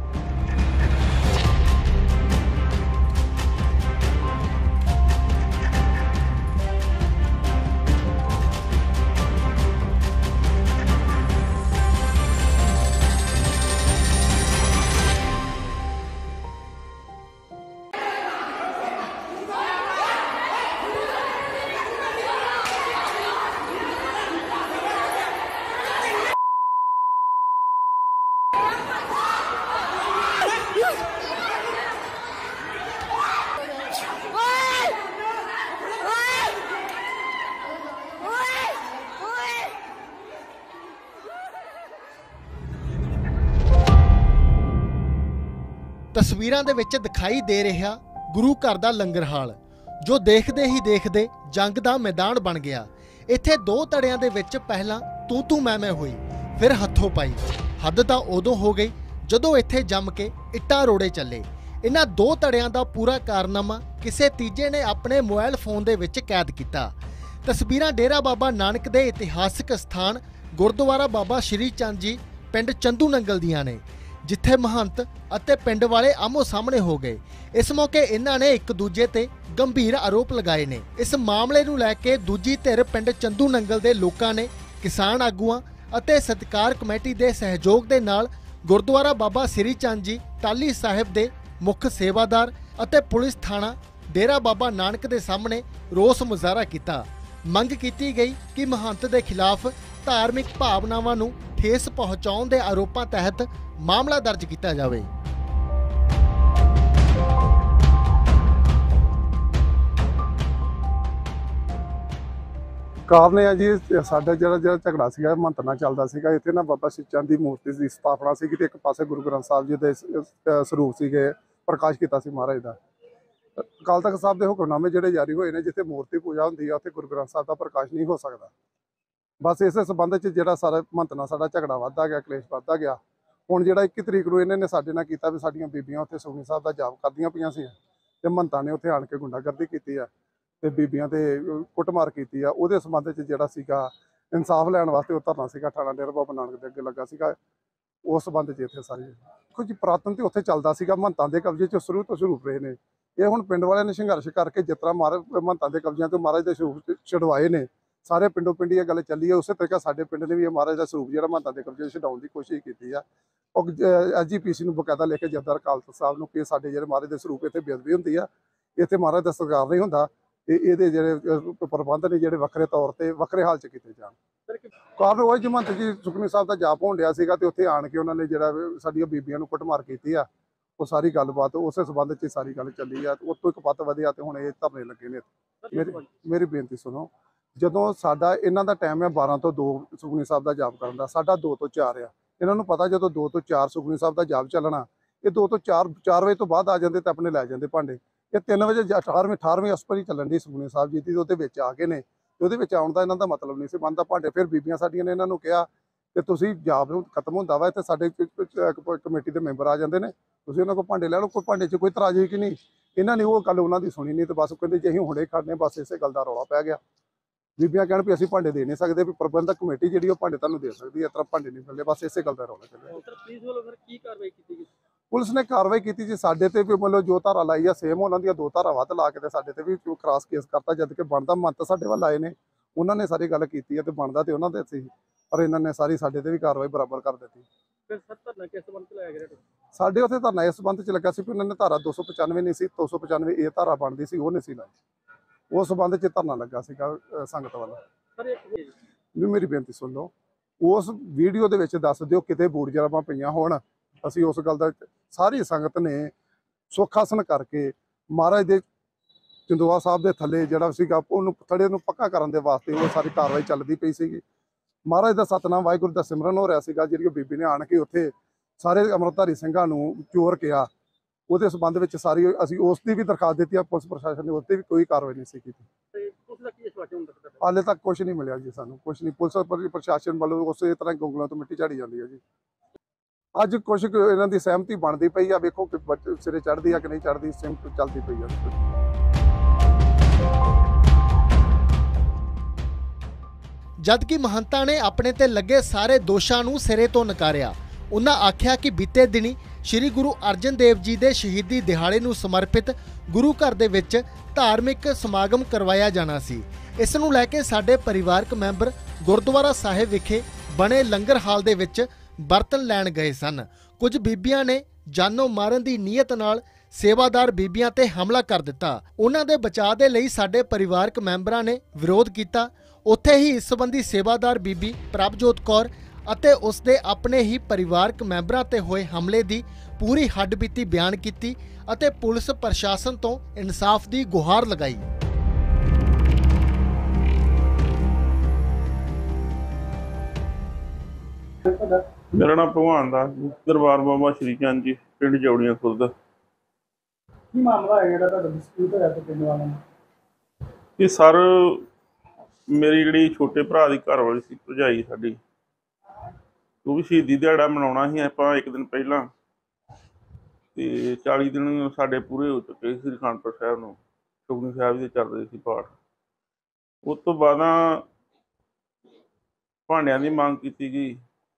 ਤਸਵੀਰਾਂ ਦੇ ਵਿੱਚ ਦਿਖਾਈ ਦੇ ਰਿਹਾ ਗੁਰੂ ਘਰ ਦਾ ਲੰਗਰ ਹਾਲ, ਜੋ ਦੇਖਦੇ ਹੀ ਦੇਖਦੇ ਜੰਗ ਦਾ ਮੈਦਾਨ ਬਣ ਗਿਆ। ਇੱਥੇ ਦੋ ਧੜਿਆਂ ਦੇ ਵਿੱਚ ਪਹਿਲਾਂ ਤੂੰ ਤੂੰ ਮੈਂ ਮੈਂ ਹੋਈ, ਫਿਰ ਹੱਥੋਂ ਪਾਈ। ਹੱਦ ਤਾਂ ਉਦੋਂ ਹੋ ਗਈ ਜਦੋਂ ਇੱਥੇ ਜੰਮ ਕੇ ਇੱਟਾਂ ਰੋੜੇ ਚੱਲੇ। ਇਹਨਾਂ ਦੋ ਧੜਿਆਂ ਦਾ ਪੂਰਾ ਕਾਰਨਾਮਾ ਕਿਸੇ ਤੀਜੇ ਨੇ ਆਪਣੇ ਮੋਬਾਈਲ ਫੋਨ ਦੇ ਵਿੱਚ ਕੈਦ ਕੀਤਾ। ਤਸਵੀਰਾਂ ਡੇਰਾ ਬਾਬਾ ਨਾਨਕ ਦੇ ਇਤਿਹਾਸਕ ਸਥਾਨ ਗੁਰਦੁਆਰਾ ਬਾਬਾ ਸ਼੍ਰੀ ਚੰਦ ਜੀ ਪਿੰਡ ਚੰਦੂ ਨੰਗਲ ਦੀਆਂ ਨੇ, ਜਿੱਥੇ ਮਹੰਤ ਅਤੇ ਪਿੰਡ ਵਾਲੇ ਆਮੋ ਸਾਹਮਣੇ ਹੋ ਗਏ। ਇਸ ਮੌਕੇ ਇਹਨਾਂ ਨੇ ਇੱਕ ਦੂਜੇ ਤੇ ਗੰਭੀਰ ਆਰੋਪ ਲਗਾਏ ਨੇ। ਇਸ ਮਾਮਲੇ ਨੂੰ ਲੈ ਕੇ ਦੂਜੀ ਧਿਰ ਪਿੰਡ ਚੰਦੂ ਨੰਗਲ ਦੇ ਲੋਕਾਂ ਨੇ ਕਿਸਾਨ ਆਗੂਆਂ ਅਤੇ ਸਤਿਕਾਰ ਕਮੇਟੀ ਦੇ ਸਹਿਯੋਗ ਦੇ ਨਾਲ ਗੁਰਦੁਆਰਾ ਬਾਬਾ ਸ਼੍ਰੀ ਚੰਦ ਜੀ ਟਾਹਲੀ ਸਾਹਿਬ ਦੇ ਮੁੱਖ ਸੇਵਾਦਾਰ ਅਤੇ ਪੁਲਿਸ ਥਾਣਾ ਡੇਰਾ ਬਾਬਾ ਨਾਨਕ ਦੇ ਸਾਹਮਣੇ ਰੋਸ ਮੁਜ਼ਾਹਰਾ ਕੀਤਾ। ਮੰਗ ਕੀਤੀ ਗਈ ਕਿ ਮਹੰਤ ਦੇ ਖਿਲਾਫ ਧਾਰਮਿਕ ਭਾਵਨਾਵਾਂ ਨੂੰ ਠੇਸ ਪਹੁੰਚਾਉਣ ਦੇ ਆਰੋਪਾਂ ਤਹਿਤ ਮਾਮਲਾ ਦਰਜ ਕੀਤਾ ਜਾਵੇ। ਕਾਰਨ ਇਹ ਆ ਜੀ, ਸਾਡਾ ਜਿਹੜਾ ਜਿਹੜਾ ਝਗੜਾ ਸੀਗਾ ਮਹੰਤ ਨਾਲ ਚੱਲਦਾ ਸੀਗਾ। ਇੱਥੇ ਨਾ ਬਾਬਾ ਸ਼੍ਰੀ ਚੰਦ ਦੀ ਮੂਰਤੀ ਦੀ ਸਥਾਪਨਾ ਸੀਗੀ ਤੇ ਇੱਕ ਪਾਸੇ ਗੁਰੂ ਗ੍ਰੰਥ ਸਾਹਿਬ ਜੀ ਦੇ ਸਰੂਪ ਸੀਗੇ, ਪ੍ਰਕਾਸ਼ ਕੀਤਾ ਸੀ ਮਹਾਰਾਜ ਦਾ। ਅਕਾਲ ਤਖਤ ਸਾਹਿਬ ਦੇ ਹੁਕਮਨਾਮੇ ਜਿਹੜੇ ਜਾਰੀ ਹੋਏ ਨੇ, ਜਿੱਥੇ ਮੂਰਤੀ ਪੂਜਾ ਹੁੰਦੀ ਆ ਉੱਥੇ ਗੁਰੂ ਗ੍ਰੰਥ ਸਾਹਿਬ ਦਾ ਪ੍ਰਕਾਸ਼ ਨਹੀਂ ਹੋ ਸਕਦਾ। ਬਸ ਇਸੇ ਸੰਬੰਧ 'ਚ ਜਿਹੜਾ ਸਾਰਾ ਮਹੰਤ ਨਾਲ ਸਾਡਾ ਝਗੜਾ ਵੱਧਦਾ ਗਿਆ, ਕਲੇਸ਼ ਵੱਧਦਾ ਗਿਆ। ਹੁਣ ਜਿਹੜਾ ਇੱਕੀ ਤਰੀਕ ਨੂੰ ਇਹਨਾਂ ਨੇ ਸਾਡੇ ਨਾਲ ਕੀਤਾ ਵੀ ਸਾਡੀਆਂ ਬੀਬੀਆਂ ਉੱਥੇ ਸੁਖਮਨੀ ਸਾਹਿਬ ਦਾ ਜਾਪ ਕਰਦੀਆਂ ਪਈਆਂ ਸੀ ਤੇ ਮਹੰਤਾਂ ਨੇ ਉੱਥੇ ਆਣ ਕੇ ਗੁੰਡਾਗਰਦੀ ਕੀਤੀ ਆ ਤੇ ਬੀਬੀਆਂ ਤੇ ਕੁੱਟਮਾਰ ਕੀਤੀ ਆ। ਉਹਦੇ ਸੰਬੰਧ 'ਚ ਜਿਹੜਾ ਸੀਗਾ ਇਨਸਾਫ ਲੈਣ ਵਾਸਤੇ ਉਹ ਧਰਨਾ ਸੀਗਾ ਥਾਣਾ ਡੇਰਾ ਬਾਬਾ ਨਾਨਕ ਦੇ ਅੱਗੇ ਲੱਗਾ ਸੀਗਾ। ਉਸ ਸੰਬੰਧ 'ਚ ਇੱਥੇ ਸਾਰੀ ਕੁਝ ਪੁਰਾਤਨ ਤੇ ਉੱਥੇ ਚੱਲਦਾ ਸੀਗਾ, ਮਹੰਤਾਂ ਦੇ ਕਬਜ਼ੇ 'ਚ ਸ਼ੁਰੂ ਤੋਂ ਸ਼ੁਰੂ ਰਹੇ ਨੇ। ਇਹ ਹੁਣ ਪਿੰਡ ਵਾਲਿਆਂ ਨੇ ਸੰਘਰਸ਼ ਕਰਕੇ ਜਿਸ ਤਰ੍ਹਾਂ ਮਹਾਰਾਜ ਮਹੰਤਾਂ ਦੇ ਕਬਜ਼ਿਆਂ ਤੋਂ ਮਹਾਰਾਜ ਦੇ ਸਰੂਪ ਛਡਵਾਏ ਨੇ, ਸਾਰੇ ਪਿੰਡੋਂ ਪਿੰਡੀ ਇਹ ਗੱਲ ਚੱਲੀ ਹੈ। ਉਸੇ ਤਰੀਕਾ ਸਾਡੇ ਪਿੰਡ ਨੇ ਵੀ ਇਹ ਮਹਾਰਾਜ ਦਾ ਸਰੂਪ ਜਿਹੜਾ ਮਹੰਤਾਂ ਦੇ ਕਬਜ਼ੇ ਛਡਾਉਣ ਦੀ ਕੋਸ਼ਿਸ਼ ਕੀਤੀ ਆ। ਉਹ ਐਸ ਜੀ ਪੀ ਸੀ ਨੂੰ ਬਕਾਇਦਾ ਲੈ ਕੇ ਜਥੇਦਾਰ ਅਕਾਲ ਤਖਤ ਸਾਹਿਬ ਨੂੰ ਕਿ ਸਾਡੇ ਜਿਹੜੇ ਮਹਾਰਾਜ ਦੇ ਸਰੂਪ ਇੱਥੇ ਬੇਅਦਬੀ ਹੁੰਦੀ ਆ, ਇੱਥੇ ਮਹਾਰਾਜ ਦਾ ਸਤਿਕਾਰ ਨਹੀਂ ਹੁੰਦਾ ਤੇ ਇਹਦੇ ਜਿਹੜੇ ਪ੍ਰਬੰਧ ਨੇ ਜਿਹੜੇ ਵੱਖਰੇ ਤੌਰ ਤੇ ਵੱਖਰੇ ਹਾਲ 'ਚ ਕੀਤੇ ਜਾਣ। ਕਾਰਨ ਉਹ ਜਮੰਤ ਜੀ ਸੁਖਮਨੀ ਸਾਹਿਬ ਦਾ ਜਾਪ ਹੋਣ ਡਿਆ ਸੀਗਾ ਤੇ ਉੱਥੇ ਆਣ ਕੇ ਉਹਨਾਂ ਨੇ ਜਿਹੜਾ ਸਾਡੀਆਂ ਬੀਬੀਆਂ ਨੂੰ ਕੁੱਟਮਾਰ ਕੀਤੀ ਆ। ਉਹ ਸਾਰੀ ਗੱਲਬਾਤ ਉਸੇ ਸੰਬੰਧ 'ਚ ਸਾਰੀ ਗੱਲ ਚੱਲੀ ਆ। ਉਹ ਤੋਂ ਇੱਕ ਪੱਤ ਵਧਿਆ ਤੇ ਹੁਣ ਇਹ ਧਰਨੇ ਲੱਗੇ ਨੇ। ਮੇਰੀ ਮੇਰੀ ਬੇਨਤੀ ਸੁਣੋ, ਜਦੋਂ ਸਾਡਾ ਇਹਨਾਂ ਦਾ ਟਾਈਮ ਹੈ ਬਾਰਾਂ ਤੋਂ ਦੋ ਸੁਖਮਨੀ ਸਾਹਿਬ ਦਾ ਜਾਪ ਕਰਨ ਦਾ, ਸਾਡਾ ਦੋ ਤੋਂ ਚਾਰ ਆ। ਇਹਨਾਂ ਨੂੰ ਪਤਾ ਜਦੋਂ ਦੋ ਤੋਂ ਚਾਰ ਸੁਖਮਨੀ ਸਾਹਿਬ ਦਾ ਜਾਪ ਚੱਲਣਾ, ਇਹ ਦੋ ਤੋਂ ਚਾਰ ਚਾਰ ਵਜੇ ਤੋਂ ਬਾਅਦ ਆ ਜਾਂਦੇ ਤੇ ਆਪਣੇ ਲੈ ਜਾਂਦੇ ਭਾਂਡੇ। ਇਹ ਤਿੰਨ ਵਜੇ ਅਠਾਰਵੀਂ ਅਠਾਰਵੀਂ ਅਸਪਰ ਹੀ ਚੱਲਣ ਦੀ ਸੁਖਮਨੀ ਸਾਹਿਬ ਜੀ ਦੀ, ਉਹਦੇ ਵਿੱਚ ਆ ਕੇ ਨੇ ਤੇ ਉਹਦੇ ਵਿੱਚ ਆਉਣ ਦਾ ਇਹਨਾਂ ਦਾ ਮਤਲਬ ਨਹੀਂ ਸੀ ਬਣਦਾ। ਭਾਂਡੇ ਫਿਰ ਬੀਬੀਆਂ ਸਾਡੀਆਂ ਨੇ ਇਹਨਾਂ ਨੂੰ ਕਿਹਾ ਕਿ ਤੁਸੀਂ ਜਾਪ ਨੂੰ ਖਤਮ ਹੁੰਦਾ ਵਾ ਤੇ ਸਾਡੇ ਕਮੇਟੀ ਦੇ ਮੈਂਬਰ ਆ ਜਾਂਦੇ ਨੇ, ਤੁਸੀਂ ਉਹਨਾਂ ਕੋਲ ਭਾਂਡੇ ਲੈ ਲਓ, ਕੋਈ ਭਾਂਡੇ 'ਚ ਕੋਈ ਤਰਾਜ਼ੀ ਕਿ ਨਹੀਂ। ਇਹਨਾਂ ਨੇ ਉਹ ਗੱਲ ਉਹਨਾਂ ਦੀ ਸੁਣੀ ਨਹੀਂ ਤੇ ਬਸ ਕਹਿੰਦੇ ਜੇ ਅਸੀਂ ਹੁਣੇ ਖੜਨੇ, ਬਸ ਇਸੇ ਗੱਲ ਦਾ ਰੌਲਾ ਪੈ ਗਿਆ। ਬੀਬੀਆਂ ਕਹਿਣ ਵੀ ਅਸੀਂ ਭਾਂਡੇ ਦੇ ਨਹੀਂ ਸਕਦੇ, ਵੀ ਪ੍ਰਬੰਧਕ ਕਮੇਟੀ ਜਿਹੜੀ ਉਹ ਭਾਂਡੇ ਤੁਹਾਨੂੰ ਦੇ ਸਕਦੀ ਹੈ, ਇਸ ਤਰ੍ਹਾਂ ਭਾਂਡੇ ਨਹੀਂ ਮਿਲਦੇ। ਬਸ ਇਸੇ ਗੱਲ ਦਾ ਰੌਲਾ ਚੱਲਿਆ। ਪੁਲਿਸ ਵੱਲੋਂ ਫਿਰ ਕੀ ਕਾਰਵਾਈ ਕੀਤੀ ਗਈ? ਪੁਲਿਸ ਨੇ ਕਾਰਵਾਈ ਕੀਤੀ ਜੀ, ਸਾਡੇ ਤੇ ਵੀ ਮਤਲਬ ਜੋ ਧਾਰਾ ਲਾਈ ਆ ਸੇਮ ਉਹਨਾਂ ਦੀਆਂ ਦੋ ਧਾਰਾ ਵੱਧ ਲਾ ਕੇ ਤੇ ਸਾਡੇ ਤੇ ਵੀ ਕ੍ਰਾਸ ਕੇਸ ਕਰਤਾ। ਜਦ ਕਿ ਬਣਦਾ ਮਹੰਤ ਸਾਡੇ ਵੱਲ ਆਏ ਨੇ, ਉਹਨਾਂ ਨੇ ਸਾਰੀ ਗੱਲ ਕੀਤੀ ਹੈ ਤੇ ਬਣਦਾ ਤੇ ਉਹਨਾਂ ਦੇ ਸੀ, ਪਰ ਇਹਨਾਂ ਨੇ ਸਾਰੀ ਸਾਡੇ ਤੇ ਵੀ ਕਾਰਵਾਈ ਬਰਾਬਰ ਕਰ ਦਿੱਤੀ। ਫਿਰ ਸਰ ਧਰਨਾ ਕਿਸ ਸੰਬੰਧ 'ਚ ਲਾਇਆ ਗਿਆ? ਸਾਡੇ ਉੱਥੇ ਧਰਨਾ ਇਸ ਸੰਬੰਧ 'ਚ ਲੱਗਾ ਸੀ ਕਿ ਉਹਨਾਂ ਨੇ ਧਾਰਾ ਦੋ ਸੌ ਪਚਾਨਵੇਂ ਨਹੀਂ ਸੀ, ਦੋ ਸੌ ਪਚਾਨਵੇਂ ਇਹ ਧਾਰਾ ਬਣਦੀ ਸੀ, ਉਹ ਨਹੀਂ ਸੀ ਲਾਈ। ਉਸ ਸੰਬੰਧ 'ਚ ਧਰਨਾ ਲੱਗਾ ਸੀਗਾ ਸੰਗਤ ਵੱਲ। ਵੀ ਮੇਰੀ ਬੇਨਤੀ ਸੁਣ ਲਓ, ਉਸ ਵੀਡੀਓ ਦੇ ਵਿੱਚ ਦੱਸ ਦਿਓ ਕਿਤੇ ਬੂੜ ਜਰਾਬਾਂ ਪਈਆਂ ਹੋਣ। ਅਸੀਂ ਉਸ ਗੱਲ ਦਾ ਸਾਰੀ ਸੰਗਤ ਨੇ ਸੁੱਖ ਆਸਣ ਕਰਕੇ ਮਹਾਰਾਜ ਦੇ ਚੰਦੋਆ ਸਾਹਿਬ ਦੇ ਥੱਲੇ ਜਿਹੜਾ ਸੀਗਾ ਉਹਨੂੰ ਥੜੇ ਨੂੰ ਪੱਕਾ ਕਰਨ ਦੇ ਵਾਸਤੇ ਉਹ ਸਾਰੀ ਕਾਰਵਾਈ ਚੱਲਦੀ ਪਈ ਸੀਗੀ। ਮਹਾਰਾਜ ਦਾ ਸਤਨਾਮ ਵਾਹਿਗੁਰੂ ਦਾ ਸਿਮਰਨ ਹੋ ਰਿਹਾ ਸੀਗਾ। ਜਿਹੜੀ ਬੀਬੀ ਨੇ ਆਣ ਕੇ ਉੱਥੇ ਸਾਰੇ ਅੰਮ੍ਰਿਤਧਾਰੀ ਸਿੰਘਾਂ ਨੂੰ ਚੋਰ ਕਿਹਾ, ਉਹਦੇ ਸੰਬੰਧ ਵਿੱਚ ਸਾਰੀ ਅਸੀਂ ਉਸ ਦੀ ਵੀ ਦਰਖਾਸਤ ਦਿੱਤੀ ਆ। ਪੁਲਿਸ ਪ੍ਰਸ਼ਾਸਨ ਨੇ ਉਸ ਤੇ ਵੀ ਕੋਈ ਕਾਰਵਾਈ ਨਹੀਂ ਸੀ ਕੀਤੀ। ਹਾਲੇ ਤੱਕ ਕੁਝ ਨਹੀਂ ਮਿਲਿਆ ਜੀ ਸਾਨੂੰ, ਕੁਝ ਨਹੀਂ। ਪੁਲਿਸ ਪ੍ਰਸ਼ਾਸਨ ਵੱਲੋਂ ਉਸੇ ਤਰ੍ਹਾਂ ਗੋਗਲਾਂ ਤੋਂ ਮਿੱਟੀ ਝਾੜੀ ਜਾਂਦੀ ਹੈ ਜੀ। ਅੱਜ ਕੁਝ ਇਹਨਾਂ ਦੀ ਸਹਿਮਤੀ ਬਣਦੀ ਪਈ ਆ, ਵੇਖੋ ਕਿ ਸਿਰੇ ਚੜ੍ਹਦੀ ਆ ਕਿ ਨਹੀਂ ਚੜ੍ਹਦੀ, ਸਹਿਮਤੀ ਚੱਲਦੀ ਪਈ ਆ। ਜਦਕਿ ਮਹੰਤਾਂ ਨੇ ਆਪਣੇ ਤੇ ਲੱਗੇ ਸਾਰੇ ਦੋਸ਼ਾਂ ਨੂੰ ਸਿਰੇ ਤੋਂ ਨਕਾਰਿਆ। ਉਹਨਾਂ ਆਖਿਆ ਕਿ ਬੀਤੇ ਦਿਨੀ ਸ਼੍ਰੀ ਗੁਰੂ ਅਰਜਨ ਦੇਵ ਜੀ ਦੇ ਸ਼ਹੀਦੀ ਦਿਹਾੜੇ ਨੂੰ ਸਮਰਪਿਤ ਗੁਰੂ ਘਰ ਦੇ ਵਿੱਚ ਧਾਰਮਿਕ ਸਮਾਗਮ ਕਰਵਾਇਆ ਜਾਣਾ ਸੀ। ਇਸ ਨੂੰ ਲੈ ਕੇ ਸਾਡੇ ਪਰਿਵਾਰਕ ਮੈਂਬਰ ਗੁਰਦੁਆਰਾ ਸਾਹਿਬ ਵਿਖੇ ਬਣੇ ਲੰਗਰ ਹਾਲ ਦੇ ਵਿੱਚ ਬਰਤਨ ਲੈਣ ਗਏ ਸਨ। ਕੁਝ ਬੀਬੀਆਂ ਨੇ ਜਾਨੋਂ ਮਾਰਨ ਦੀ ਨੀਅਤ ਨਾਲ ਸੇਵਾਦਾਰ ਬੀਬੀਆਂ ਤੇ ਹਮਲਾ ਕਰ ਦਿੱਤਾ। ਉਹਨਾਂ ਦੇ ਬਚਾਅ ਦੇ ਲਈ ਸਾਡੇ ਪਰਿਵਾਰਕ ਮੈਂਬਰਾਂ ਨੇ ਵਿਰੋਧ ਕੀਤਾ। ਉੱਥੇ ਹੀ ਇਸ ਸੰਬੰਧੀ ਸੇਵਾਦਾਰ ਬੀਬੀ ਪ੍ਰਭਜੋਤ ਕੌਰ ਅਤੇ ਉਸ ਦੇ ਆਪਣੇ ਹੀ ਪਰਿਵਾਰਕ ਮੈਂਬਰਾਂ ਤੇ ਹੋਏ ਹਮਲੇ ਦੀ ਪੂਰੀ ਹੱਡਬੀਤੀ ਬਿਆਨ ਕੀਤੀ ਅਤੇ ਪੁਲਿਸ ਪ੍ਰਸ਼ਾਸਨ ਤੋਂ ਇਨਸਾਫ ਦੀ ਗੁਹਾਰ ਲਗਾਈ। ਮੇਰਾ ਨਾਮ ਭਗਵਾਨ ਦਾਸ ਜੀ, ਦਰਬਾਰ ਬਾਬਾ ਸ਼੍ਰੀ ਚੰਦ ਜੀ, ਪਿੰਡ ਜੌੜੀਆਂ ਖੁਰਦ। ਕੀ ਮਾਮਲਾ ਹੈ ਜਿਹੜਾ ਤੁਹਾਡਾ ਡਿਸਪਿਊਟ ਹੋਇਆ ਤੇ ਪਿੰਡ ਵਾਲਿਆਂ ਨਾਲ? ਇਹ ਸਰ ਮੇਰੀ ਜਿਹੜੀ ਛੋਟੇ ਭਰਾ ਦੀ ਘਰ ਵਾਲੀ ਸੀ, ਭਰਜਾਈ ਸਾਡੀ, ਉਹ ਵੀ ਸ਼ਹੀਦੀ ਦਿਹਾੜਾ ਮਨਾਉਣਾ ਸੀ ਆਪਾਂ ਇੱਕ ਦਿਨ ਪਹਿਲਾਂ, ਤੇ ਚਾਲੀ ਦਿਨ ਸਾਡੇ ਪੂਰੇ ਹੋ ਚੁੱਕੇ ਸੀ ਸ੍ਰੀ ਅਖੰਡਪੁਰ ਸਾਹਿਬ ਨੂੰ, ਸੁਖਮਨੀ ਸਾਹਿਬ ਦੇ ਚੱਲ ਰਹੇ ਸੀ ਪਾਠ। ਉਸ ਤੋਂ ਬਾਅਦ ਭਾਂਡਿਆਂ ਦੀ ਮੰਗ ਕੀਤੀ ਗਈ,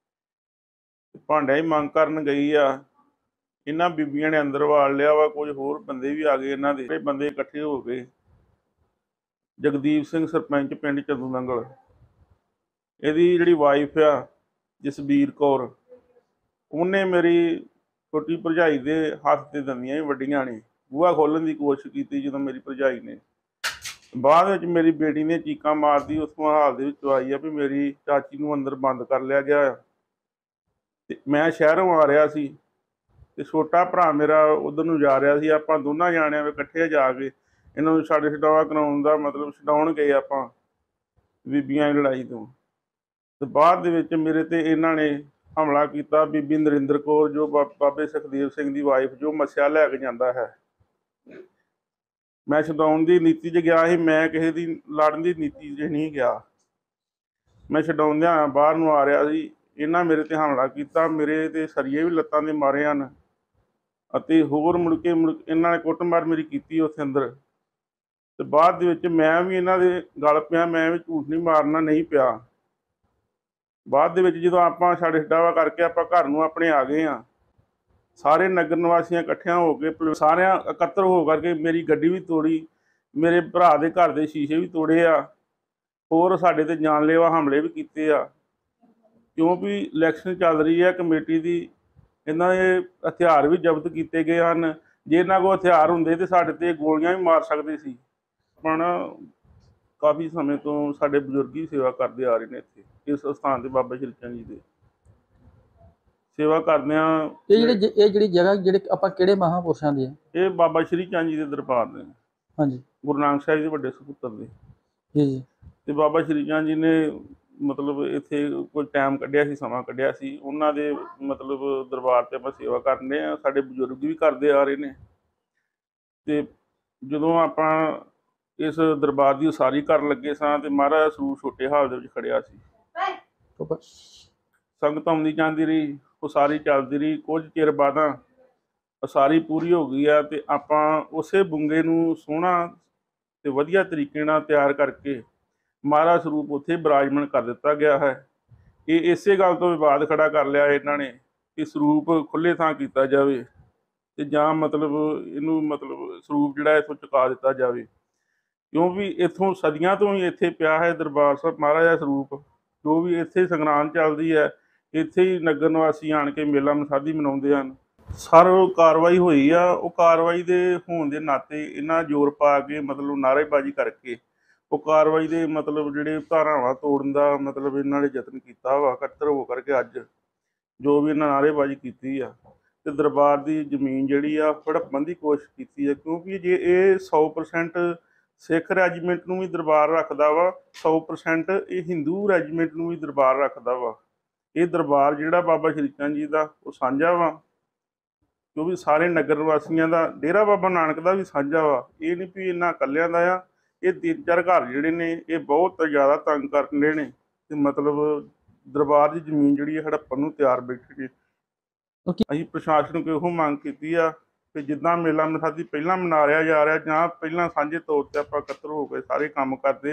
ਭਾਂਡਿਆਂ ਦੀ ਮੰਗ ਕਰਨ ਗਈ ਆ, ਇਹਨਾਂ ਬੀਬੀਆਂ ਨੇ ਅੰਦਰ ਵਾਲ ਲਿਆ ਵਾ, ਕੁਝ ਹੋਰ ਬੰਦੇ ਵੀ ਆ ਗਏ ਇਹਨਾਂ ਦੇ। ਬੰਦੇ ਇਕੱਠੇ ਹੋ ਗਏ, ਜਗਦੀਪ ਸਿੰਘ ਸਰਪੰਚ ਪਿੰਡ ਚੰਦੂ ਨੰਗਲ, ਇਹਦੀ ਜਿਹੜੀ ਵਾਈਫ ਆ ਜਸਬੀਰ ਕੌਰ, ਉਹਨੇ ਮੇਰੀ ਛੋਟੀ ਭਰਜਾਈ ਦੇ ਹੱਥ ਤੇ ਦੰਦੀਆਂ ਵੀ ਵੱਡੀਆਂ ਨੇ। ਬੂਹਾ ਖੋਲ੍ਹਣ ਦੀ ਕੋਸ਼ਿਸ਼ ਕੀਤੀ ਜਦੋਂ ਮੇਰੀ ਭਰਜਾਈ ਨੇ। ਬਾਅਦ ਵਿੱਚ ਮੇਰੀ ਬੇਟੀ ਨੇ ਚੀਕਾਂ ਮਾਰਦੀ ਉਸ ਹਾਲ ਦੇ ਵਿੱਚ ਆਈ ਆ ਵੀ ਮੇਰੀ ਚਾਚੀ ਨੂੰ ਅੰਦਰ ਬੰਦ ਕਰ ਲਿਆ ਗਿਆ। ਤੇ ਮੈਂ ਸ਼ਹਿਰੋਂ ਆ ਰਿਹਾ ਸੀ ਤੇ ਛੋਟਾ ਭਰਾ ਮੇਰਾ ਉਧਰ ਨੂੰ ਜਾ ਰਿਹਾ ਸੀ। ਆਪਾਂ ਦੋਨਾਂ ਜਾਣਿਆਂ ਵਿੱਚ ਇਕੱਠੇ ਜਾ ਕੇ ਇਹਨਾਂ ਨੂੰ ਛੱਡ ਛਡਾਵਾ ਕਰਾਉਣ ਦਾ ਮਤਲਬ ਛਡਾਉਣ ਗਏ ਆਪਾਂ ਬੀਬੀਆਂ ਦੀ ਲੜਾਈ ਤੋਂ। ਤੇ ਬਾਅਦ ਦੇ ਵਿੱਚ ਮੇਰੇ ਤੇ ਇਹਨਾਂ ਨੇ ਹਮਲਾ ਕੀਤਾ। ਬੀਬੀ ਨਰਿੰਦਰ ਕੌਰ ਜੋ ਬਾਬੇ ਸੁਖਦੇਵ ਸਿੰਘ ਦੀ ਵਾਈਫ, ਜੋ ਮੱਸਿਆ ਲੈ ਕੇ ਜਾਂਦਾ ਹੈ, ਮੈਂ ਛਡਾਉਣ ਦੀ ਨੀਤੀ 'ਚ ਗਿਆ ਸੀ, ਮੈਂ ਕਿਸੇ ਦੀ ਲੜਨ ਦੀ ਨੀਤੀ 'ਚ ਨਹੀਂ ਗਿਆ। ਮੈਂ ਛਡਾਉਂਦਿਆਂ ਬਾਹਰ ਨੂੰ ਆ ਰਿਹਾ ਸੀ, ਇਹਨਾਂ ਮੇਰੇ ਤੇ ਹਮਲਾ ਕੀਤਾ। ਮੇਰੇ ਤੇ ਸਰੀਏ ਵੀ ਲੱਤਾਂ ਦੇ ਮਾਰੇ ਹਨ ਅਤੇ ਹੋਰ ਮੁੜ ਕੇ ਮੁੜ ਇਹਨਾਂ ਨੇ ਕੁੱਟਮਾਰ ਮੇਰੀ ਕੀਤੀ ਉੱਥੇ ਅੰਦਰ। ਤੇ ਬਾਅਦ ਦੇ ਵਿੱਚ ਮੈਂ ਵੀ ਇਹਨਾਂ ਦੇ ਗਲ ਪਿਆ, ਮੈਂ ਵੀ ਝੂਠ ਨਹੀਂ ਮਾਰਨਾ ਨਹੀਂ ਪਿਆ। ਬਾਅਦ ਦੇ ਵਿੱਚ ਜਦੋਂ ਆਪਾਂ ਛੱਡ ਛਡਾਵਾ ਕਰਕੇ ਆਪਾਂ ਘਰ ਨੂੰ ਆਪਣੇ ਆ ਗਏ ਹਾਂ, ਸਾਰੇ ਨਗਰ ਨਿਵਾਸੀਆਂ ਇਕੱਠਿਆਂ ਹੋ ਕੇ ਸਾਰਿਆਂ ਇਕੱਤਰ ਹੋ ਕਰਕੇ ਮੇਰੀ ਗੱਡੀ ਵੀ ਤੋੜੀ, ਮੇਰੇ ਭਰਾ ਦੇ ਘਰ ਦੇ ਸ਼ੀਸ਼ੇ ਵੀ ਤੋੜੇ ਆ, ਹੋਰ ਸਾਡੇ ਤੇ ਜਾਨਲੇਵਾ ਹਮਲੇ ਵੀ ਕੀਤੇ ਆ। ਕਿਉਂਕਿ ਇਲੈਕਸ਼ਨ ਚੱਲ ਰਹੀ ਹੈ ਕਮੇਟੀ ਦੀ, ਇਹਨਾਂ ਦੇ ਹਥਿਆਰ ਵੀ ਜ਼ਬਤ ਕੀਤੇ ਗਏ ਹਨ। ਜੇ ਇਹਨਾਂ ਕੋਲ ਹਥਿਆਰ ਹੁੰਦੇ ਤਾਂ ਸਾਡੇ ਤੇ ਗੋਲੀਆਂ ਵੀ ਮਾਰ ਸਕਦੇ ਸੀ। ਆਪਣਾ ਕਾਫੀ ਸਮੇਂ ਤੋਂ ਸਾਡੇ ਬਜ਼ੁਰਗ ਹੀ ਸੇਵਾ ਕਰਦੇ ਆ ਰਹੇ ਨੇ ਇੱਥੇ ਇਸ ਸਥਾਨ ਤੇ, ਬਾਬਾ ਸ਼੍ਰੀ ਚੰਦ ਜੀ ਦੇ ਸੇਵਾ ਕਰਦੇ ਆ। ਇਹ ਜਿਹੜੇ ਇਹ ਜਿਹੜੀ ਜਗ੍ਹਾ ਜਿਹੜੇ ਆਪਾਂ ਕਿਹੜੇ ਮਹਾਂਪੁਰਸ਼ਾਂ ਦੇ ਆ? ਇਹ ਬਾਬਾ ਸ਼੍ਰੀ ਚੰਦ ਜੀ ਦੇ ਦਰਬਾਰ ਨੇ। ਹਾਂਜੀ, ਗੁਰੂ ਨਾਨਕ ਸਾਹਿਬ ਦੇ ਵੱਡੇ ਸਪੁੱਤਰ ਦੇ ਜੀ ਜੀ। ਤੇ ਬਾਬਾ ਸ਼੍ਰੀ ਚੰਦ ਜੀ ਨੇ ਮਤਲਬ ਇੱਥੇ ਕੋਈ ਟਾਈਮ ਕੱਢਿਆ ਸੀ, ਸਮਾਂ ਕੱਢਿਆ ਸੀ, ਉਹਨਾਂ ਦੇ ਮਤਲਬ ਦਰਬਾਰ ਤੇ ਆਪਾਂ ਸੇਵਾ ਕਰਦੇ ਆ। ਸਾਡੇ ਬਜ਼ੁਰਗ ਵੀ ਕਰਦੇ ਆ ਰਹੇ ਨੇ। ਤੇ ਜਦੋਂ ਆਪਾਂ ਇਸ ਦਰਬਾਰ ਦੀ ਉਸਾਰੀ ਕਰਨ ਲੱਗੇ ਸਾਂ ਤੇ ਮਹਾਰਾਜ ਸਰੂਪ ਛੋਟੇ ਹਾਲ ਦੇ ਵਿੱਚ ਖੜਿਆ ਸੀ। ਸੰਗਤ ਆਉਂਦੀ ਜਾਂਦੀ ਰਹੀ, ਉਸਾਰੀ ਚੱਲਦੀ ਰਹੀ। ਕੁਝ ਚਿਰ ਬਾਅਦ ਉਸਾਰੀ ਪੂਰੀ ਹੋ ਗਈ ਆ ਤੇ ਆਪਾਂ ਉਸੇ ਬੁੰਗੇ ਨੂੰ ਸੋਹਣਾ ਤੇ ਵਧੀਆ ਤਰੀਕੇ ਨਾਲ ਤਿਆਰ ਕਰਕੇ ਮਹਾਰਾਜ ਸਰੂਪ ਉੱਥੇ ਬਿਰਾਜਮਾਨ ਕਰ ਦਿੱਤਾ ਗਿਆ ਹੈ। ਇਹ ਇਸੇ ਗੱਲ ਤੋਂ ਵਿਵਾਦ ਖੜਾ ਕਰ ਲਿਆ ਇਹਨਾਂ ਨੇ ਕਿ ਸਰੂਪ ਖੁੱਲ੍ਹੇ ਥਾਂ ਕੀਤਾ ਜਾਵੇ ਤੇ ਜਾਂ ਮਤਲਬ ਇਹਨੂੰ ਮਤਲਬ ਸਰੂਪ ਜਿਹੜਾ ਇੱਥੋਂ ਚੁਕਾ ਦਿੱਤਾ ਜਾਵੇ, ਕਿਉਂਕਿ ਇੱਥੋਂ ਸਦੀਆਂ ਤੋਂ ਹੀ ਇੱਥੇ ਪਿਆ ਹੈ ਦਰਬਾਰ ਸਾਹਿਬ ਮਹਾਰਾਜ ਦਾ ਸਰੂਪ। ਜੋ ਵੀ ਇੱਥੇ ਸੰਗਰਾਂਦ ਚੱਲਦੀ ਹੈ, ਇੱਥੇ ਹੀ ਨਗਰ ਨਿਵਾਸੀ ਆਣ ਕੇ ਮੇਲਾ ਮਸਾਦੀ ਮਨਾਉਂਦੇ ਹਨ। ਸਰ ਕਾਰਵਾਈ ਹੋਈ ਆ, ਉਹ ਕਾਰਵਾਈ ਦੇ ਹੋਣ ਦੇ ਨਾਤੇ ਇਹਨਾਂ ਜ਼ੋਰ ਪਾ ਕੇ ਮਤਲਬ ਨਾਅਰੇਬਾਜ਼ੀ ਕਰਕੇ ਉਹ ਕਾਰਵਾਈ ਦੇ ਮਤਲਬ ਜਿਹੜੇ ਧਾਰਾਵਾਂ ਤੋੜਨ ਦਾ ਮਤਲਬ ਇਹਨਾਂ ਨੇ ਯਤਨ ਕੀਤਾ ਵਾ। ਇਕੱਤਰ ਹੋ ਕਰਕੇ ਅੱਜ ਜੋ ਵੀ ਇਹਨਾਂ ਨਾਅਰੇਬਾਜ਼ੀ ਕੀਤੀ ਆ ਤੇ ਦਰਬਾਰ ਦੀ ਜ਼ਮੀਨ ਜਿਹੜੀ ਆ ਹੜੱਪਣ ਦੀ ਕੋਸ਼ਿਸ਼ ਕੀਤੀ ਹੈ। ਕਿਉਂਕਿ ਜੇ ਇਹ ਸੌ ਪਰਸੈਂਟ ਸਿੱਖ ਰੈਜੀਮੈਂਟ ਨੂੰ ਵੀ ਦਰਬਾਰ ਰੱਖਦਾ ਵਾ, ਸੌ ਪਰਸੈਂਟ ਇਹ ਹਿੰਦੂ ਰੈਜੀਮੈਂਟ ਨੂੰ ਵੀ ਦਰਬਾਰ ਰੱਖਦਾ ਵਾ। ਇਹ ਦਰਬਾਰ ਜਿਹੜਾ ਬਾਬਾ ਸ਼੍ਰੀ ਚੰਦ ਜੀ ਦਾ ਉਹ ਸਾਂਝਾ ਵਾ, ਕਿਉਂਕਿ ਸਾਰੇ ਨਗਰ ਨਿਵਾਸੀਆਂ ਦਾ, ਡੇਰਾ ਬਾਬਾ ਨਾਨਕ ਦਾ ਵੀ ਸਾਂਝਾ ਵਾ। ਇਹ ਨਹੀਂ ਵੀ ਇਹਨਾਂ ਇਕੱਲਿਆਂ ਦਾ ਆ। ਇਹ ਤਿੰਨ ਚਾਰ ਘਰ ਜਿਹੜੇ ਨੇ ਇਹ ਬਹੁਤ ਜ਼ਿਆਦਾ ਤੰਗ ਕਰਦੇ ਨੇ ਤੇ ਮਤਲਬ ਦਰਬਾਰ ਦੀ ਜ਼ਮੀਨ ਜਿਹੜੀ ਹੈ ਹੜੱਪਣ ਨੂੰ ਤਿਆਰ ਬੈਠੇ ਨੇ। ਅਸੀਂ ਪ੍ਰਸ਼ਾਸਨ ਨੂੰ ਇਹੋ ਮੰਗ ਕੀਤੀ ਆ ਕਿ ਜਿੱਦਾਂ ਮੇਲਾ ਮਸਾਦੀ ਪਹਿਲਾਂ ਮਨਾ ਰਿਹਾ ਜਾ ਰਿਹਾ ਜਾਂ ਪਹਿਲਾਂ ਸਾਂਝੇ ਤੌਰ 'ਤੇ ਆਪਾਂ ਇਕੱਤਰ ਹੋ ਕੇ ਸਾਰੇ ਕੰਮ ਕਰਦੇ ਆ,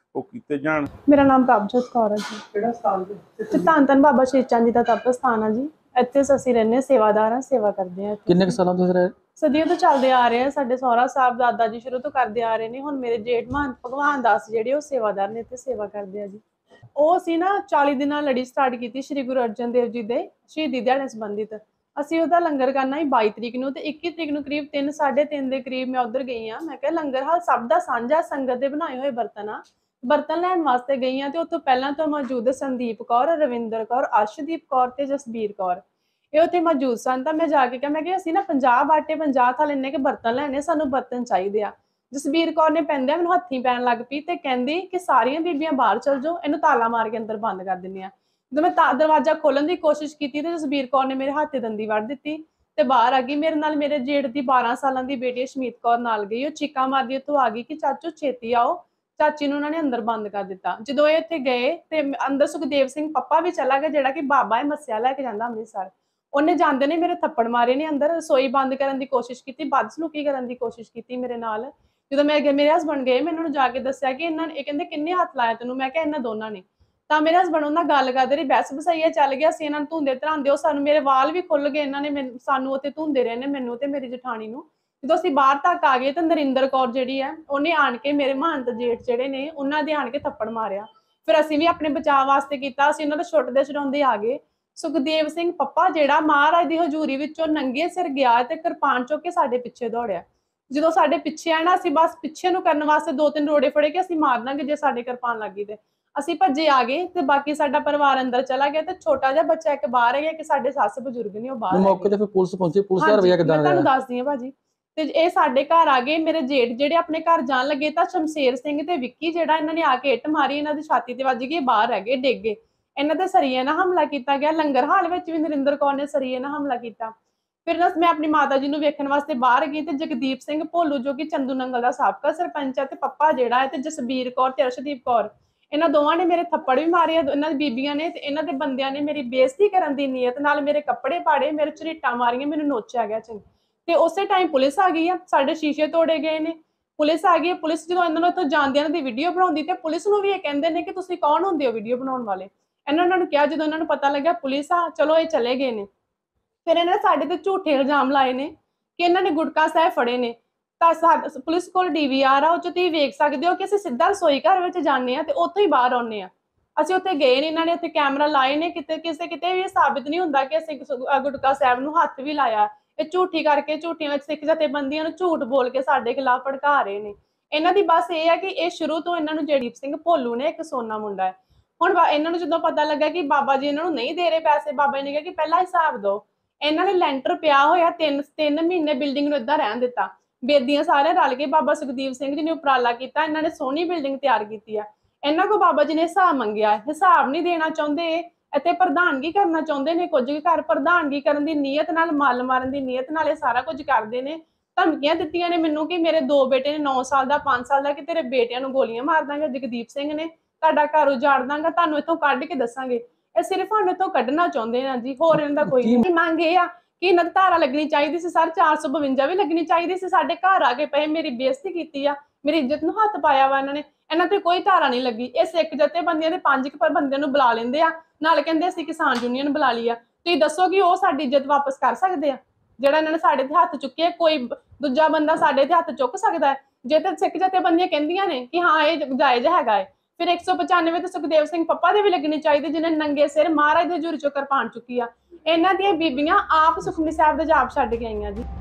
ਉਹ ਕੀਤੇ ਜਾਣ। ਮੇਰਾ ਨਾਮ ਪ੍ਰਭਜੋਤ ਕੌਰ ਹੈ ਜੀ। ਕਿਹੜਾ ਸਥਾਨ ਤੇ ਤੇ ਧੰਨ ਧੰਨ ਬਾਬਾ ਸ਼੍ਰੀ ਚੰਦ ਜੀ ਦਾ ਤਪ ਸਥਾਨ ਆ ਜੀ। ਇੱਥੇ ਅਸੀਂ ਰਹਿੰਦੇ ਸੇਵਾਦਾਰ ਹਾਂ, ਸੇਵਾ ਕਰਦੇ ਹਾਂ। ਕਿੰਨੇ ਕੁ ਸਾਲਾਂ ਤੋਂ ਇੱਥੇ ਰਹੇ? ਸਦੀਆਂ ਤੋਂ ਚੱਲਦੇ ਆ ਰਹੇ ਆ। ਸਾਡੇ ਸਹੁਰਾ ਸਾਹਿਬ ਦਾਦਾ ਜੀ ਸ਼ੁਰੂ ਤੋਂ ਕਰਦੇ ਆ ਰਹੇ ਨੇ। ਹੁਣ ਮੇਰੇ ਜੇਠ ਮਹੰਤ ਭਗਵਾਨ ਦਾਸ ਜਿਹੜੇ ਉਹ ਸੇਵਾਦਾਰ ਨੇ, ਇੱਥੇ ਸੇਵਾ ਕਰਦੇ ਆ ਜੀ। ਉਹ ਅਸੀਂ ਨਾ ਚਾਲੀ ਦਿਨਾਂ ਲੜੀ ਸਟਾਰਟ ਕੀਤੀ ਸ਼੍ਰੀ ਗੁਰੂ ਅਰਜਨ ਦੇਵ ਜੀ ਦੇ ਸ਼ਹੀਦੀ ਦਿਹਾੜੇ ਸੰਬੰਧਿਤ। ਅਸੀਂ ਉਹਦਾ ਲੰਗਰ ਕਰਨਾ ਸੀ ਬਾਈ ਤਰੀਕ ਨੂੰ, ਤੇ ਇੱਕੀ ਤਰੀਕ ਨੂੰ ਕਰੀਬ ਤਿੰਨ ਸਾਢੇ ਤਿੰਨ ਦੇ ਕਰੀਬ ਮੈਂ ਉੱਧਰ ਗਈ ਹਾਂ। ਮੈਂ ਕਿਹਾ ਲੰਗਰ ਹਾਲ ਸਭ ਦਾ ਸਾਂਝਾ, ਸੰਗਤ ਦੇ ਬਣਾਏ ਹੋਏ ਬਰਤਨ ਆ, ਬਰਤਨ ਲੈਣ ਵਾਸਤੇ ਗਈ ਹਾਂ। ਤੇ ਉੱਥੋਂ ਪਹਿਲਾਂ ਤੋਂ ਮੌਜੂਦ ਸੰਦੀਪ ਕੌਰ, ਰਵਿੰਦਰ ਕੌਰ, ਅਰਸ਼ਦੀਪ ਕੌਰ ਤੇ ਜਸਬੀਰ ਕੌਰ ਇਹ ਉੱਥੇ ਮੌਜੂਦ ਸਨ। ਤਾਂ ਮੈਂ ਜਾ ਕੇ ਕਿਹਾ, ਮੈਂ ਕਿਹਾ ਅਸੀਂ ਨਾ ਪੰਜਾਹ ਬਾਟੇ ਪੰਜਾਹ ਥਾਲ ਇੰਨੇ ਕੇ ਬਰਤਨ ਲੈਣੇ, ਸਾਨੂੰ ਬਰਤਨ ਚਾਹੀਦੇ ਆ। ਜਸਬੀਰ ਕੌਰ ਨੇ ਪੈਂਦਿਆਂ ਮੈਨੂੰ ਹੱਥੀਂ ਪੈਣ ਲੱਗ ਪਈ ਤੇ ਕਹਿੰਦੀ ਕਿ ਸਾਰੀਆਂ ਬੀਬੀਆਂ ਬਾਹਰ ਚਲ ਜਾਓ, ਇਹਨੂੰ ਤਾਲਾ ਮਾਰ ਕੇ ਅੰਦਰ ਬੰਦ ਕਰ ਦਿੰਦੇ ਆ। ਜਦੋਂ ਮੈਂ ਤਾਂ ਦਰਵਾਜ਼ਾ ਖੋਲਣ ਦੀ ਕੋਸ਼ਿਸ਼ ਕੀਤੀ ਤੇ ਜਸਬੀਰ ਕੌਰ ਨੇ ਮੇਰੇ ਹੱਥ ਤੇ ਦੰਦੀ ਵੱਢ ਦਿੱਤੀ ਤੇ ਬਾਹਰ ਆ ਗਈ। ਮੇਰੇ ਨਾਲ ਮੇਰੇ ਜੇਠ ਦੀ ਬਾਰਾਂ ਸਾਲਾਂ ਦੀ ਬੇਟੀ ਸ਼ਮੀਤ ਕੌਰ ਨਾਲ ਗਈ। ਉਹ ਚੀਕਾਂ ਮਾਰਦੀ ਉੱਥੋਂ ਆ ਗਈ ਕਿ ਚਾਚੂ ਛੇਤੀ ਆਓ। ਚਾਚੀ ਨੂੰ ਉਹਨਾਂ ਨੇ ਅੰਦਰ ਬੰਦ ਕਰ ਦਿੱਤਾ। ਜਦੋਂ ਇਹ ਇੱਥੇ ਗਏ ਤੇ ਅੰਦਰ ਸੁਖਦੇਵ ਸਿੰਘ ਪੱਪਾ ਵੀ ਚਲਾ ਗਿਆ, ਜਿਹੜਾ ਕਿ ਬਾਬਾ ਹੈ ਮੱਸਿਆ ਲੈ ਕੇ ਜਾਂਦਾ ਅੰਮ੍ਰਿਤਸਰ। ਉਹਨੇ ਜਾਂਦੇ ਨੇ ਮੇਰੇ ਥੱਪੜ ਮਾਰੇ ਨੇ ਅੰਦਰ। ਰਸੋਈ ਬੰਦ ਕਰਨ ਦੀ ਕੋਸ਼ਿਸ਼ ਕੀਤੀ, ਬਦਸਲੂਕੀ ਕਰਨ ਦੀ ਕੋਸ਼ਿਸ਼ ਕੀਤੀ ਮੇਰੇ ਨਾਲ। ਜਦੋਂ ਮੈਂ ਮੇਰੇ ਹਸਬੈਂਡ ਗਏ, ਮੈਂ ਇਹਨਾਂ ਨੂੰ ਜਾ ਕੇ ਦੱਸਿਆ ਕਿ ਇਹਨਾਂ ਇਹ ਕਹਿੰਦੇ ਕਿੰਨੇ ਹੱਥ ਲਾਇਆ ਤੈਨੂੰ? ਮੈਂ ਕਿਹਾ ਇਹਨਾਂ ਦੋਨਾਂ ਨੇ। ਤਾਂ ਮੇਰੇ ਹਸਬੈਂਡ ਉਹਨਾਂ ਗੱਲ ਕਰਦੇ ਰਹੀ, ਬਹਿਸ ਬਸਾਈਆ ਚੱਲ ਗਿਆ। ਅਸੀਂ ਇਹਨਾਂ ਨੂੰ ਧੁੰਦੇ ਧਰਾਂਦੇ, ਉਹ ਸਾਨੂੰ ਮੇਰੇ ਵਾਲ ਵੀ ਖੁੱਲ ਗਏ। ਇਹਨਾਂ ਨੇ ਸਾਨੂੰ ਉੱਥੇ ਧੁੰਦੇ ਰਹੇ ਨੇ, ਮੈਨੂੰ ਤੇ ਮੇਰੀ ਜਠਾਣੀ ਨੂੰ। ਜਦੋਂ ਅਸੀਂ ਬਾਹਰ ਤੱਕ ਆ ਗਏ ਤਾਂ ਨਰਿੰਦਰ ਕੌਰ ਜਿਹੜੀ ਹੈ ਉਹਨੇ ਆਣ ਕੇ ਮੇਰੇ ਮਹੰਤ ਜੇਠ ਜਿਹੜੇ ਨੇ ਉਹਨਾਂ ਦੇ ਆਣ ਕੇ ਥੱਪੜ ਮਾਰਿਆ। ਫਿਰ ਅਸੀਂ ਵੀ ਆਪਣੇ ਬਚਾਅ ਵਾਸਤੇ ਕੀਤਾ, ਅਸੀਂ ਉਹਨਾਂ ਦੇ ਛੁੱਟਦੇ ਛਡਾਉਂਦੇ ਆ ਗਏ। ਸੁਖਦੇਵ ਸਿੰਘ ਪੱਪਾ ਜਿਹੜਾ ਮਹਾਰਾਜ ਦੀ ਹਜ਼ੂਰੀ ਵਿੱਚੋਂ ਨੰਗੇ ਸਿਰ ਗਿਆ ਤੇ ਕਿਰਪਾਨ ਚੁੱਕ ਕੇ ਸਾਡੇ ਪਿੱਛੇ ਦੌੜਿਆ। ਜਦੋਂ ਸਾਡੇ ਪਿੱਛੇ ਆਣਾ, ਅਸੀਂ ਬਸ ਪਿੱਛੇ ਨੂੰ ਕਰਨ ਵਾਸਤੇ ਦੋ ਤਿੰਨ ਰੋੜੇ ਫੜੇ ਕਿ ਅਸੀਂ ਮਾਰ ਦਾਂਗੇ ਜੇ ਸਾਡੇ ਕਿਰਪਾਨ ਲੱਗ ਗਈ ਤੇ। ਅਸੀਂ ਭੱਜੇ ਆ ਗਏ ਤੇ ਬਾਕੀ ਸਾਡਾ ਪਰਿਵਾਰ ਅੰਦਰ ਚਲਾ ਗਿਆ ਤੇ ਛੋਟਾ ਜਿਹਾ ਬੱਚਾ ਇੱਕ ਬਾਹਰ ਹੈ ਕਿ ਸਾਡੇ ਸੱਸ ਬਜ਼ੁਰਗ ਨੇ ਉਹ ਬਾਹਰ। ਮੌਕੇ ਤੇ ਫਿਰ ਪੁਲਿਸ ਪਹੁੰਚੀ, ਪੁਲਿਸ ਦਾ ਰਵੱਈਆ ਕਿਦਾਂ? ਮੈਂ ਤੁਹਾਨੂੰ ਦੱਸਦੀ ਹਾਂ ਭਾਜੀ। ਤੇ ਇਹ ਸਾਡੇ ਘਰ ਆ ਗਏ। ਮੇਰੇ ਜੇਠ ਜਿਹੜੇ ਆਪਣੇ ਘਰ ਜਾਣ ਲੱਗੇ ਤਾਂ ਸ਼ਮਸ਼ੇਰ ਸਿੰਘ ਤੇ ਵਿੱਕੀ ਜਿਹੜਾ ਇਹਨਾਂ ਨੇ ਆ ਕੇ ਇੱਟ ਮਾਰੀ, ਇਹਨਾਂ ਦੀ ਛਾਤੀ ਤੇ ਵੱਜ ਗਈ, ਬਾਹਰ ਹੈਗੇ ਡਿੱਗ ਗਏ। ਇਹਨਾਂ ਤੇ ਸਰੀਏ ਨਾਲ ਹਮਲਾ ਕੀਤਾ ਗਿਆ। ਲੰਗਰ ਹਾਲ ਵਿੱਚ ਵੀ ਨਰਿੰਦਰ ਕੌਰ ਨੇ ਸਰੀਏ ਨਾਲ ਹਮਲਾ ਕੀਤਾ। ਫਿਰ ਨਾ ਮੈਂ ਆਪਣੀ ਮਾਤਾ ਜੀ ਨੂੰ ਵੇਖਣ ਵਾਸਤੇ ਬਾਹਰ ਗਈ ਤੇ ਜਗਦੀਪ ਸਿੰਘ ਭੋਲੂ ਜੋ ਕਿ ਚੰਦੂ ਨੰਗਲ ਦਾ ਸਾਬਕਾ ਸਰਪੰਚ ਹੈ ਤੇ ਪੱਪਾ ਜਿਹੜਾ ਹੈ ਤੇ ਜਸਬੀਰ ਕੌਰ ਤੇ ਅਰਸ਼ਦੀਪ ਕੌਰ, ਇਹਨਾਂ ਦੋਵਾਂ ਨੇ ਮੇਰੇ ਥੱਪੜ ਵੀ ਮਾਰੇ। ਇਹਨਾਂ ਦੀ ਬੀਬੀਆਂ ਨੇ ਤੇ ਇਹਨਾਂ ਦੇ ਬੰਦਿਆਂ ਨੇ ਮੇਰੀ ਬੇਇੱਜ਼ਤੀ ਕਰਨ ਦੀ ਨੀਅਤ ਨਾਲ ਮੇਰੇ ਕੱਪੜੇ ਪਾੜੇ, ਮੇਰੇ ਝਰੀਟਾਂ ਮਾਰੀਆਂ, ਮੈਨੂੰ ਨੋਚਿਆ ਗਿਆ ਚੰਗੀ। ਤੇ ਉਸੇ ਟਾਈਮ ਪੁਲਿਸ ਆ ਗਈ ਆ, ਸਾਡੇ ਸ਼ੀਸ਼ੇ ਤੋੜੇ ਗਏ ਨੇ। ਪੁਲਿਸ ਆ ਗਈ। ਪੁਲਿਸ ਜਦੋਂ ਇਹਨਾਂ ਨੂੰ ਇੱਥੋਂ ਜਾਂਦਿਆਂ ਦੀ ਵੀਡੀਓ ਬਣਾਉਂਦੀ ਤੇ ਪੁਲਿਸ ਨੂੰ ਵੀ ਇਹ ਕਹਿੰਦੇ ਨੇ ਕਿ ਤੁਸੀਂ ਕੌਣ ਹੁੰਦੇ ਹੋ ਵੀਡੀਓ ਬਣਾਉਣ ਵਾਲੇ। ਇਹਨਾਂ ਨੂੰ ਕਿਹਾ, ਜਦੋਂ ਇਹਨਾਂ ਨੂੰ ਪਤਾ ਲੱਗਿਆ ਪੁਲਿਸ ਆ, ਚਲੋ ਇਹ ਚਲੇ ਗਏ ਨੇ। ਫਿਰ ਇਹਨਾਂ ਨੇ ਸਾਡੇ ਤੇ ਝੂਠੇ ਇਲਜ਼ਾਮ ਲਾਏ ਨੇ ਕਿ ਇਹਨਾਂ ਨੇ ਗੁਟਕਾ ਸਾਹਿਬ ਫੜੇ ਨੇ। ਤਾਂ ਪੁਲਿਸ ਕੋਲ ਡੀ ਵੀ ਆਰ ਆ, ਉਹ 'ਚ ਤੁਸੀਂ ਵੇਖ ਸਕਦੇ ਹੋ ਕਿ ਅਸੀਂ ਸਿੱਧਾ ਰਸੋਈ ਘਰ ਵਿੱਚ ਜਾਂਦੇ ਹਾਂ ਤੇ ਉੱਥੋਂ ਹੀ ਬਾਹਰ ਆਉਂਦੇ ਹਾਂ। ਅਸੀਂ ਉੱਥੇ ਗਏ ਨੇ, ਇਹਨਾਂ ਨੇ ਉੱਥੇ ਕੈਮਰਾ ਲਾਏ ਨੇ। ਕਿਤੇ ਕਿਸੇ ਕਿਤੇ ਵੀ ਇਹ ਸਾਬਿਤ ਨਹੀਂ ਹੁੰਦਾ ਕਿ ਅਸੀਂ ਗੁਟਕਾ ਸਾਹਿਬ ਨੂੰ ਹੱਥ ਵੀ ਲਾਇਆ। ਇਹ ਝੂਠੀ ਕਰਕੇ ਝੂਠੀਆਂ ਵਿੱਚ ਸਿੱਖ ਜਥੇਬੰਦੀਆਂ ਨੂੰ ਝੂਠ ਬੋਲ ਕੇ ਸਾਡੇ ਖਿਲਾਫ ਭੜਕਾ ਰਹੇ ਨੇ। ਇਹਨਾਂ ਦੀ ਬਸ ਇਹ ਹੈ ਕਿ ਇਹ ਸ਼ੁਰੂ ਤੋਂ ਇਹਨਾਂ ਨੂੰ ਜਗਦੀਪ ਸਿੰਘ ਭੋਲੂ ਨੇ ਇੱਕ ਸੋਨਾ ਮੁੰਡਾ ਹੈ। ਹੁਣ ਇਹਨਾਂ ਨੂੰ ਜਦੋਂ ਪਤਾ ਲੱਗਾ ਕਿ ਬਾਬਾ ਜੀ ਇਹਨਾਂ ਨੂੰ ਨਹੀਂ ਦੇ ਰਹੇ ਪੈਸੇ, ਬਾਬਾ ਜੀ ਨੇ ਕਿਹਾ ਕਿ ਪਹਿਲਾਂ ਹਿਸਾਬ ਦਿਓ। ਇਹਨਾਂ ਨੇ ਲੈਂਟਰ ਪਿਆ ਹੋਇਆ ਤਿੰਨ ਤਿੰਨ ਮਹੀਨੇ ਬਿਲਡਿੰਗ ਨੂੰ ਏਦਾਂ ਰਹਿਣ ਦਿੱਤਾ। ਬੇਦੀਆਂ ਸਾਰੇ ਰਲ ਕੇ ਬਾਬਾ ਸੁਖਦੇਵ ਸਿੰਘ ਜੀ ਨੇ ਉਪਰਾਲਾ ਕੀਤਾ, ਇਹਨਾਂ ਨੇ ਸੋਹਣੀ ਬਿਲਡਿੰਗ ਤਿਆਰ ਕੀਤੀ ਆ। ਇਹਨਾਂ ਕੋਲ ਬਾਬਾ ਜੀ ਨੇ ਹਿਸਾਬ ਮੰਗਿਆ, ਹਿਸਾਬ ਨਹੀਂ ਦੇਣਾ ਚਾਹੁੰਦੇ। ਇੱਥੇ ਪ੍ਰਧਾਨਗੀ ਕਰਨਾ ਚਾਹੁੰਦੇ ਨੇ। ਕੁਝ ਘਰ ਪ੍ਰਧਾਨਗੀ ਕਰਨ ਦੀ ਨੀਅਤ ਨਾਲ, ਮੱਲ ਮਾਰਨ ਦੀ ਨੀਅਤ ਨਾਲ ਇਹ ਸਾਰਾ ਕੁਝ ਕਰਦੇ ਨੇ। ਧਮਕੀਆਂ ਦਿੱਤੀਆਂ ਨੇ ਮੈਨੂੰ ਕਿ ਮੇਰੇ ਦੋ ਬੇਟੇ ਨੇ, ਨੌ ਸਾਲ ਦਾ, ਪੰਜ ਸਾਲ ਦਾ, ਕਿ ਤੇਰੇ ਬੇਟਿਆਂ ਨੂੰ ਗੋਲੀਆਂ ਮਾਰ ਦਾਂਗੇ। ਜਗਦੀਪ ਸਿੰਘ ਨੇ ਤੁਹਾਡਾ ਘਰ ਉਜਾੜ ਦਾਂਗਾ, ਤੁਹਾਨੂੰ ਇੱਥੋਂ ਕੱਢ ਕੇ ਦੱਸਾਂਗੇ। ਇਹ ਸਿਰਫ ਸਾਨੂੰ ਇੱਥੋਂ ਕੱਢਣਾ ਚਾਹੁੰਦੇ ਆ ਜੀ, ਹੋਰ ਇਹਨਾਂ ਦਾ ਕੋਈ ਨਹੀਂ। ਮੰਗ ਇਹ ਆ ਕਿ ਇਹਨਾਂ ਦੀ ਧਾਰਾ ਲੱਗਣੀ ਚਾਹੀਦੀ ਸੀ ਸਰ, ਚਾਰ ਸੌ ਬਵੰਜਾ ਵੀ ਲੱਗਣੀ ਚਾਹੀਦੀ ਸੀ। ਸਾਡੇ ਘਰ ਆ ਕੇ ਪਏ, ਮੇਰੀ ਬੇਇੱਜ਼ਤੀ ਕੀਤੀ ਆ, ਮੇਰੀ ਇੱਜ਼ਤ ਨੂੰ ਹੱਥ ਪਾਇਆ ਵਾ ਇਹਨਾਂ ਨੇ। ਇਹਨਾਂ ਤੇ ਕੋਈ ਧਾਰਾ ਨਹੀਂ ਲੱਗੀ। ਇਹ ਸਿੱਖ ਜਥੇਬੰਦੀਆਂ ਦੇ ਪੰਜ ਕੁ ਬੰਦਿਆਂ ਨੂੰ ਬੁਲਾ ਲੈਂਦੇ ਆ, ਨਾਲ ਕਹਿੰਦੇ ਅਸੀਂ ਕਿਸਾਨ ਯੂਨੀਅਨ ਬੁਲਾ ਲਈ ਆ। ਤੁਸੀਂ ਦੱਸੋ ਕਿ ਉਹ ਸਾਡੀ ਇੱਜ਼ਤ ਵਾਪਸ ਕਰ ਸਕਦੇ ਆ? ਜਿਹੜਾ ਇਹਨਾਂ ਨੇ ਸਾਡੇ ਤੇ ਹੱਥ ਚੁੱਕੇ, ਕੋਈ ਦੂਜਾ ਬੰਦਾ ਸਾਡੇ ਤੇ ਹੱਥ ਚੁੱਕ ਸਕਦਾ ਹੈ? ਜੇ ਤਾਂ ਸਿੱਖ ਜਥੇਬੰਦੀਆਂ ਕਹਿੰਦੀਆਂ ਨੇ ਕਿ ਹਾਂ ਇਹ ਜਾਇਜ਼ ਹੈਗਾ ਹੈ, ਫਿਰ ਇੱਕ ਸੌ ਪਚਾਨਵੇਂ ਤੇ ਸੁਖਦੇਵ ਸਿੰਘ ਪੱਪਾ ਦੇ ਵੀ ਲੱਗਣੀ ਚਾਹੀਦੀ, ਜਿਹਨੇ ਨੰਗੇ ਸਿਰ ਮਹਾਰਾਜ ਦੇ ਹਜ਼ੂਰੀ ਚੋਂ ਕਿਰਪਾਨ ਚੁੱਕੀ ਆ। ਇਹਨਾਂ ਦੀਆਂ ਬੀਬੀਆਂ ਆਪ ਸੁਖਮਨੀ ਸਾਹਿਬ ਦਾ ਜਾਪ ਛੱਡ ਕੇ ਆਈਆਂ ਜੀ।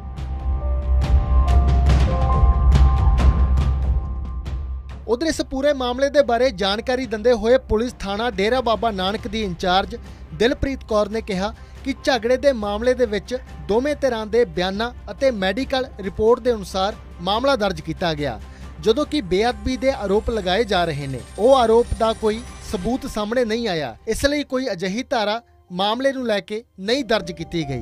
ਉਧਰ ਇਸ ਪੂਰੇ ਮਾਮਲੇ ਦੇ ਬਾਰੇ ਜਾਣਕਾਰੀ ਦਿੰਦੇ ਹੋਏ ਪੁਲਿਸ ਥਾਣਾ ਡੇਰਾ ਬਾਬਾ ਨਾਨਕ ਦੀ ਇੰਚਾਰਜ ਦਿਲਪ੍ਰੀਤ ਕੌਰ ਨੇ ਕਿਹਾ ਕਿ ਝਗੜੇ ਦੇ ਮਾਮਲੇ ਦੇ ਵਿੱਚ ਦੋਵੇਂ ਧਿਰਾਂ ਦੇ ਬਿਆਨਾਂ ਅਤੇ ਮੈਡੀਕਲ ਰਿਪੋਰਟ ਦੇ ਅਨੁਸਾਰ ਮਾਮਲਾ ਦਰਜ ਕੀਤਾ ਗਿਆ। ਜਦੋਂ ਕਿ ਬੇਅਦਬੀ ਦੇ ਆਰੋਪ ਲਗਾਏ ਜਾ ਰਹੇ ਨੇ, ਉਹ ਆਰੋਪ ਦਾ ਕੋਈ ਸਬੂਤ ਸਾਹਮਣੇ ਨਹੀਂ ਆਇਆ। ਇਸ ਲਈ ਕੋਈ ਅਜਿਹੀ ਧਾਰਾ ਮਾਮਲੇ ਨੂੰ ਲੈ ਕੇ ਨਹੀਂ ਦਰਜ ਕੀਤੀ ਗਈ।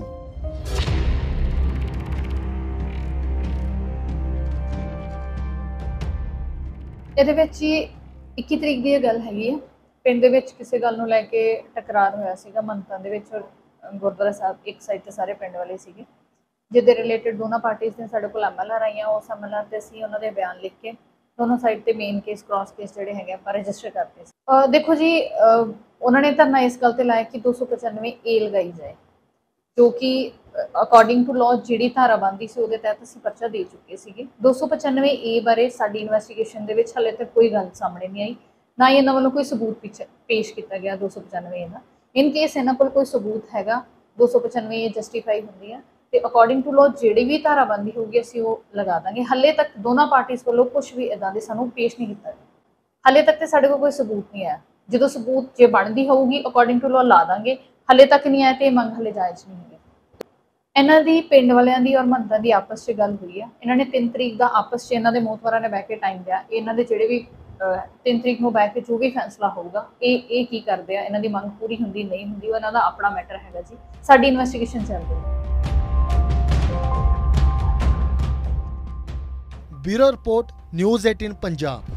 ਇਹਦੇ ਵਿੱਚ ਹੀ ਇੱਕੀ ਤਰੀਕ ਦੀ ਇਹ ਗੱਲ ਹੈਗੀ ਹੈ। ਪਿੰਡ ਦੇ ਵਿੱਚ ਕਿਸੇ ਗੱਲ ਨੂੰ ਲੈ ਕੇ ਟਕਰਾਰ ਹੋਇਆ ਸੀਗਾ ਮੰਨਤਾਂ ਦੇ ਵਿੱਚ, ਗੁਰਦੁਆਰਾ ਸਾਹਿਬ ਇੱਕ ਸਾਈਡ ਤੇ ਸਾਰੇ ਪਿੰਡ ਵਾਲੇ ਸੀਗੇ, ਜਿਹਦੇ ਰਿਲੇਟਡ ਦੋਨਾਂ ਪਾਰਟੀਆਂ ਨੇ ਸਾਡੇ ਕੋਲ ਐਮ ਐਲ ਆਰ ਆਈਆਂ। ਉਸ ਐਮ ਐਲ ਆਰ ਤੇ ਅਸੀਂ ਉਹਨਾਂ ਦੇ ਬਿਆਨ ਲਿਖ ਕੇ ਦੋਨੋਂ ਸਾਈਡ ਤੇ ਮੇਨ ਕੇਸ ਕ੍ਰਾਸ ਕੇਸ ਜਿਹੜੇ ਹੈਗੇ ਆਪਾਂ ਰਜਿਸਟਰ ਕਰਤੇ ਸੀ। ਅਹ ਦੇਖੋ ਜੀ, ਅਹ ਉਹਨਾਂ ਨੇ ਧਰਨਾ ਇਸ ਗੱਲ ਤੇ ਲਾਇਆ ਕਿ ਦੋ ਸੌ ਪਚਾਨਵੇਂ ਏ ਲਗਾਈ ਜਾਏ, ਜੋ ਕਿ ਅਕੋਰਡਿੰਗ ਟੂ ਲਾਅ ਜਿਹੜੀ ਧਾਰਾ ਬਣਦੀ ਸੀ ਉਹਦੇ ਤਹਿਤ ਅਸੀਂ ਪਰਚਾ ਦੇ ਚੁੱਕੇ ਸੀਗੇ। ਦੋ ਸੌ ਪਚਾਨਵੇਂ ਏ ਬਾਰੇ ਸਾਡੀ ਇਨਵੈਸਟੀਗੇਸ਼ਨ ਦੇ ਵਿੱਚ ਹਾਲੇ ਤੱਕ ਕੋਈ ਗੱਲ ਸਾਹਮਣੇ ਨਹੀਂ ਆਈ, ਨਾ ਹੀ ਇਹਨਾਂ ਵੱਲੋਂ ਕੋਈ ਸਬੂਤ ਪਿੱਛੇ ਪੇਸ਼ ਕੀਤਾ ਗਿਆ ਦੋ ਸੌ ਪਚਾਨਵੇਂ ਏ ਦਾ। ਇਨ ਕੇਸ ਇਹਨਾਂ ਕੋਲ ਕੋਈ ਸਬੂਤ ਹੈਗਾ ਦੋ ਸੌ ਪਚਾਨਵੇਂ ਏ ਜਸਟੀਫਾਈ ਹੁੰਦੀ ਹੈ ਤੇ ਅਕੋਰਡਿੰਗ ਟੂ ਲਾਅ ਜਿਹੜੀ ਵੀ ਧਾਰਾ ਬਣਦੀ ਹੋਊਗੀ ਅਸੀਂ ਉਹ ਲਗਾ ਦਾਂਗੇ। ਹਾਲੇ ਤੱਕ ਦੋਨਾਂ ਪਾਰਟੀਆਂ ਵੱਲੋਂ ਕੁਝ ਵੀ ਇਦਾਂ ਦੇ ਸਾਨੂੰ ਪੇਸ਼ ਨਹੀਂ ਕੀਤਾ ਗਿਆ। ਹਾਲੇ ਤੱਕ ਤੇ ਸਾਡੇ ਕੋਲ ਕੋਈ ਸਬੂਤ ਨਹੀਂ ਆਇਆ। ਜਦੋਂ ਸਬੂਤ ਜੇ ਬਣਦੀ ਹੋਊਗੀ ਅਕੋਰਡਿੰਗ ਟੂ ਲਾਅ ਲਾ ਦਾਂਗੇ। ਹਾਲੇ ਤੱਕ ਨਹੀਂ ਆਇਆ ਤੇ ਇਹ ਮੰਗ ਹਾਲੇ ਜਾਇਜ਼ ਨਹੀਂ ਹੈ। ਇਹਨਾਂ ਦੀ ਪਿੰਡ ਵਾਲਿਆਂ ਦੀ ਔਰ ਮਹੰਤਾਂ ਦੀ ਆਪਸ 'ਚ ਗੱਲ ਹੋਈ ਆ। ਇਹਨਾਂ ਨੇ ਤਿੰਨ ਤਰੀਕ ਦਾ ਆਪਸ 'ਚ ਇਹਨਾਂ ਦੇ ਮੋਹਤਵਰਾਂ ਨੇ ਬਹਿ ਕੇ ਟਾਈਮ ਲਿਆ। ਇਹਨਾਂ ਦੇ ਜਿਹੜੇ ਵੀ ਤਿੰਨ ਤਰੀਕ ਨੂੰ ਬਹਿ ਕੇ ਜੋ ਵੀ ਫੈਸਲਾ ਹੋਊਗਾ ਇਹ ਇਹ ਕੀ ਕਰਦੇ ਆ, ਇਹਨਾਂ ਦੀ ਮੰਗ ਪੂਰੀ ਹੁੰਦੀ ਨਹੀਂ ਹੁੰਦੀ, ਉਹ ਇਹਨਾਂ ਦਾ ਆਪਣਾ ਮੈਟਰ ਹੈਗਾ ਜੀ। ਸਾਡੀ ਇਨਵੈਸਟੀਗੇਸ਼ਨ ਚੱਲ ਰਹੀ ਹੈ। ਬਿਊਰੋ ਰਿਪੋਰਟ, ਨਿਊਜ਼ ਅਠਾਰਾਂ ਪੰਜਾਬ।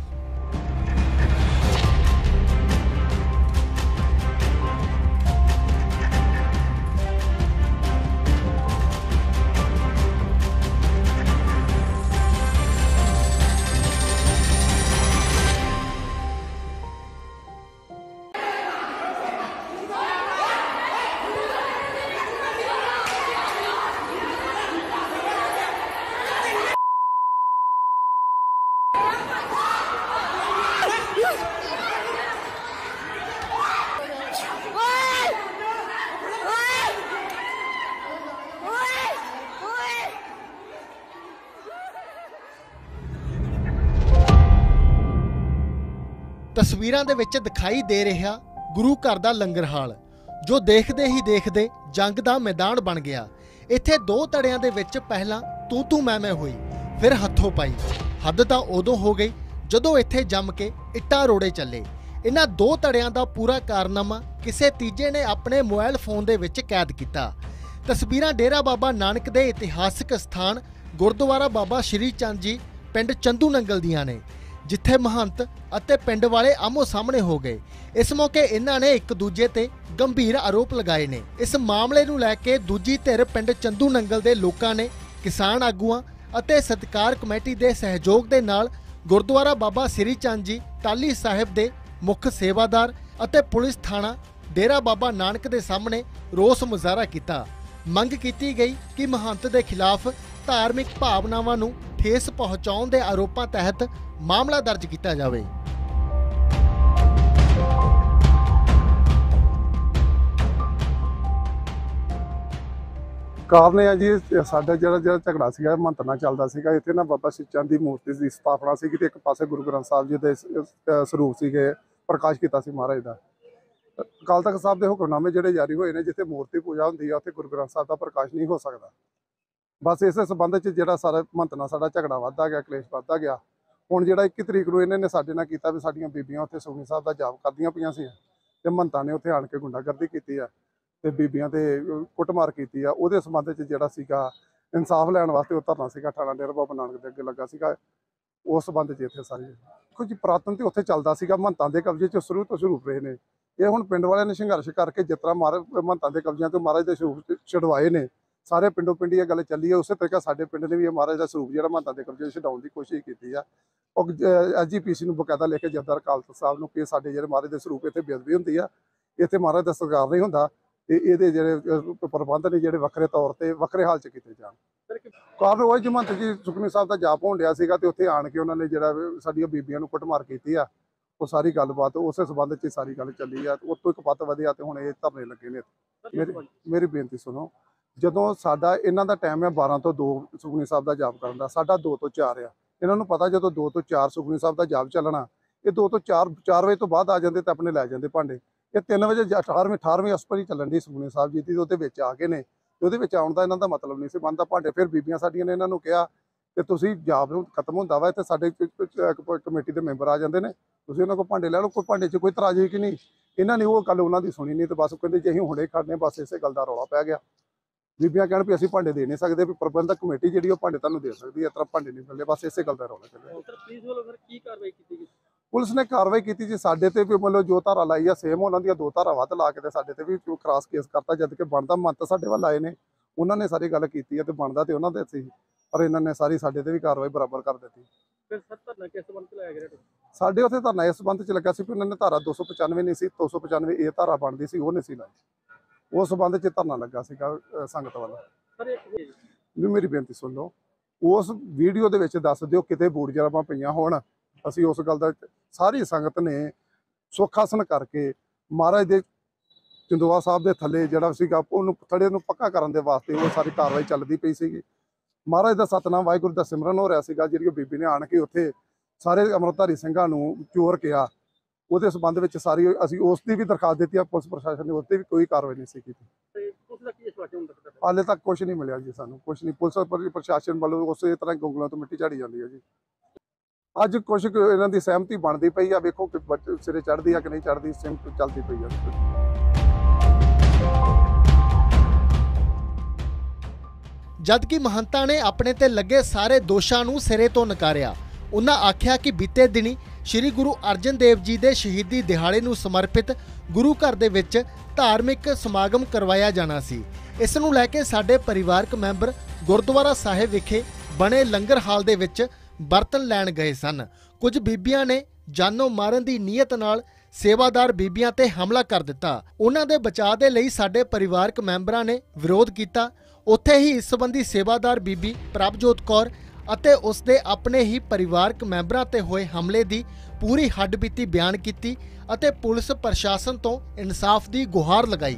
ਤਸਵੀਰਾਂ ਦੇ ਵਿੱਚ ਦਿਖਾਈ ਦੇ ਰਿਹਾ ਗੁਰੂ ਘਰ ਦਾ ਲੰਗਰ ਹਾਲ, ਜੋ ਦੇਖਦੇ ਹੀ ਦੇਖਦੇ ਜੰਗ ਦਾ ਮੈਦਾਨ ਬਣ ਗਿਆ। ਇੱਥੇ ਦੋ ਧੜਿਆਂ ਦੇ ਵਿੱਚ ਪਹਿਲਾਂ ਤੂੰ ਤੂੰ ਮੈਂ ਮੈਂ ਹੋਈ, ਫਿਰ ਹੱਥੋਂ ਪਾਈ। ਹੱਦ ਤਾਂ ਉਦੋਂ ਹੋ ਗਈ ਜਦੋਂ ਇੱਥੇ ਜੰਮ ਕੇ ਇੱਟਾਂ ਰੋੜੇ ਚੱਲੇ। ਇਹਨਾਂ ਦੋ ਧੜਿਆਂ ਦਾ ਪੂਰਾ ਕਾਰਨਾਮਾ ਕਿਸੇ ਤੀਜੇ ਨੇ ਆਪਣੇ ਮੋਬਾਈਲ ਫੋਨ ਦੇ ਵਿੱਚ ਕੈਦ ਕੀਤਾ। ਤਸਵੀਰਾਂ ਡੇਰਾ ਬਾਬਾ ਨਾਨਕ ਦੇ ਇਤਿਹਾਸਕ ਸਥਾਨ ਗੁਰਦੁਆਰਾ ਬਾਬਾ ਸ਼੍ਰੀ ਚੰਦ ਜੀ ਪਿੰਡ ਚੰਦੂ ਨੰਗਲ ਦੀਆਂ ਨੇ, ਜਿੱਥੇ ਮਹੰਤ ਅਤੇ ਪਿੰਡ ਵਾਲੇ ਆਮੋ ਸਾਹਮਣੇ ਹੋ ਗਏ। ਇਸ ਮੌਕੇ ਇਹਨਾਂ ਨੇ ਇੱਕ ਦੂਜੇ ਤੇ ਗੰਭੀਰ ਆਰੋਪ ਲਗਾਏ ਨੇ। ਇਸ ਮਾਮਲੇ ਨੂੰ ਲੈ ਕੇ ਦੂਜੀ ਧਿਰ ਪਿੰਡ ਚੰਦੂ ਨੰਗਲ ਦੇ ਲੋਕਾਂ ਨੇ ਕਿਸਾਨ ਆਗੂਆਂ ਅਤੇ ਸਤਿਕਾਰ ਕਮੇਟੀ ਦੇ ਸਹਿਯੋਗ ਦੇ ਨਾਲ ਗੁਰਦੁਆਰਾ ਬਾਬਾ ਸ਼੍ਰੀ ਚੰਦ ਜੀ ਟਾਹਲੀ ਸਾਹਿਬ ਦੇ ਮੁੱਖ ਸੇਵਾਦਾਰ ਅਤੇ ਪੁਲਿਸ ਥਾਣਾ ਡੇਰਾ ਬਾਬਾ ਨਾਨਕ ਦੇ ਸਾਹਮਣੇ ਰੋਸ ਮੁਜ਼ਾਹਰਾ ਕੀਤਾ। ਮੰਗ ਕੀਤੀ ਗਈ ਕਿ ਮਹੰਤ ਦੇ ਖਿਲਾਫ ਧਾਰਮਿਕ ਭਾਵਨਾਵਾਂ ਨੂੰ ਠੇਸ ਪਹੁੰਚਾਉਣ ਦੇ ਆਰੋਪਾਂ ਤਹਿਤ ਮਾਮਲਾ ਦਰਜ ਕੀਤਾ ਜਾਵੇ। ਕਾਰਨ ਇਹ ਆ ਜੀ, ਸਾਡਾ ਜਿਹੜਾ ਜਿਹੜਾ ਝਗੜਾ ਸੀਗਾ ਮਹੰਤ ਨਾਲ ਚੱਲਦਾ ਸੀਗਾ। ਇੱਥੇ ਨਾ ਬਾਬਾ ਸ਼੍ਰੀ ਚੰਦ ਦੀ ਮੂਰਤੀ ਦੀ ਸਥਾਪਨਾ ਸੀਗੀ ਤੇ ਇੱਕ ਪਾਸੇ ਗੁਰੂ ਗ੍ਰੰਥ ਸਾਹਿਬ ਜੀ ਦੇ ਸਰੂਪ ਸੀਗੇ, ਪ੍ਰਕਾਸ਼ ਕੀਤਾ ਸੀ ਮਹਾਰਾਜ ਦਾ। ਅਕਾਲ ਤਖਤ ਸਾਹਿਬ ਦੇ ਹੁਕਮਨਾਮੇ ਜਿਹੜੇ ਜਾਰੀ ਹੋਏ ਨੇ, ਜਿੱਥੇ ਮੂਰਤੀ ਪੂਜਾ ਹੁੰਦੀ ਆ ਉੱਥੇ ਗੁਰੂ ਗ੍ਰੰਥ ਸਾਹਿਬ ਦਾ ਪ੍ਰਕਾਸ਼ ਨਹੀਂ ਹੋ ਸਕਦਾ। ਬਸ ਇਸੇ ਸੰਬੰਧ 'ਚ ਜਿਹੜਾ ਸਾਰਾ ਮਹੰਤ ਨਾਲ ਸਾਡਾ ਝਗੜਾ ਵੱਧਦਾ ਗਿਆ, ਕਲੇਸ਼ ਵੱਧਦਾ ਗਿਆ। ਹੁਣ ਜਿਹੜਾ ਇੱਕੀ ਤਰੀਕ ਨੂੰ ਇਹਨਾਂ ਨੇ ਸਾਡੇ ਨਾਲ ਕੀਤਾ ਵੀ ਸਾਡੀਆਂ ਬੀਬੀਆਂ ਉੱਥੇ ਸੁਖਮਨੀ ਸਾਹਿਬ ਦਾ ਜਾਪ ਕਰਦੀਆਂ ਪਈਆਂ ਸੀ ਤੇ ਮਹੰਤਾਂ ਨੇ ਉੱਥੇ ਆਣ ਕੇ ਗੁੰਡਾਗਰਦੀ ਕੀਤੀ ਆ ਤੇ ਬੀਬੀਆਂ ਤੇ ਕੁੱਟਮਾਰ ਕੀਤੀ ਆ। ਉਹਦੇ ਸੰਬੰਧ 'ਚ ਜਿਹੜਾ ਸੀਗਾ ਇਨਸਾਫ ਲੈਣ ਵਾਸਤੇ ਉਹ ਧਰਨਾ ਸੀਗਾ ਥਾਣਾ ਡੇਰਾ ਬਾਬਾ ਨਾਨਕ ਦੇ ਅੱਗੇ ਲੱਗਾ ਸੀਗਾ। ਉਸ ਸੰਬੰਧ 'ਚ ਇੱਥੇ ਸਾਰੀ ਦੇਖੋ ਜੀ ਪੁਰਾਤਨ ਤੇ ਉੱਥੇ ਚੱਲਦਾ ਸੀਗਾ, ਮਹੰਤਾਂ ਦੇ ਕਬਜ਼ੇ 'ਚ ਸ਼ੁਰੂ ਤੋਂ ਸ਼ੁਰੂ ਰਹੇ ਨੇ। ਇਹ ਹੁਣ ਪਿੰਡ ਵਾਲਿਆਂ ਨੇ ਸੰਘਰਸ਼ ਕਰਕੇ ਜਿਸ ਤਰ੍ਹਾਂ ਮਹਾਰਾਜ ਮਹੰਤਾਂ ਦੇ ਕਬਜ਼ਿਆਂ ਤੋਂ ਮਹਾਰਾਜ ਦੇ ਸਰੂਪ ਛਡਵਾਏ ਨੇ, ਸਾਰੇ ਪਿੰਡੋਂ ਪਿੰਡੀ ਇਹ ਗੱਲ ਚੱਲੀ ਹੈ। ਉਸੇ ਤਰੀਕਾ ਸਾਡੇ ਪਿੰਡ ਨੇ ਵੀ ਇਹ ਮਹਾਰਾਜ ਦਾ ਸਰੂਪ ਜਿਹੜਾ ਮਹੰਤਾਂ ਦੇ ਕਬਜ਼ੇ ਛਡਾਉਣ ਦੀ ਕੋਸ਼ਿਸ਼ ਕੀਤੀ ਆ। ਉਹ ਐਸ ਜੀ ਪੀ ਸੀ ਨੂੰ ਬਕਾਇਦਾ ਲਿਖ ਕੇ ਜਥੇਦਾਰ ਅਕਾਲ ਤਖਤ ਸਾਹਿਬ ਨੂੰ ਕਿ ਸਾਡੇ ਜਿਹੜੇ ਮਹਾਰਾਜ ਦੇ ਸਰੂਪ ਇੱਥੇ ਬੇਅਦਬੀ ਹੁੰਦੀ ਆ, ਇੱਥੇ ਮਹਾਰਾਜ ਦਾ ਸਤਿਕਾਰ ਨਹੀਂ ਹੁੰਦਾ ਤੇ ਇਹਦੇ ਜਿਹੜੇ ਪ੍ਰਬੰਧ ਨੇ ਜਿਹੜੇ ਵੱਖਰੇ ਤੌਰ ਤੇ ਵੱਖਰੇ ਹਾਲ 'ਚ ਕੀਤੇ ਜਾਣ। ਕਾਰਨ ਉਹ ਜਮੰਤ ਜੀ ਸੁਖਮਨੀ ਸਾਹਿਬ ਦਾ ਜਾਪ ਹੋਣ ਡਿਆ ਸੀਗਾ ਤੇ ਉੱਥੇ ਆਣ ਕੇ ਉਹਨਾਂ ਨੇ ਜਿਹੜਾ ਸਾਡੀਆਂ ਬੀਬੀਆਂ ਨੂੰ ਕੁੱਟਮਾਰ ਕੀਤੀ ਆ। ਉਹ ਸਾਰੀ ਗੱਲਬਾਤ ਉਸੇ ਸੰਬੰਧ 'ਚ ਸਾਰੀ ਗੱਲ ਚੱਲੀ ਆ। ਉੱਥੋਂ ਇੱਕ ਪੱਤ ਵਧਿਆ ਤੇ ਹੁਣ ਇਹ ਧਰਨੇ ਲੱਗੇ ਨੇ। ਮੇਰੀ ਮੇਰੀ ਬੇਨਤੀ ਸੁਣੋ, ਜਦੋਂ ਸਾਡਾ ਇਹਨਾਂ ਦਾ ਟਾਈਮ ਹੈ ਬਾਰਾਂ ਤੋਂ ਦੋ ਸੁਖਮਨੀ ਸਾਹਿਬ ਦਾ ਜਾਪ ਕਰਨ ਦਾ, ਸਾਡਾ ਦੋ ਤੋਂ ਚਾਰ ਆ। ਇਹਨਾਂ ਨੂੰ ਪਤਾ ਜਦੋਂ ਦੋ ਤੋਂ ਚਾਰ ਸੁਖਮਨੀ ਸਾਹਿਬ ਦਾ ਜਾਪ ਚੱਲਣਾ, ਇਹ ਦੋ ਤੋਂ ਚਾਰ ਚਾਰ ਵਜੇ ਤੋਂ ਬਾਅਦ ਆ ਜਾਂਦੇ ਤੇ ਆਪਣੇ ਲੈ ਜਾਂਦੇ ਭਾਂਡੇ। ਇਹ ਤਿੰਨ ਵਜੇ ਅਠਾਰਵੀਂ ਅਠਾਰਵੀਂ ਅਸਪਰੀ ਚੱਲਣ ਦੀ ਸੁਖਮਨੀ ਸਾਹਿਬ ਜੀ ਦੀ, ਉਹਦੇ ਵਿੱਚ ਆ ਕੇ ਨੇ ਉਹਦੇ ਵਿੱਚ ਆਉਣ ਦਾ ਇਹਨਾਂ ਦਾ ਮਤਲਬ ਨਹੀਂ ਸੀ ਬਣਦਾ। ਭਾਂਡੇ ਫਿਰ ਬੀਬੀਆਂ ਸਾਡੀਆਂ ਨੇ ਇਹਨਾਂ ਨੂੰ ਕਿਹਾ ਕਿ ਤੁਸੀਂ ਜਾਪ ਨੂੰ ਖਤਮ ਹੁੰਦਾ ਵਾ ਤੇ ਸਾਡੇ ਕਮੇਟੀ ਦੇ ਮੈਂਬਰ ਆ ਜਾਂਦੇ ਨੇ, ਤੁਸੀਂ ਉਹਨਾਂ ਕੋਲ ਭਾਂਡੇ ਲੈ ਲਓ। ਕੋਈ ਭਾਂਡੇ 'ਚ ਕੋਈ ਤਰਾਜ਼ੀ ਕਿ ਨਹੀਂ, ਇਹਨਾਂ ਨੇ ਉਹ ਗੱਲ ਉਹਨਾਂ ਦੀ ਸੁਣੀ ਨਹੀਂ ਤੇ ਬਸ ਕਹਿੰਦੇ ਜੀ ਅਸੀਂ ਹੁਣੇ ਖੜਨੇ। ਬਸ ਇਸੇ ਗੱਲ ਦਾ ਰੌਲਾ ਪੈ ਗਿਆ। ਬੀਬੀਆਂ ਕਹਿਣ ਵੀ ਅਸੀਂ ਭਾਂਡੇ ਦੇ ਨਹੀਂ ਸਕਦੇ, ਵੀ ਪ੍ਰਬੰਧਕ ਕਮੇਟੀ ਜਿਹੜੀ ਉਹ ਭਾਂਡੇ ਤੁਹਾਨੂੰ ਦੇ ਸਕਦੀ ਹੈ, ਇਸ ਤਰ੍ਹਾਂ ਭਾਂਡੇ ਨਹੀਂ ਮਿਲਦੇ। ਬਸ ਇਸੇ ਗੱਲ ਦਾ ਰੌਲਾ ਚੱਲਿਆ। ਪੁਲਿਸ ਵੱਲੋਂ ਫਿਰ ਕੀ ਕਾਰਵਾਈ ਕੀਤੀ ਗਈ? ਪੁਲਿਸ ਨੇ ਕਾਰਵਾਈ ਕੀਤੀ ਜੀ, ਸਾਡੇ ਤੇ ਵੀ ਮਤਲਬ ਜੋ ਧਾਰਾ ਲਾਈ ਆ ਸੇਮ ਉਹਨਾਂ ਦੀਆਂ ਦੋ ਧਾਰਾ ਵੱਧ ਲਾ ਕੇ ਤੇ ਸਾਡੇ ਤੇ ਵੀ ਕ੍ਰਾਸ ਕੇਸ ਕਰਤਾ। ਜਦ ਕਿ ਬਣਦਾ ਮਹੰਤ ਸਾਡੇ ਵੱਲ ਆਏ ਨੇ, ਉਹਨਾਂ ਨੇ ਸਾਰੀ ਗੱਲ ਕੀਤੀ ਹੈ ਤੇ ਬਣਦਾ ਤੇ ਉਹਨਾਂ ਦੇ ਸੀ, ਪਰ ਇਹਨਾਂ ਨੇ ਸਾਰੀ ਸਾਡੇ ਤੇ ਵੀ ਕਾਰਵਾਈ ਬਰਾਬਰ ਕਰ ਦਿੱਤੀ। ਫਿਰ ਸਰ ਧਰਨਾ ਕਿਸ ਸੰਬੰਧ ਚ ਲਾਇਆ ਗਿਆ ਤੁਹਾਡਾ? ਸਾਡੇ ਉੱਥੇ ਧਰਨਾ ਇਸ ਸੰਬੰਧ ਚ ਲੱਗਾ ਸੀ ਕਿ ਉਹਨਾਂ ਨੇ ਧਾਰਾ ਦੋ ਸੌ ਪਚਾਨਵੇਂ ਨਹੀਂ ਸੀ, ਦੋ ਸੌ ਪਚਾਨਵੇਂ ਇਹ ਧਾਰਾ ਬਣਦੀ ਸੀ, ਉਹ ਨਹੀਂ ਸੀ ਲਾਈ। ਉਸ ਸੰਬੰਧ ਚ ਧਰਨਾ ਲੱਗਾ ਸੀਗਾ ਅ, ਸੰਗਤ ਵੱਲ। ਸਰ ਇੱਕ ਵੀ ਮੇਰੀ ਬੇਨਤੀ ਸੁਣ ਲਓ, ਉਸ ਵੀਡੀਓ ਦੇ ਵਿੱਚ ਦੱਸ ਦਿਓ ਕਿਤੇ ਬੂਟ ਜਰਾਬਾਂ ਪਈਆਂ ਹੋਣ। ਅਸੀਂ ਉਸ ਗੱਲ ਦਾ ਸਾਰੀ ਸੰਗਤ ਨੇ ਸੁੱਖ ਆਸਣ ਕਰਕੇ ਮਹਾਰਾਜ ਦੇ ਚੰਦੋਆ ਸਾਹਿਬ ਦੇ ਥੱਲੇ ਜਿਹੜਾ ਸੀਗਾ ਉਹਨੂੰ ਥੜੇ ਨੂੰ ਪੱਕਾ ਕਰਨ ਦੇ ਵਾਸਤੇ ਉਹ ਸਾਰੀ ਕਾਰਵਾਈ ਚੱਲਦੀ ਪਈ ਸੀਗੀ। ਮਹਾਰਾਜ ਦਾ ਸਤਨਾਮ ਵਾਹਿਗੁਰੂ ਦਾ ਸਿਮਰਨ ਹੋ ਰਿਹਾ ਸੀਗਾ। ਜਿਹੜੀ ਬੀਬੀ ਨੇ ਆਣ ਕੇ ਉੱਥੇ ਸਾਰੇ ਅੰਮ੍ਰਿਤਧਾਰੀ ਸਿੰਘਾਂ ਨੂੰ ਚੋਰ ਕਿਹਾ, ਉਹਦੇ ਸੰਬੰਧ ਵਿੱਚ ਸਾਰੀ ਅਸੀਂ ਉਸ ਦੀ ਵੀ ਦਰਖਾਸਤ ਦਿੱਤੀ ਆ। ਪੁਲਿਸ ਪ੍ਰਸ਼ਾਸਨ ਨੇ ਉਸ 'ਤੇ ਵੀ ਕੋਈ ਕਾਰਵਾਈ ਨਹੀਂ ਸੀ ਕੀਤੀ। ਤੇ ਉਸ ਦਾ ਕੀ ਵਿਸ਼ਵਾਸ ਹੁੰਦਾ ਤੁਹਾਡਾ? ਹਾਲੇ ਤੱਕ ਕੁਝ ਨਹੀਂ ਮਿਲਿਆ ਜੀ ਸਾਨੂੰ, ਕੁਝ ਨਹੀਂ। ਪੁਲਿਸ ਪ੍ਰ- ਪ੍ਰਸ਼ਾਸਨ ਵੱਲੋਂ ਉਸੇ ਤਰ੍ਹਾਂ ਗੋਗਲਾਂ ਤੋਂ ਮਿੱਟੀ ਝਾੜੀ ਜਾਂਦੀ ਹੈ ਜੀ। ਅੱਜ ਕੁਝ ਕੁ ਇਹਨਾਂ ਦੀ ਸਹਿਮਤੀ ਬਣਦੀ ਪਈ ਆ, ਵੇਖੋ ਕਿ ਬੱਚ- ਸਿਰੇ ਚੜ੍ਹਦੀ ਆ ਕਿ ਨਹੀਂ ਚੜ੍ਹਦੀ, ਸਹਿਮਤੀ ਚੱਲਦੀ ਪਈ ਆ। ਜਦਕਿ ਮਹੰਤਾਂ ਨੇ ਆਪਣੇ ਤੇ ਲੱਗੇ ਸਾਰੇ ਦੋਸ਼ਾਂ ਨੂੰ ਸਿਰੇ ਤੋਂ ਨਕਾਰਿਆ। ਉਹਨਾਂ ਆਖਿਆ ਕਿ ਬੀਤੇ ਦਿਨੀ ਸ੍ਰੀ ਗੁਰੂ ਅਰਜਨ ਦੇਵ ਜੀ ਦੇ ਸ਼ਹੀਦੀ ਦਿਹਾੜੇ ਨੂੰ ਸਮਰਪਿਤ ਗੁਰੂ ਘਰ ਦੇ ਵਿੱਚ ਧਾਰਮਿਕ ਸਮਾਗਮ ਕਰਵਾਇਆ ਜਾਣਾ ਸੀ। ਇਸ ਨੂੰ ਲੈ ਕੇ ਸਾਡੇ ਪਰਿਵਾਰਕ ਮੈਂਬਰ ਗੁਰਦੁਆਰਾ ਸਾਹਿਬ ਵਿਖੇ ਬਣੇ ਲੰਗਰ ਹਾਲ ਦੇ ਵਿੱਚ ਬਰਤਨ ਲੈਣ ਗਏ ਸਨ। ਕੁਝ ਬੀਬੀਆਂ ਨੇ ਜਾਨੋਂ ਮਾਰਨ ਦੀ ਨੀਅਤ ਨਾਲ ਸੇਵਾਦਾਰ ਬੀਬੀਆਂ ਤੇ ਹਮਲਾ ਕਰ ਦਿੱਤਾ। ਉਹਨਾਂ ਦੇ ਬਚਾਅ ਦੇ ਲਈ ਸਾਡੇ ਪਰਿਵਾਰਕ ਮੈਂਬਰਾਂ ਨੇ ਵਿਰੋਧ ਕੀਤਾ। ਉੱਥੇ ਹੀ ਇਸ ਸੰਬੰਧੀ ਸੇਵਾਦਾਰ ਬੀਬੀ ਪ੍ਰਭਜੋਤ ਕੌਰ ਅਤੇ ਉਸ ਦੇ ਆਪਣੇ ਹੀ ਪਰਿਵਾਰਕ ਮੈਂਬਰਾਂ ਤੇ ਹੋਏ ਹਮਲੇ ਦੀ ਪੂਰੀ ਹੱਡਬੀਤੀ ਬਿਆਨ ਕੀਤੀ ਅਤੇ ਪੁਲਿਸ ਪ੍ਰਸ਼ਾਸਨ ਤੋਂ ਇਨਸਾਫ ਦੀ ਗੁਹਾਰ ਲਗਾਈ।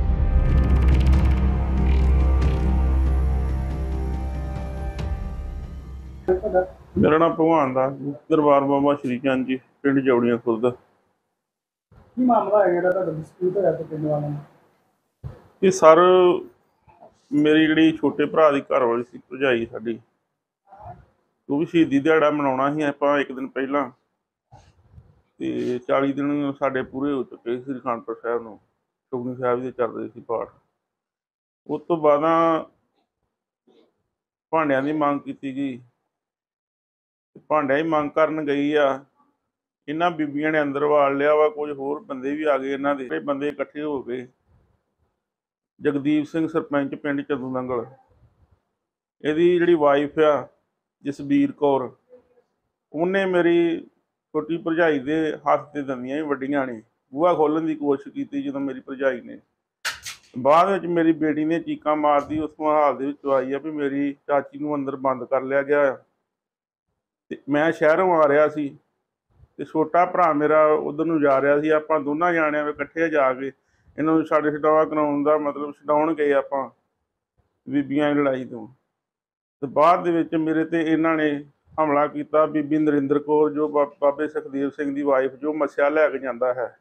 ਮੇਰਾ ਨਾਮ ਭਗਵਾਨ ਦਾਸ ਜੀ, ਦਰਬਾਰ ਬਾਬਾ ਸ਼੍ਰੀ ਚੰਦ ਜੀ, ਪਿੰਡ ਜੌੜੀਆਂ ਖੁਰਦ। ਕੀ ਮਾਮਲਾ ਹੈ ਜਿਹੜਾ ਤੁਹਾਡਾ ਡਿਸਪਿਊਟ ਹੋਇਆ ਤੇ ਪਿੰਡ ਵਾਲਿਆਂ ਨਾਲ? ਇਹ ਸਰ ਮੇਰੀ ਜਿਹੜੀ ਛੋਟੇ ਭਰਾ ਦੀ ਘਰ ਵਾਲੀ ਸੀ, ਭਰਜਾਈ ਸਾਡੀ, ਉਹ ਵੀ ਸ਼ਹੀਦੀ ਦਿਹਾੜਾ ਮਨਾਉਣਾ ਸੀ ਆਪਾਂ ਇੱਕ ਦਿਨ ਪਹਿਲਾਂ, ਤੇ ਚਾਲੀ ਦਿਨ ਸਾਡੇ ਪੂਰੇ ਹੋ ਚੁੱਕੇ ਸੀ। ਸ੍ਰੀ ਅਖੰਡਪੁਰ ਸਾਹਿਬ ਨੂੰ ਸੁਖਮਨੀ ਸਾਹਿਬ ਦੇ ਚੱਲ ਰਹੇ ਸੀ ਪਾਠ। ਉਸ ਤੋਂ ਬਾਅਦ ਭਾਂਡਿਆਂ ਦੀ ਮੰਗ ਕੀਤੀ ਗਈ। ਭਾਂਡਿਆਂ ਦੀ ਮੰਗ ਕਰਨ ਗਈ ਆ, ਇਹਨਾਂ ਬੀਬੀਆਂ ਨੇ ਅੰਦਰ ਵਾੜ ਲਿਆ ਵਾ। ਕੁਝ ਹੋਰ ਬੰਦੇ ਵੀ ਆ ਗਏ, ਇਹਨਾਂ ਦੇ ਬੰਦੇ ਇਕੱਠੇ ਹੋ ਗਏ। ਜਗਦੀਪ ਸਿੰਘ ਸਰਪੰਚ ਪਿੰਡ ਚੰਦੂ ਨੰਗਲ, ਇਹਦੀ ਜਿਹੜੀ ਵਾਈਫ ਆ ਜਸਬੀਰ ਕੌਰ, ਉਹਨੇ ਮੇਰੀ ਛੋਟੀ ਭਰਜਾਈ ਦੇ ਹੱਥ ਤੇ ਦੰਦੀਆਂ ਵੀ ਵੱਡੀਆਂ ਨੇ। ਬੂਹਾ ਖੋਲ੍ਹਣ ਦੀ ਕੋਸ਼ਿਸ਼ ਕੀਤੀ ਜਦੋਂ ਮੇਰੀ ਭਰਜਾਈ ਨੇ। ਬਾਅਦ ਵਿੱਚ ਮੇਰੀ ਬੇਟੀ ਨੇ ਚੀਕਾਂ ਮਾਰਦੀ ਉਸ ਹਾਲ ਦੇ ਵਿੱਚ ਆਈ ਆ ਵੀ ਮੇਰੀ ਚਾਚੀ ਨੂੰ ਅੰਦਰ ਬੰਦ ਕਰ ਲਿਆ ਗਿਆ। ਤੇ ਮੈਂ ਸ਼ਹਿਰੋਂ ਆ ਰਿਹਾ ਸੀ ਤੇ ਛੋਟਾ ਭਰਾ ਮੇਰਾ ਉਧਰ ਨੂੰ ਜਾ ਰਿਹਾ ਸੀ। ਆਪਾਂ ਦੋਨਾਂ ਜਾਣਿਆਂ ਵਿੱਚ ਇਕੱਠੇ ਜਾ ਕੇ ਇਹਨਾਂ ਨੂੰ ਛੱਡ ਛਡਾਵਾ ਕਰਾਉਣ ਦਾ ਮਤਲਬ ਛਡਾਉਣ ਗਏ ਆਪਾਂ ਬੀਬੀਆਂ ਦੀ ਲੜਾਈ ਤੋਂ। ਤੇ ਬਾਅਦ ਦੇ ਵਿੱਚ ਮੇਰੇ ਤੇ ਇਹਨਾਂ ਨੇ ਹਮਲਾ ਕੀਤਾ। ਬੀਬੀ ਨਰਿੰਦਰ ਕੌਰ ਜੋ ਬਾ- ਬਾਬੇ ਸੁਖਦੇਵ ਸਿੰਘ ਦੀ ਵਾਈਫ, ਜੋ ਮੱਸਿਆ ਲੈ ਕੇ ਜਾਂਦਾ ਹੈ,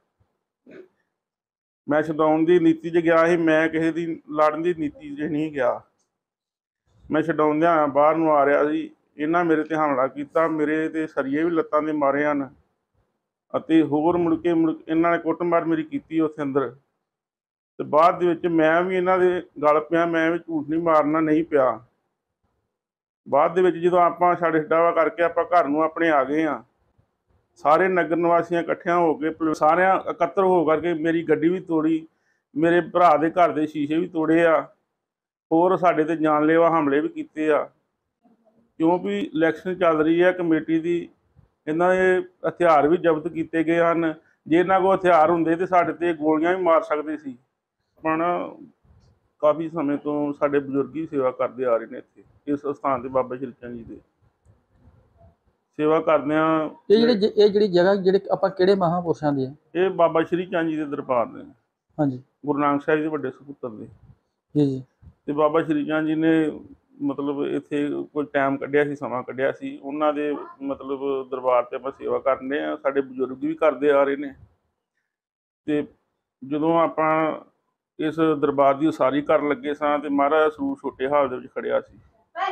ਮੈਂ ਛਡਾਉਣ ਦੀ ਨੀਤੀ 'ਚ ਗਿਆ ਸੀ। ਮੈਂ ਕਿਸੇ ਦੀ ਲੜਨ ਦੀ ਨੀਤੀ 'ਚ ਨਹੀਂ ਗਿਆ। ਮੈਂ ਛਡਾਉਂਦਿਆਂ ਬਾਹਰ ਨੂੰ ਆ ਰਿਹਾ ਸੀ, ਇਹਨਾਂ ਮੇਰੇ ਤੇ ਹਮਲਾ ਕੀਤਾ। ਮੇਰੇ ਤੇ ਸਰੀਏ ਵੀ ਲੱਤਾਂ ਦੇ ਮਾਰੇ ਹਨ ਅਤੇ ਹੋਰ ਮੁੜ ਕੇ ਮੁੜ ਇਹਨਾਂ ਨੇ ਕੁੱਟਮਾਰ ਮੇਰੀ ਕੀਤੀ ਉੱਥੇ ਅੰਦਰ। ਤੇ ਬਾਅਦ ਦੇ ਵਿੱਚ ਮੈਂ ਵੀ ਇਹਨਾਂ ਦੇ ਗਲ ਪਿਆ। ਮੈਂ ਵੀ ਝੂਠ ਨਹੀਂ ਮਾਰਨਾ ਨਹੀਂ ਪਿਆ। ਬਾਅਦ ਦੇ ਵਿੱਚ ਜਦੋਂ ਆਪਾਂ ਛੱਡ ਛਡਾਵਾ ਕਰਕੇ ਆਪਾਂ ਘਰ ਨੂੰ ਆਪਣੇ ਆ ਗਏ ਹਾਂ, ਸਾਰੇ ਨਗਰ ਨਿਵਾਸੀਆਂ ਇਕੱਠਿਆਂ ਹੋ ਕੇ ਸਾਰਿਆਂ ਇਕੱਤਰ ਹੋ ਕਰਕੇ ਮੇਰੀ ਗੱਡੀ ਵੀ ਤੋੜੀ, ਮੇਰੇ ਭਰਾ ਦੇ ਘਰ ਦੇ ਸ਼ੀਸ਼ੇ ਵੀ ਤੋੜੇ ਆ, ਹੋਰ ਸਾਡੇ ਤੇ ਜਾਨਲੇਵਾ ਹਮਲੇ ਵੀ ਕੀਤੇ ਆ। ਕਿਉਂਕਿ ਇਲੈਕਸ਼ਨ ਚੱਲ ਰਹੀ ਹੈ ਕਮੇਟੀ ਦੀ, ਇਹਨਾਂ ਦੇ ਹਥਿਆਰ ਵੀ ਜ਼ਬਤ ਕੀਤੇ ਗਏ ਹਨ। ਜੇ ਇਹਨਾਂ ਕੋਲ ਹਥਿਆਰ ਹੁੰਦੇ ਤਾਂ ਸਾਡੇ ਤੇ ਗੋਲੀਆਂ ਵੀ ਮਾਰ ਸਕਦੇ ਸੀ। ਆਪਣਾ ਕਾਫੀ ਸਮੇਂ ਤੋਂ ਸਾਡੇ ਬਜ਼ੁਰਗ ਹੀ ਸੇਵਾ ਕਰਦੇ ਆ ਰਹੇ ਨੇ ਇੱਥੇ ਇਸ ਸਥਾਨ ਤੇ, ਬਾਬਾ ਸ਼੍ਰੀ ਚੰਦ ਜੀ ਦੇ ਸੇਵਾ ਕਰਦੇ ਆ। ਇਹ ਜਿਹੜੀ ਇਹ ਜਿਹੜੀ ਜਗ੍ਹਾ ਜਿਹੜੇ ਆਪਾਂ ਕਿਹੜੇ ਮਹਾਂਪੁਰਸ਼ਾਂ ਦੀ ਹੈ? ਇਹ ਬਾਬਾ ਸ਼੍ਰੀ ਚੰਦ ਜੀ ਦੇ ਦਰਬਾਰ ਨੇ, ਹਾਂਜੀ, ਗੁਰੂ ਨਾਨਕ ਸਾਹਿਬ ਦੇ ਵੱਡੇ ਸਪੁੱਤਰ ਦੇ। ਜੀ ਜੀ। ਤੇ ਬਾਬਾ ਸ਼੍ਰੀ ਚੰਦ ਜੀ ਨੇ ਮਤਲਬ ਇੱਥੇ ਕੋਈ ਟਾਈਮ ਕੱਢਿਆ ਸੀ, ਸਮਾਂ ਕੱਢਿਆ ਸੀ। ਉਹਨਾਂ ਦੇ ਮਤਲਬ ਦਰਬਾਰ ਤੇ ਆਪਾਂ ਸੇਵਾ ਕਰਨੇ ਆ। ਸਾਡੇ ਬਜ਼ੁਰਗ ਵੀ ਕਰਦੇ ਆ ਰਹੇ ਨੇ। ਤੇ ਜਦੋਂ ਆਪਾਂ ਇਸ ਦਰਬਾਰ ਦੀ ਉਸਾਰੀ ਕਰਨ ਲੱਗੇ ਸਾਂ ਤੇ ਮਹਾਰਾਜ ਦਾ ਸਰੂਪ ਛੋਟੇ ਹਾਲ ਦੇ ਵਿੱਚ ਖੜਿਆ ਸੀ।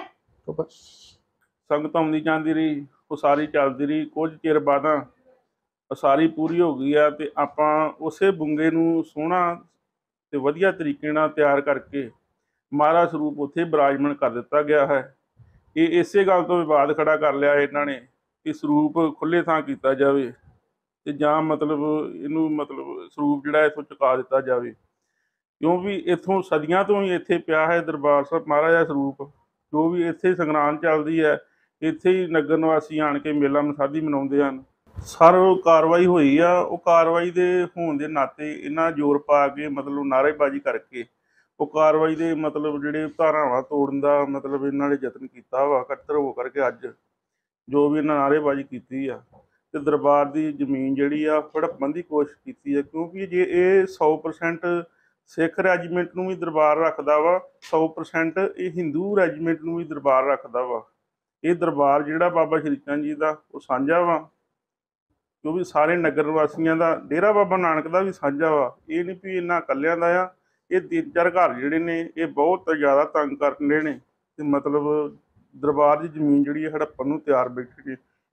ਸੰਗਤ ਆਉਂਦੀ ਜਾਂਦੀ ਰਹੀ, ਉਸਾਰੀ ਚੱਲਦੀ ਰਹੀ। ਕੁਝ ਚਿਰ ਬਾਅਦ ਉਸਾਰੀ ਪੂਰੀ ਹੋ ਗਈ ਆ ਤੇ ਆਪਾਂ ਉਸੇ ਬੁੰਗੇ ਨੂੰ ਸੋਹਣਾ ਤੇ ਵਧੀਆ ਤਰੀਕੇ ਨਾਲ ਤਿਆਰ ਕਰਕੇ ਮਹਾਰਾਜ ਸਰੂਪ ਉੱਥੇ ਬਿਰਾਜਮਾਨ ਕਰ ਦਿੱਤਾ ਗਿਆ ਹੈ। ਇਹ ਇਸੇ ਗੱਲ ਤੋਂ ਵਿਵਾਦ ਖੜਾ ਕਰ ਲਿਆ ਇਹਨਾਂ ਨੇ ਕਿ ਸਰੂਪ ਖੁੱਲ੍ਹੇ ਥਾਂ ਕੀਤਾ ਜਾਵੇ ਤੇ ਜਾਂ ਮਤਲਬ ਇਹਨੂੰ ਮਤਲਬ ਸਰੂਪ ਜਿਹੜਾ ਇੱਥੋਂ ਚੁਕਾ ਦਿੱਤਾ ਜਾਵੇ। ਕਿਉਂਕਿ ਇੱਥੋਂ ਸਦੀਆਂ ਤੋਂ ਹੀ ਇੱਥੇ ਪਿਆ ਹੈ ਦਰਬਾਰ ਸਾਹਿਬ ਮਹਾਰਾਜ ਦਾ ਸਰੂਪ। ਜੋ ਵੀ ਇੱਥੇ ਸੰਗਰਾਂਦ ਚੱਲਦੀ ਹੈ, ਇੱਥੇ ਹੀ ਨਗਰ ਨਿਵਾਸੀ ਆਣ ਕੇ ਮੇਲਾ ਮਸਾਦੀ ਮਨਾਉਂਦੇ ਹਨ। ਸਰ ਉਹ ਕਾਰਵਾਈ ਹੋਈ ਆ, ਉਹ ਕਾਰਵਾਈ ਦੇ ਹੋਣ ਦੇ ਨਾਤੇ ਇਹਨਾਂ ਜ਼ੋਰ ਪਾ ਕੇ ਮਤਲਬ ਨਾਅਰੇਬਾਜ਼ੀ ਕਰਕੇ ਉਹ ਕਾਰਵਾਈ ਦੇ ਮਤਲਬ ਜਿਹੜੇ ਧਾਰਾਵਾਂ ਤੋੜਨ ਦਾ ਮਤਲਬ ਇਹਨਾਂ ਨੇ ਯਤਨ ਕੀਤਾ ਵਾ। ਇਕੱਤਰ ਹੋ ਕਰਕੇ ਅੱਜ ਜੋ ਵੀ ਇਹਨਾਂ ਨਾਅਰੇਬਾਜ਼ੀ ਕੀਤੀ ਆ ਤੇ ਦਰਬਾਰ ਦੀ ਜ਼ਮੀਨ ਜਿਹੜੀ ਆ ਹੜੱਪਣ ਦੀ ਕੋਸ਼ਿਸ਼ ਕੀਤੀ ਆ, ਕਿਉਂਕਿ ਜੇ ਇਹ ਸੌ ਪ੍ਰਸੈਂਟ ਸਿੱਖ ਰੈਜੀਮੈਂਟ ਨੂੰ ਵੀ ਦਰਬਾਰ ਰੱਖਦਾ ਵਾ, ਸੌ ਪ੍ਰਸੈਂਟ ਇਹ ਹਿੰਦੂ ਰੈਜੀਮੈਂਟ ਨੂੰ ਵੀ ਦਰਬਾਰ ਰੱਖਦਾ ਵਾ। ਇਹ ਦਰਬਾਰ ਜਿਹੜਾ ਬਾਬਾ ਸ਼੍ਰੀ ਚੰਦ ਜੀ ਦਾ ਉਹ ਸਾਂਝਾ ਵਾ, ਕਿਉਂਕਿ ਸਾਰੇ ਨਗਰ ਨਿਵਾਸੀਆਂ ਦਾ, ਡੇਰਾ ਬਾਬਾ ਨਾਨਕ ਦਾ ਵੀ ਸਾਂਝਾ ਵਾ। ਇਹ ਨਹੀਂ ਵੀ ਇਹਨਾਂ ਇਕੱਲਿਆਂ ਦਾ ਆ। ਇਹ ਤਿੰਨ ਚਾਰ ਘਰ ਜਿਹੜੇ ਨੇ ਇਹ ਬਹੁਤ ਜ਼ਿਆਦਾ ਤੰਗ ਕਰਨ ਦੇ ਨੇ ਤੇ ਮਤਲਬ ਦਰਬਾਰ ਦੀ ਜ਼ਮੀਨ ਜਿਹੜੀ ਹੈ ਹੜੱਪਣ ਨੂੰ ਤਿਆਰ ਬੈਠੇ ਨੇ।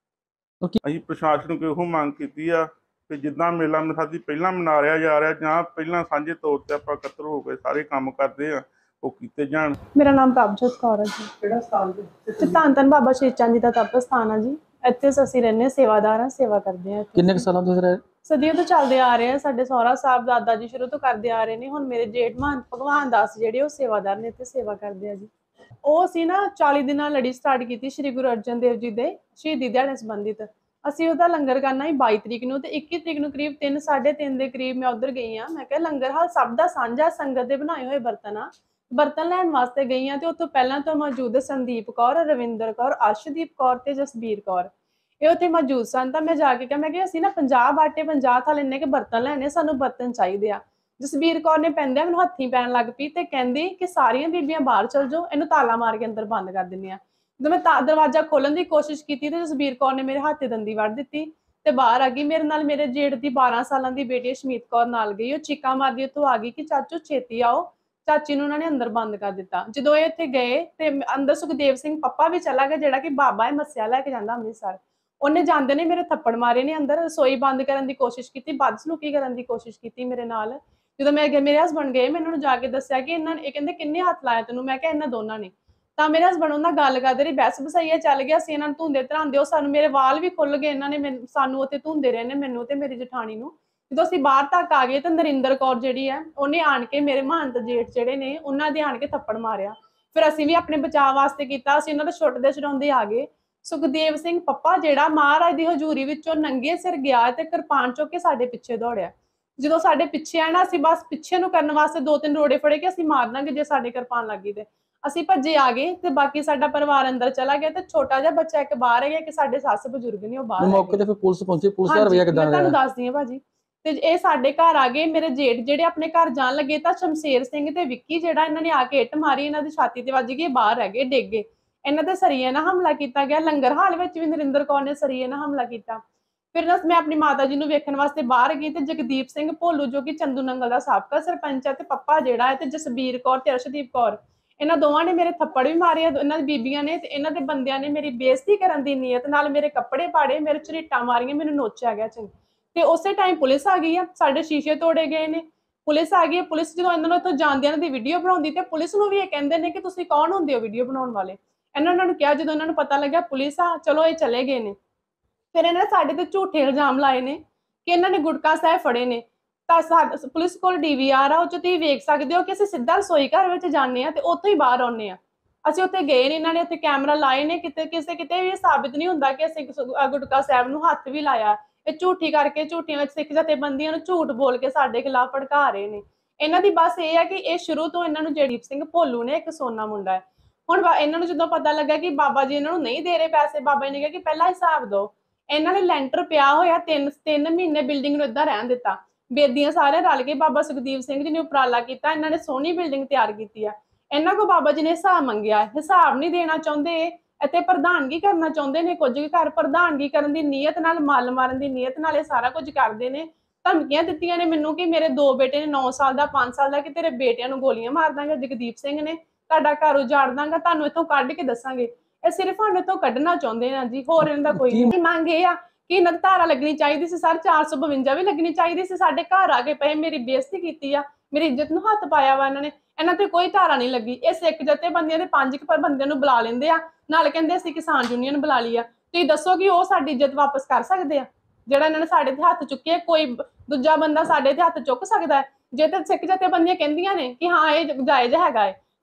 ਅਸੀਂ ਪ੍ਰਸ਼ਾਸਨ ਨੂੰ ਇਹੋ ਮੰਗ ਕੀਤੀ ਆ ਕਿ ਜਿੱਦਾਂ ਮੇਲਾ ਮਸਾਦੀ ਪਹਿਲਾਂ ਮਨਾ ਰਿਹਾ ਜਾ ਰਿਹਾ ਜਾਂ ਪਹਿਲਾਂ ਸਾਂਝੇ ਤੌਰ ਤੇ ਆਪਾਂ ਇਕੱਤਰ ਹੋ ਕੇ ਸਾਰੇ ਕੰਮ ਕਰਦੇ ਆ ਉਹ ਕੀਤੇ ਜਾਣ। ਮੇਰਾ ਨਾਮ ਪ੍ਰਭਜੋਤ ਕੌਰ ਹੈ ਜੀ। ਕਿਹੜਾ ਸਥਾਨ ਤੇ ਧੰਨ ਧੰਨ ਬਾਬਾ ਸ਼੍ਰੀ ਚੰਦ ਜੀ ਦਾ ਤਪ ਸਥਾਨ ਆ ਜੀ। ਇੱਥੇ ਅਸੀਂ ਰਹਿੰਦੇ, ਸੇਵਾਦਾਰ ਹਾਂ, ਸੇਵਾ ਕਰਦੇ ਹਾਂ। ਕਿੰਨੇ ਕੁ ਸਾਲਾਂ ਤੋਂ ਇੱਥੇ ਰਹੇ? ਸਦੀਆਂ ਤੋਂ ਚੱਲਦੇ ਆ ਰਹੇ ਆ। ਸਾਡੇ ਸਹੁਰਾ ਸਾਹਿਬ ਦਾਦਾ ਜੀ ਸ਼ੁਰੂ ਤੋਂ ਕਰਦੇ ਆ ਰਹੇ ਨੇ। ਹੁਣ ਮੇਰੇ ਜੇਠ ਮਹੰਤ ਭਗਵਾਨ ਦਾਸ ਜਿਹੜੇ ਉਹ ਸੇਵਾਦਾਰ ਨੇ, ਇੱਥੇ ਸੇਵਾ ਕਰਦੇ ਆ ਜੀ। ਉਹ ਅਸੀਂ ਨਾ ਚਾਲੀ ਦਿਨਾਂ ਲੜੀ ਸਟਾਰਟ ਕੀਤੀ ਸ਼੍ਰੀ ਗੁਰੂ ਅਰਜਨ ਦੇਵ ਜੀ ਦੇ ਸ਼ਹੀਦੀ ਦਿਹਾੜੇ ਸੰਬੰਧਿਤ। ਅਸੀਂ ਉਹਦਾ ਲੰਗਰ ਕਰਨਾ ਹੀ ਬਾਈ ਤਰੀਕ ਨੂੰ ਤੇ ਇੱਕੀ ਤਰੀਕ ਨੂੰ ਕਰੀਬ ਤਿੰਨ ਸਾਢੇ ਤਿੰਨ ਦੇ ਕਰੀਬ ਮੈਂ ਉੱਧਰ ਗਈ ਹਾਂ। ਮੈਂ ਕਿਹਾ ਲੰਗਰ ਹਾਲ ਸਭ ਦਾ ਸਾਂਝਾ, ਸੰਗਤ ਦੇ ਬਣਾਏ ਹੋਏ ਬਰਤਨ ਆ, ਬਰਤਨ ਲੈਣ ਵਾਸਤੇ ਗਈ ਹਾਂ। ਤੇ ਉੱਥੋਂ ਪਹਿਲਾਂ ਤੋਂ ਮੌਜੂਦ ਸੰਦੀਪ ਕੌਰ, ਰਵਿੰਦਰ ਕੌਰ, ਅਰਸ਼ਦੀਪ ਕੌਰ ਤੇ ਜਸਬੀਰ ਕੌਰ ਇਹ ਉੱਥੇ ਮੌਜੂਦ ਸਨ। ਤਾਂ ਮੈਂ ਜਾ ਕੇ ਕਿਹਾ, ਮੈਂ ਕਿਹਾ ਅਸੀਂ ਨਾ ਪੰਜਾਹ ਬਾਟੇ ਪੰਜਾਹ ਥਾਲ ਇੰਨੇ ਕੇ ਬਰਤਨ ਲੈਣੇ, ਸਾਨੂੰ ਬਰਤਨ ਚਾਹੀਦੇ ਆ। ਜਸਬੀਰ ਕੌਰ ਨੇ ਪੈਂਦਿਆਂ ਮੈਨੂੰ ਹੱਥੀਂ ਪੈਣ ਲੱਗ ਪਈ ਤੇ ਕਹਿੰਦੀ ਕਿ ਸਾਰੀਆਂ ਬੀਬੀਆਂ ਬਾਹਰ ਚਲ ਜਾਓ, ਇਹਨੂੰ ਤਾਲਾ ਮਾਰ ਕੇ ਅੰਦਰ ਬੰਦ ਕਰ ਦਿੰਦੇ ਆ। ਜਦੋਂ ਮੈਂ ਤਾਂ ਦਰਵਾਜ਼ਾ ਖੋਲਣ ਦੀ ਕੋਸ਼ਿਸ਼ ਕੀਤੀ ਤੇ ਜਸਬੀਰ ਕੌਰ ਨੇ ਮੇਰੇ ਹੱਥ ਤੇ ਦੰਦੀ ਵੱਢ ਦਿੱਤੀ ਤੇ ਬਾਹਰ ਆ ਗਈ। ਮੇਰੇ ਨਾਲ ਮੇਰੇ ਜੇਠ ਦੀ ਬਾਰਾਂ ਸਾਲਾਂ ਦੀ ਬੇਟੀ ਸ਼ਮੀਤ ਕੌਰ ਨਾਲ ਗਈ। ਉਹ ਚੀਕਾਂ ਮਾਰਦੀ ਉੱਥੋਂ ਆ ਗਈ ਕਿ ਚਾਚੂ ਛੇਤੀ ਆਓ। ਚਾਚੀ ਨੂੰ ਉਹਨਾਂ ਨੇ ਅੰਦਰ ਬੰਦ ਕਰ ਦਿੱਤਾ। ਜਦੋਂ ਇਹ ਇੱਥੇ ਗਏ ਤੇ ਅੰਦਰ ਸੁਖਦੇਵ ਸਿੰਘ ਪੱਪਾ ਵੀ ਚਲਾ ਗਿਆ, ਜਿਹੜਾ ਕਿ ਬਾਬਾ ਹੈ ਮੱਸਿਆ ਲੈ ਕੇ ਜਾਂਦਾ ਅੰਮ੍ਰਿਤਸਰ। ਉਹਨੇ ਜਾਂਦੇ ਨੇ ਮੇਰੇ ਥੱਪੜ ਮਾਰੇ ਨੇ ਅੰਦਰ। ਰਸੋਈ ਬੰਦ ਕਰਨ ਦੀ ਕੋਸ਼ਿਸ਼ ਕੀਤੀ, ਬਦਸਲੂਕੀ ਕਰਨ ਦੀ ਕੋਸ਼ਿਸ਼ ਕੀਤੀ ਮੇਰੇ ਨਾਲ। ਜਦੋਂ ਮੈਂ ਮੇਰੇ ਹਸਬੈਂਡ ਗਏ, ਮੈਨੂੰ ਉਹਨੂੰ ਜਾ ਕੇ ਦੱਸਿਆ ਕਿ ਇਹਨਾਂ ਨੇ, ਇਹ ਕਹਿੰਦੇ ਕਿੰਨੇ ਹੱਥ ਲਾਇਆ ਤੈਨੂੰ? ਮੈਂ ਕਿਹਾ ਇਹਨਾਂ ਦੋਨਾਂ ਨੇ। ਤਾਂ ਮੇਰੇ ਹਸਬੈਂਡ ਉਹਨਾਂ ਨਾਲ ਗੱਲ ਕਰਦੇ ਰਹੀ, ਬਹਿਸ ਬਸਾਈਆ ਚੱਲ ਗਿਆ। ਅਸੀਂ ਇਹਨਾਂ ਨੂੰ ਧੁੰਦੇ ਧਰਾਂਦੇ, ਉਹ ਸਾਨੂੰ, ਮੇਰੇ ਵਾਲ ਵੀ ਖੁੱਲ ਗਏ। ਇਹਨਾਂ ਨੇ ਮੈਨੂੰ ਸਾਨੂੰ ਉੱਥੇ ਧੁੰਦੇ ਰਹੇ ਨੇ, ਮੈਨੂੰ ਤੇ ਮੇਰੀ ਜਠਾਣੀ ਨੂੰ। ਜਦੋਂ ਅਸੀਂ ਬਾਹਰ ਤੱਕ ਆ ਗਏ ਤਾਂ ਨਰਿੰਦਰ ਕੌਰ ਜਿਹੜੀ ਹੈ ਉਹਨੇ ਆਣ ਕੇ ਮੇਰੇ ਮਹੰਤ ਜੇਠ ਜਿਹੜੇ ਨੇ ਉਹਨਾਂ ਦੇ ਆਣ ਕੇ ਥੱਪੜ ਮਾਰਿਆ। ਫਿਰ ਅਸੀਂ ਵੀ ਆਪਣੇ ਬਚਾਅ ਵਾਸਤੇ ਕੀਤਾ, ਅਸੀਂ ਉਹਨਾਂ ਦੇ ਛੁੱਟਦੇ ਛਡਾਉਂਦੇ ਆ ਗਏ। ਸੁਖਦੇਵ ਸਿੰਘ ਪੱਪਾ ਜਿਹੜਾ ਮਹਾਰਾਜ ਦੀ ਹਜ਼ੂਰੀ ਵਿੱਚੋਂ ਨੰਗੇ ਸਿਰ ਗਿਆ ਤੇ ਕਿਰਪਾਨ ਚੁੱਕ ਕੇ ਸਾਡੇ ਪਿੱਛੇ ਦੌੜਿਆ। ਜਦੋਂ ਸਾਡੇ ਪਿੱਛੇ ਆਣਾ, ਅਸੀਂ ਬਸ ਪਿੱਛੇ ਨੂੰ ਕਰਨ ਵਾਸਤੇ ਦੋ ਤਿੰਨ ਰੋੜੇ ਫੜੇ ਕਿ ਅਸੀਂ ਮਾਰ ਦਾਂਗੇ ਜੇ ਸਾਡੇ ਕਿਰਪਾਨ ਲੱਗੀ ਤੇ। ਅਸੀਂ ਭੱਜੇ ਆ ਗਏ ਤੇ ਬਾਕੀ ਸਾਡਾ ਪਰਿਵਾਰ ਅੰਦਰ ਚਲਾ ਗਿਆ ਤੇ ਛੋਟਾ ਜਿਹਾ ਬੱਚਾ ਇੱਕ ਬਾਹਰ ਹੈ ਕਿ ਸਾਡੇ ਸੱਸ ਬਜ਼ੁਰਗ ਨੇ ਉਹ ਬਾਹਰ। ਮੌਕੇ ਤੇ ਫਿਰ ਪੁਲਿਸ ਪਹੁੰਚੀ, ਪੁਲਿਸ ਦਾ ਰਵੱਈਆ ਕਿਦਾਂ ਰਿਹਾ? ਤੁਹਾਨੂੰ ਦੱਸਦੀ ਹਾਂ ਭਾਜੀ। ਤੇ ਇਹ ਸਾਡੇ ਘਰ ਆ ਗਏ। ਮੇਰੇ ਜੇਠ ਜਿਹੜੇ ਆਪਣੇ ਘਰ ਜਾਣ ਲੱਗੇ ਤਾਂ ਸ਼ਮਸ਼ੇਰ ਸਿੰਘ ਤੇ ਵਿੱਕੀ ਜਿਹੜਾ ਇਹਨਾਂ ਨੇ ਆ ਕੇ ਇੱਟ ਮਾਰੀ, ਇਹਨਾਂ ਦੀ ਛਾਤੀ ਤੇ ਵੱਜ ਗਈ, ਬਾਹਰ ਰਹਿ ਗਏ, ਡਿੱਗ ਗਏ। ਇਹਨਾਂ ਤੇ ਸਰੀਏ ਨਾਲ ਹਮਲਾ ਕੀਤਾ ਗਿਆ। ਲੰਗਰ ਹਾਲ ਵਿੱਚ ਵੀ ਨਰਿੰਦਰ ਕੌਰ ਨੇ ਸਰੀਏ ਨਾਲ ਹਮਲਾ ਕੀਤਾ। ਫਿਰ ਨਾ ਮੈਂ ਆਪਣੀ ਮਾਤਾ ਜੀ ਨੂੰ ਵੇਖਣ ਵਾਸਤੇ ਬਾਹਰ ਗਈ ਤੇ ਜਗਦੀਪ ਸਿੰਘ ਭੋਲੂ ਜੋ ਕਿ ਚੰਦੂ ਨੰਗਲ ਦਾ ਸਾਬਕਾ ਸਰਪੰਚ ਹੈ ਤੇ ਪੱਪਾ ਜਿਹੜਾ ਹੈ ਤੇ ਜਸਬੀਰ ਕੌਰ ਤੇ ਅਰਸ਼ਦੀਪ ਕੌਰ, ਇਹਨਾਂ ਦੋਵਾਂ ਨੇ ਮੇਰੇ ਥੱਪੜ ਵੀ ਮਾਰੇ। ਇਹਨਾਂ ਦੀ ਬੀਬੀਆਂ ਨੇ ਤੇ ਇਹਨਾਂ ਦੇ ਬੰਦਿਆਂ ਨੇ ਮੇਰੀ ਬੇਇੱਜ਼ਤੀ ਕਰਨ ਦੀ ਨੀਅਤ ਨਾਲ ਮੇਰੇ ਕੱਪੜੇ ਪਾੜੇ, ਮੇਰੇ ਝਰੀਟਾਂ ਮਾਰੀਆਂ, ਮੈਨੂੰ ਨੋਚਿਆ ਗਿਆ ਚੰਗੀ। ਤੇ ਉਸੇ ਟਾਈਮ ਪੁਲਿਸ ਆ ਗਈ ਆ, ਸਾਡੇ ਸ਼ੀਸ਼ੇ ਤੋੜੇ ਗਏ ਨੇ। ਪੁਲਿਸ ਆ ਗਈ। ਪੁਲਿਸ ਜਦੋਂ ਇਹਨਾਂ ਨੂੰ ਇੱਥੋਂ ਜਾਂਦਿਆਂ ਇਹਨਾਂ ਦੀ ਵੀਡੀਓ ਬਣਾਉਂਦੀ ਤੇ ਪੁਲਿਸ ਨੂੰ ਵੀ ਇਹ ਕਹਿੰਦੇ ਨੇ ਕਿ ਤੁਸੀਂ ਕੌਣ ਹੁੰਦੇ ਹੋ ਵੀਡੀਓ ਬਣਾਉਣ ਵਾਲੇ। ਇਹਨਾਂ ਨੂੰ ਕਿਹਾ, ਜਦੋਂ ਇਹਨਾਂ ਨੂੰ ਪਤਾ ਲੱਗਿਆ ਪੁਲਿਸ ਆ, ਚਲੋ ਇਹ ਚਲੇ ਗਏ ਨੇ। ਫਿਰ ਇਹਨਾਂ ਨੇ ਸਾਡੇ ਤੇ ਝੂਠੇ ਇਲਜ਼ਾਮ ਲਾਏ ਨੇ ਕਿ ਇਹਨਾਂ ਨੇ ਗੁਟਕਾ ਸਾਹਿਬ ਫੜੇ ਨੇ। ਤਾਂ ਪੁਲਿਸ ਕੋਲ ਡੀ ਵੀ ਆਰ ਆ, ਉਹ 'ਚ ਤੁਸੀਂ ਵੇਖ ਸਕਦੇ ਹੋ ਕਿ ਅਸੀਂ ਸਿੱਧਾ ਰਸੋਈ ਘਰ ਵਿੱਚ ਜਾਂਦੇ ਹਾਂ ਤੇ ਉੱਥੋਂ ਹੀ ਬਾਹਰ ਆਉਂਦੇ ਹਾਂ। ਅਸੀਂ ਉੱਥੇ ਗਏ ਨੇ, ਇਹਨਾਂ ਨੇ ਉੱਥੇ ਕੈਮਰਾ ਲਾਏ ਨੇ, ਕਿਤੇ ਕਿਸੇ ਕਿਤੇ ਵੀ ਸਾਬਿਤ ਨਹੀਂ ਹੁੰਦਾ ਕਿ ਅਸੀਂ ਗੁਟਕਾ ਸਾਹਿਬ ਨੂੰ ਹੱਥ ਵੀ ਲਾਇਆ। ਇਹ ਝੂਠੀ ਕਰਕੇ ਝੂਠੀਆਂ ਵਿੱਚ ਸਿੱਖ ਜਥੇਬੰਦੀਆਂ ਨੂੰ ਝੂਠ ਬੋਲ ਕੇ ਸਾਡੇ ਖਿਲਾਫ ਭੜਕਾ ਰਹੇ ਨੇ। ਇਹਨਾਂ ਦੀ ਬਸ ਇਹ ਹੈ ਕਿ ਇਹ ਸ਼ੁਰੂ ਤੋਂ ਇਹਨਾਂ ਨੂੰ ਜਗਦੀਪ ਸਿੰਘ ਭੋਲੂ ਨੇ ਇੱਕ ਸੋਨਾ ਮੁੰਡਾ ਹੈ। ਹੁਣ ਇਹਨਾਂ ਨੂੰ ਜਦੋਂ ਪਤਾ ਲੱਗਾ ਕਿ ਬਾਬਾ ਜੀ ਇਹਨਾਂ ਨੂੰ ਨਹੀਂ ਦੇ ਰਹੇ ਪੈਸੇ, ਬਾਬਾ ਜੀ ਨੇ ਕਿਹਾ ਕਿ ਪਹਿਲਾਂ ਹਿਸਾਬ ਦਿਓ। ਇਹਨਾਂ ਨੇ ਲੈਂਟਰ ਪਿਆ ਹੋਇਆ ਤਿੰਨ ਤਿੰਨ ਮਹੀਨੇ ਬਿਲਡਿੰਗ ਨੂੰ ਏਦਾਂ ਰਹਿਣ ਦਿੱਤਾ। ਬੇਦੀਆਂ ਸਾਰੇ ਰਲ ਕੇ ਬਾਬਾ ਸੁਖਦੀਪ ਸਿੰਘ ਜੀ ਨੇ ਉਪਰਾਲਾ ਕੀਤਾ, ਇਹਨਾਂ ਨੇ ਸੋਹਣੀ ਬਿਲਡਿੰਗ ਤਿਆਰ ਕੀਤੀ ਆ। ਇਹਨਾਂ ਕੋਲ ਬਾਬਾ ਜੀ ਨੇ ਹਿਸਾਬ ਮੰਗਿਆ, ਹਿਸਾਬ ਨਹੀਂ ਦੇਣਾ ਚਾਹੁੰਦੇ। ਇੱਥੇ ਪ੍ਰਧਾਨਗੀ ਕਰਨਾ ਚਾਹੁੰਦੇ ਨੇ, ਕੁਝ ਘਰ ਪ੍ਰਧਾਨਗੀ ਕਰਨ ਦੀ ਨੀਅਤ ਨਾਲ, ਮੱਲ ਮਾਰਨ ਦੀ ਨੀਅਤ ਨਾਲ ਇਹ ਸਾਰਾ ਕੁਝ ਕਰਦੇ ਨੇ। ਧਮਕੀਆਂ ਦਿੱਤੀਆਂ ਨੇ ਮੈਨੂੰ ਕਿ ਮੇਰੇ ਦੋ ਬੇਟੇ ਨੇ, ਨੌ ਸਾਲ ਦਾ, ਪੰਜ ਸਾਲ ਦਾ, ਕਿ ਤੇਰੇ ਬੇਟਿਆਂ ਨੂੰ ਗੋਲੀਆਂ ਮਾਰ ਦਾਂਗਾ। ਜਗਦੀਪ ਸਿੰਘ ਨੇ ਤੁਹਾਡਾ ਘਰ ਉਜਾੜ ਦਾਂਗਾ, ਤੁਹਾਨੂੰ ਇੱਥੋਂ ਕੱਢ ਕੇ ਦੱਸਾਂਗੇ। ਇਹ ਸਿਰਫ ਸਾਨੂੰ ਇੱਥੋਂ ਕੱਢਣਾ ਚਾਹੁੰਦੇ ਆ ਜੀ, ਹੋਰ ਇਹਨਾਂ ਦਾ ਕੋਈ ਨਹੀਂ। ਮੰਗ ਇਹ ਆ ਕਿ ਇਹਨਾਂ ਦੀ ਧਾਰਾ ਲੱਗਣੀ ਚਾਹੀਦੀ ਸੀ ਸਰ, ਚਾਰ ਸੌ ਬਵੰਜਾ ਵੀ ਲੱਗਣੀ ਚਾਹੀਦੀ ਸੀ। ਸਾਡੇ ਘਰ ਆ ਕੇ ਪਏ, ਮੇਰੀ ਬੇਇੱਜ਼ਤੀ ਕੀਤੀ ਆ, ਮੇਰੀ ਇੱਜ਼ਤ ਨੂੰ ਹੱਥ ਪਾਇਆ ਵਾ ਇਹਨਾਂ ਨੇ। ਇਹਨਾਂ ਤੇ ਕੋਈ ਧਾਰਾ ਨਹੀਂ ਲੱਗੀ। ਇਹ ਸਿੱਖ ਜਥੇਬੰਦੀਆਂ ਦੇ ਪੰਜ ਕੁ ਬੰਦਿਆਂ ਨੂੰ ਬੁਲਾ ਲੈਂਦੇ ਆ, ਨਾਲ ਕਹਿੰਦੇ ਅਸੀਂ ਕਿਸਾਨ ਯੂਨੀਅਨ ਬੁਲਾ ਲਈ ਆ। ਤੁਸੀਂ ਦੱਸੋ ਕਿ ਉਹ ਸਾਡੀ ਇੱਜ਼ਤ ਵਾਪਸ ਕਰ ਸਕਦੇ ਆ? ਜਿਹੜਾ ਇਹਨਾਂ ਨੇ ਸਾਡੇ ਤੇ ਹੱਥ ਚੁੱਕੇ, ਕੋਈ ਦੂਜਾ ਬੰਦਾ ਸਾਡੇ ਤੇ ਹੱਥ ਚੁੱਕ ਸਕਦਾ ਹੈ? ਜੇ ਤਾਂ ਸਿੱਖ ਜਥੇਬੰਦੀਆਂ ਕਹਿੰਦੀਆਂ ਨੇ ਕਿ ਹਾਂ ਇਹ ਜਾਇਜ਼ ਹੈਗਾ ਹੈ,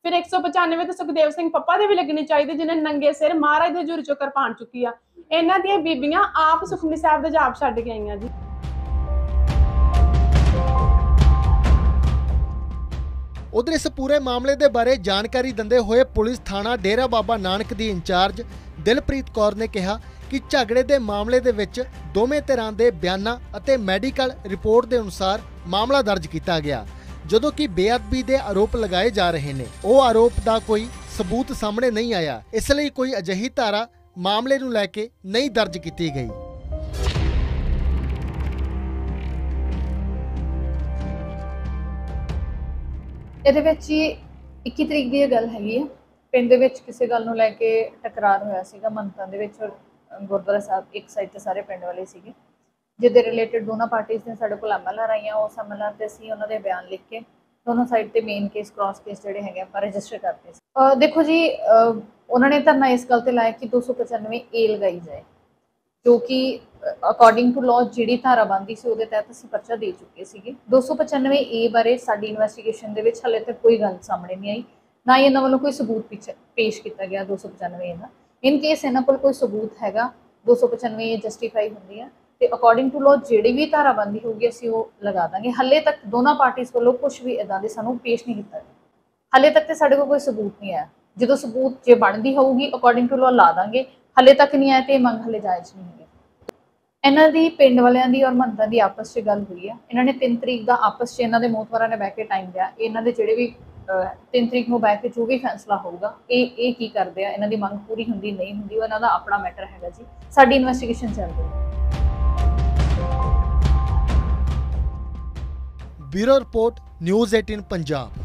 ਫਿਰ ਇੱਕ ਸੌ ਪਚਾਨਵੇਂ ਤੇ ਸੁਖਦੇਵ ਸਿੰਘ ਪੱਪਾ ਦੇ ਵੀ ਲੱਗਣੀ ਚਾਹੀਦੀ, ਜਿਹਨੇ ਨੰਗੇ ਸਿਰ ਮਹਾਰਾਜ ਦੇ ਹਜ਼ੂਰੀ ਚੋਂ ਕਿਰਪਾਨ ਚੁੱਕੀ ਆ। ਇਹਨਾਂ ਦੀਆਂ ਬੀਬੀਆਂ ਆਪ ਸੁਖਮਨੀ ਸਾਹਿਬ ਦਾ ਜਾਪ ਛੱਡ ਕੇ ਆਈਆਂ ਜੀ। ਉਧਰ ਇਸ ਪੂਰੇ ਮਾਮਲੇ ਦੇ ਬਾਰੇ ਜਾਣਕਾਰੀ ਦਿੰਦੇ ਹੋਏ ਪੁਲਿਸ ਥਾਣਾ ਡੇਰਾ ਬਾਬਾ ਨਾਨਕ ਦੀ ਇੰਚਾਰਜ ਦਿਲਪ੍ਰੀਤ ਕੌਰ ਨੇ ਕਿਹਾ ਕਿ ਝਗੜੇ ਦੇ ਮਾਮਲੇ ਦੇ ਵਿੱਚ ਦੋਵੇਂ ਧਿਰਾਂ ਦੇ ਬਿਆਨਾਂ ਅਤੇ ਮੈਡੀਕਲ ਰਿਪੋਰਟ ਦੇ ਅਨੁਸਾਰ ਮਾਮਲਾ ਦਰਜ ਕੀਤਾ ਗਿਆ, ਜਦੋਂ ਕਿ ਬੇਅਦਬੀ ਦੇ ਆਰੋਪ ਲਗਾਏ ਜਾ ਰਹੇ ਨੇ। ਉਹ ਆਰੋਪ ਦਾ ਕੋਈ ਸਬੂਤ ਸਾਹਮਣੇ ਨਹੀਂ ਆਇਆ, ਇਸ ਲਈ ਕੋਈ ਅਜਿਹੀ ਧਾਰਾ ਮਾਮਲੇ ਨੂੰ ਲੈ ਕੇ ਨਹੀਂ ਦਰਜ ਕੀਤੀ ਗਈ। ਇਹਦੇ ਵਿੱਚ ਹੀ ਇੱਕੀ ਤਰੀਕ ਦੀ ਇਹ ਗੱਲ ਹੈਗੀ ਹੈ। ਪਿੰਡ ਦੇ ਵਿੱਚ ਕਿਸੇ ਗੱਲ ਨੂੰ ਲੈ ਕੇ ਟਕਰਾਰ ਹੋਇਆ ਸੀਗਾ ਮੰਨਤਾਂ ਦੇ ਵਿੱਚ, ਔਰ ਗੁਰਦੁਆਰਾ ਸਾਹਿਬ ਇੱਕ ਸਾਈਡ ਤੇ ਸਾਰੇ ਪਿੰਡ ਵਾਲੇ ਸੀਗੇ, ਜਿਹਦੇ ਰਿਲੇਟਡ ਦੋਨਾਂ ਪਾਰਟੀਆਂ ਨੇ ਸਾਡੇ ਕੋਲ ਐਮ ਐਲ ਆਰ ਆਈਆਂ। ਉਸ ਐਮ ਐਲ ਆਰ ਤੇ ਅਸੀਂ ਉਹਨਾਂ ਦੇ ਬਿਆਨ ਲਿਖ ਕੇ ਦੋਨੋਂ ਸਾਈਡ ਤੇ ਮੇਨ ਕੇਸ ਕ੍ਰਾਸ ਕੇਸ ਜਿਹੜੇ ਹੈਗੇ ਆਪਾਂ ਰਜਿਸਟਰ ਕਰਤੇ ਸੀ। ਦੇਖੋ ਜੀ, ਉਹਨਾਂ ਨੇ ਧਰਨਾ ਇਸ ਗੱਲ ਤੇ ਲਾਇਆ ਕਿ ਦੋ ਸੌ ਪਚਾਨਵੇਂ ਏ ਲਗਾਈ ਜਾਏ, ਜੋ ਕਿ ਅਕੋਰਡਿੰਗ ਟੂ ਲਾਅ ਜਿਹੜੀ ਧਾਰਾ ਬਣਦੀ ਸੀ ਉਹਦੇ ਤਹਿਤ ਅਸੀਂ ਪਰਚਾ ਦੇ ਚੁੱਕੇ ਸੀਗੇ। ਦੋ ਸੌ ਪਚਾਨਵੇਂ ਏ ਬਾਰੇ ਸਾਡੀ ਇਨਵੈਸਟੀਗੇਸ਼ਨ ਦੇ ਵਿੱਚ ਹਾਲੇ ਤੱਕ ਕੋਈ ਗੱਲ ਸਾਹਮਣੇ ਨਹੀਂ ਆਈ, ਨਾ ਹੀ ਇਹਨਾਂ ਵੱਲੋਂ ਕੋਈ ਸਬੂਤ ਪਿੱਛੇ ਪੇਸ਼ ਕੀਤਾ ਗਿਆ ਦੋ ਸੌ ਪਚਾਨਵੇਂ ਏ ਦਾ। ਇਨ ਕੇਸ ਇਹਨਾਂ ਕੋਲ ਕੋਈ ਸਬੂਤ ਹੈਗਾ, ਦੋ ਸੌ ਪਚਾਨਵੇਂ ਏ ਜਸਟੀਫਾਈ ਹੁੰਦੀ ਹੈ ਤੇ ਅਕੋਰਡਿੰਗ ਟੂ ਲਾਅ ਜਿਹੜੀ ਵੀ ਧਾਰਾ ਬਣਦੀ ਹੋਊਗੀ ਅਸੀਂ ਉਹ ਲਗਾ ਦਾਂਗੇ। ਹਾਲੇ ਤੱਕ ਦੋਨਾਂ ਪਾਰਟੀਆਂ ਵੱਲੋਂ ਕੁਝ ਵੀ ਇਦਾਂ ਦੇ ਸਾਨੂੰ ਪੇਸ਼ ਨਹੀਂ ਕੀਤਾ ਗਿਆ। ਹਾਲੇ ਤੱਕ ਤੇ ਸਾਡੇ ਕੋਲ ਕੋਈ ਸਬੂਤ ਨਹੀਂ ਆਇਆ। ਜਦੋਂ ਸਬੂਤ ਜੇ ਬਣਦੀ ਹੋਊਗੀ ਅਕੋਰਡਿੰਗ ਟੂ ਲਾਅ ਲਾ ਦਾਂਗੇ। ਹਾਲੇ ਤੱਕ ਨਹੀਂ ਆਇਆ ਤੇ ਮੰਗ ਹਲੇ ਜਾਇਜ਼ ਨਹੀਂ ਹੈਗੀ। ਇਹਨਾਂ ਦੀ ਪਿੰਡ ਵਾਲਿਆਂ ਦੀ ਔਰ ਮੰਨਤਾਂ ਦੀ ਆਪਸ 'ਚ ਗੱਲ ਹੋਈ ਆ। ਇਹਨਾਂ ਨੇ ਤਿੰਨ ਤਰੀਕ ਦਾ ਆਪਸ 'ਚ ਇਹਨਾਂ ਦੇ ਮੋਹਤਵਰਾਂ ਨੇ ਬਹਿ ਕੇ ਟਾਈਮ ਲਿਆ। ਇਹਨਾਂ ਦੇ ਜਿਹੜੇ ਵੀ ਤਿੰਨ ਤਰੀਕ ਨੂੰ ਬਹਿ ਕੇ ਜੋ ਵੀ ਫੈਸਲਾ ਹੋਊਗਾ, ਇਹ ਇਹ ਕੀ ਕਰਦੇ ਆ, ਇਹਨਾਂ ਦੀ ਮੰਗ ਪੂਰੀ ਹੁੰਦੀ ਨਹੀਂ ਹੁੰਦੀ, ਉਹ ਇਹਨਾਂ ਦਾ ਆਪਣਾ ਮੈਟਰ ਹੈਗਾ ਜੀ। ਸਾਡੀ ਇਨਵੈਸਟੀਗੇਸ਼ਨ ਚੱਲ ਰਹੀ ਹੈ। ਬਿਊਰੋ ਰਿਪੋਰਟ, ਨਿਊਜ਼ ਅਠਾਰਾਂ ਪੰਜਾਬ।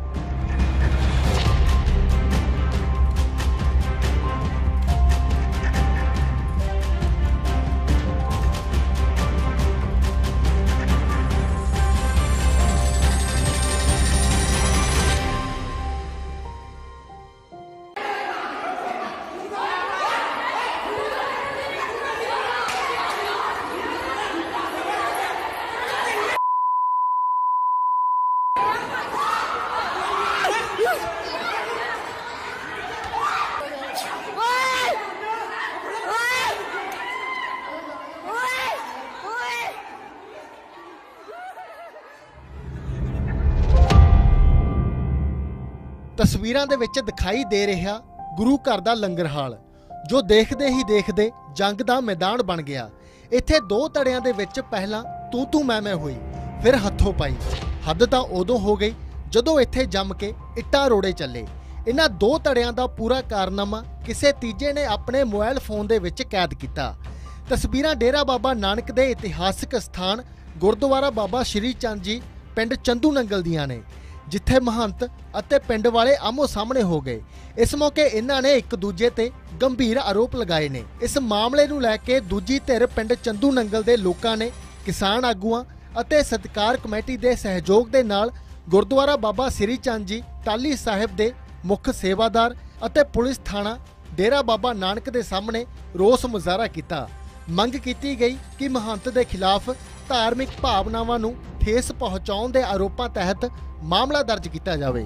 ਤਸਵੀਰਾਂ ਦੇ ਵਿੱਚ ਦਿਖਾਈ ਦੇ ਰਿਹਾ ਗੁਰੂ ਘਰ ਦਾ ਲੰਗਰ ਹਾਲ, ਜੋ ਦੇਖਦੇ ਹੀ ਦੇਖਦੇ ਜੰਗ ਦਾ ਮੈਦਾਨ ਬਣ ਗਿਆ। ਇੱਥੇ ਦੋ ਧੜਿਆਂ ਦੇ ਵਿੱਚ ਪਹਿਲਾਂ ਤੂੰ ਤੂੰ ਮੈਂ ਮੈਂ ਹੋਈ, ਫਿਰ ਹੱਥੋਂ ਪਾਈ। ਹੱਦ ਤਾਂ ਉਦੋਂ ਹੋ ਗਈ ਜਦੋਂ ਇੱਥੇ ਜੰਮ ਕੇ ਇੱਟਾਂ ਰੋੜੇ ਚੱਲੇ। ਇਹਨਾਂ ਦੋ ਧੜਿਆਂ ਦਾ ਪੂਰਾ ਕਾਰਨਾਮਾ ਕਿਸੇ ਤੀਜੇ ਨੇ ਆਪਣੇ ਮੋਬਾਈਲ ਫੋਨ ਦੇ ਵਿੱਚ ਕੈਦ ਕੀਤਾ। ਤਸਵੀਰਾਂ ਡੇਰਾ ਬਾਬਾ ਨਾਨਕ ਦੇ ਇਤਿਹਾਸਕ ਸਥਾਨ ਗੁਰਦੁਆਰਾ ਬਾਬਾ ਸ਼੍ਰੀ ਚੰਦ ਜੀ ਪਿੰਡ ਚੰਦੂ ਨੰਗਲ ਦੀਆਂ ਨੇ, ਜਿੱਥੇ ਮਹੰਤ ਅਤੇ ਪਿੰਡ ਵਾਲੇ ਆਮੋ ਸਾਹਮਣੇ ਹੋ ਗਏ। ਇਸ ਮੌਕੇ ਇਹਨਾਂ ਨੇ ਇੱਕ ਦੂਜੇ ਤੇ ਗੰਭੀਰ ਆਰੋਪ ਲਗਾਏ ਨੇ। ਇਸ ਮਾਮਲੇ ਨੂੰ ਲੈ ਕੇ ਦੂਜੀ ਧਿਰ ਪਿੰਡ ਚੰਦੂ ਨੰਗਲ ਦੇ ਲੋਕਾਂ ਨੇ ਕਿਸਾਨ ਆਗੂਆਂ ਅਤੇ ਸਤਿਕਾਰ ਕਮੇਟੀ ਦੇ ਸਹਿਯੋਗ ਦੇ ਨਾਲ ਗੁਰਦੁਆਰਾ ਬਾਬਾ ਸ਼੍ਰੀ ਚੰਦ ਜੀ ਟਾਹਲੀ ਸਾਹਿਬ ਦੇ ਮੁੱਖ ਸੇਵਾਦਾਰ ਅਤੇ ਪੁਲਿਸ ਥਾਣਾ ਡੇਰਾ ਬਾਬਾ ਨਾਨਕ ਦੇ ਸਾਹਮਣੇ ਰੋਸ ਮੁਜ਼ਾਹਰਾ ਕੀਤਾ। ਮੰਗ ਕੀਤੀ ਗਈ ਕਿ ਮਹੰਤ ਦੇ ਖਿਲਾਫ ਧਾਰਮਿਕ ਭਾਵਨਾਵਾਂ ਨੂੰ ਠੇਸ ਪਹੁੰਚਾਉਣ ਦੇ ਆਰੋਪਾਂ ਤਹਿਤ ਮਾਮਲਾ ਦਰਜ ਕੀਤਾ ਜਾਵੇ।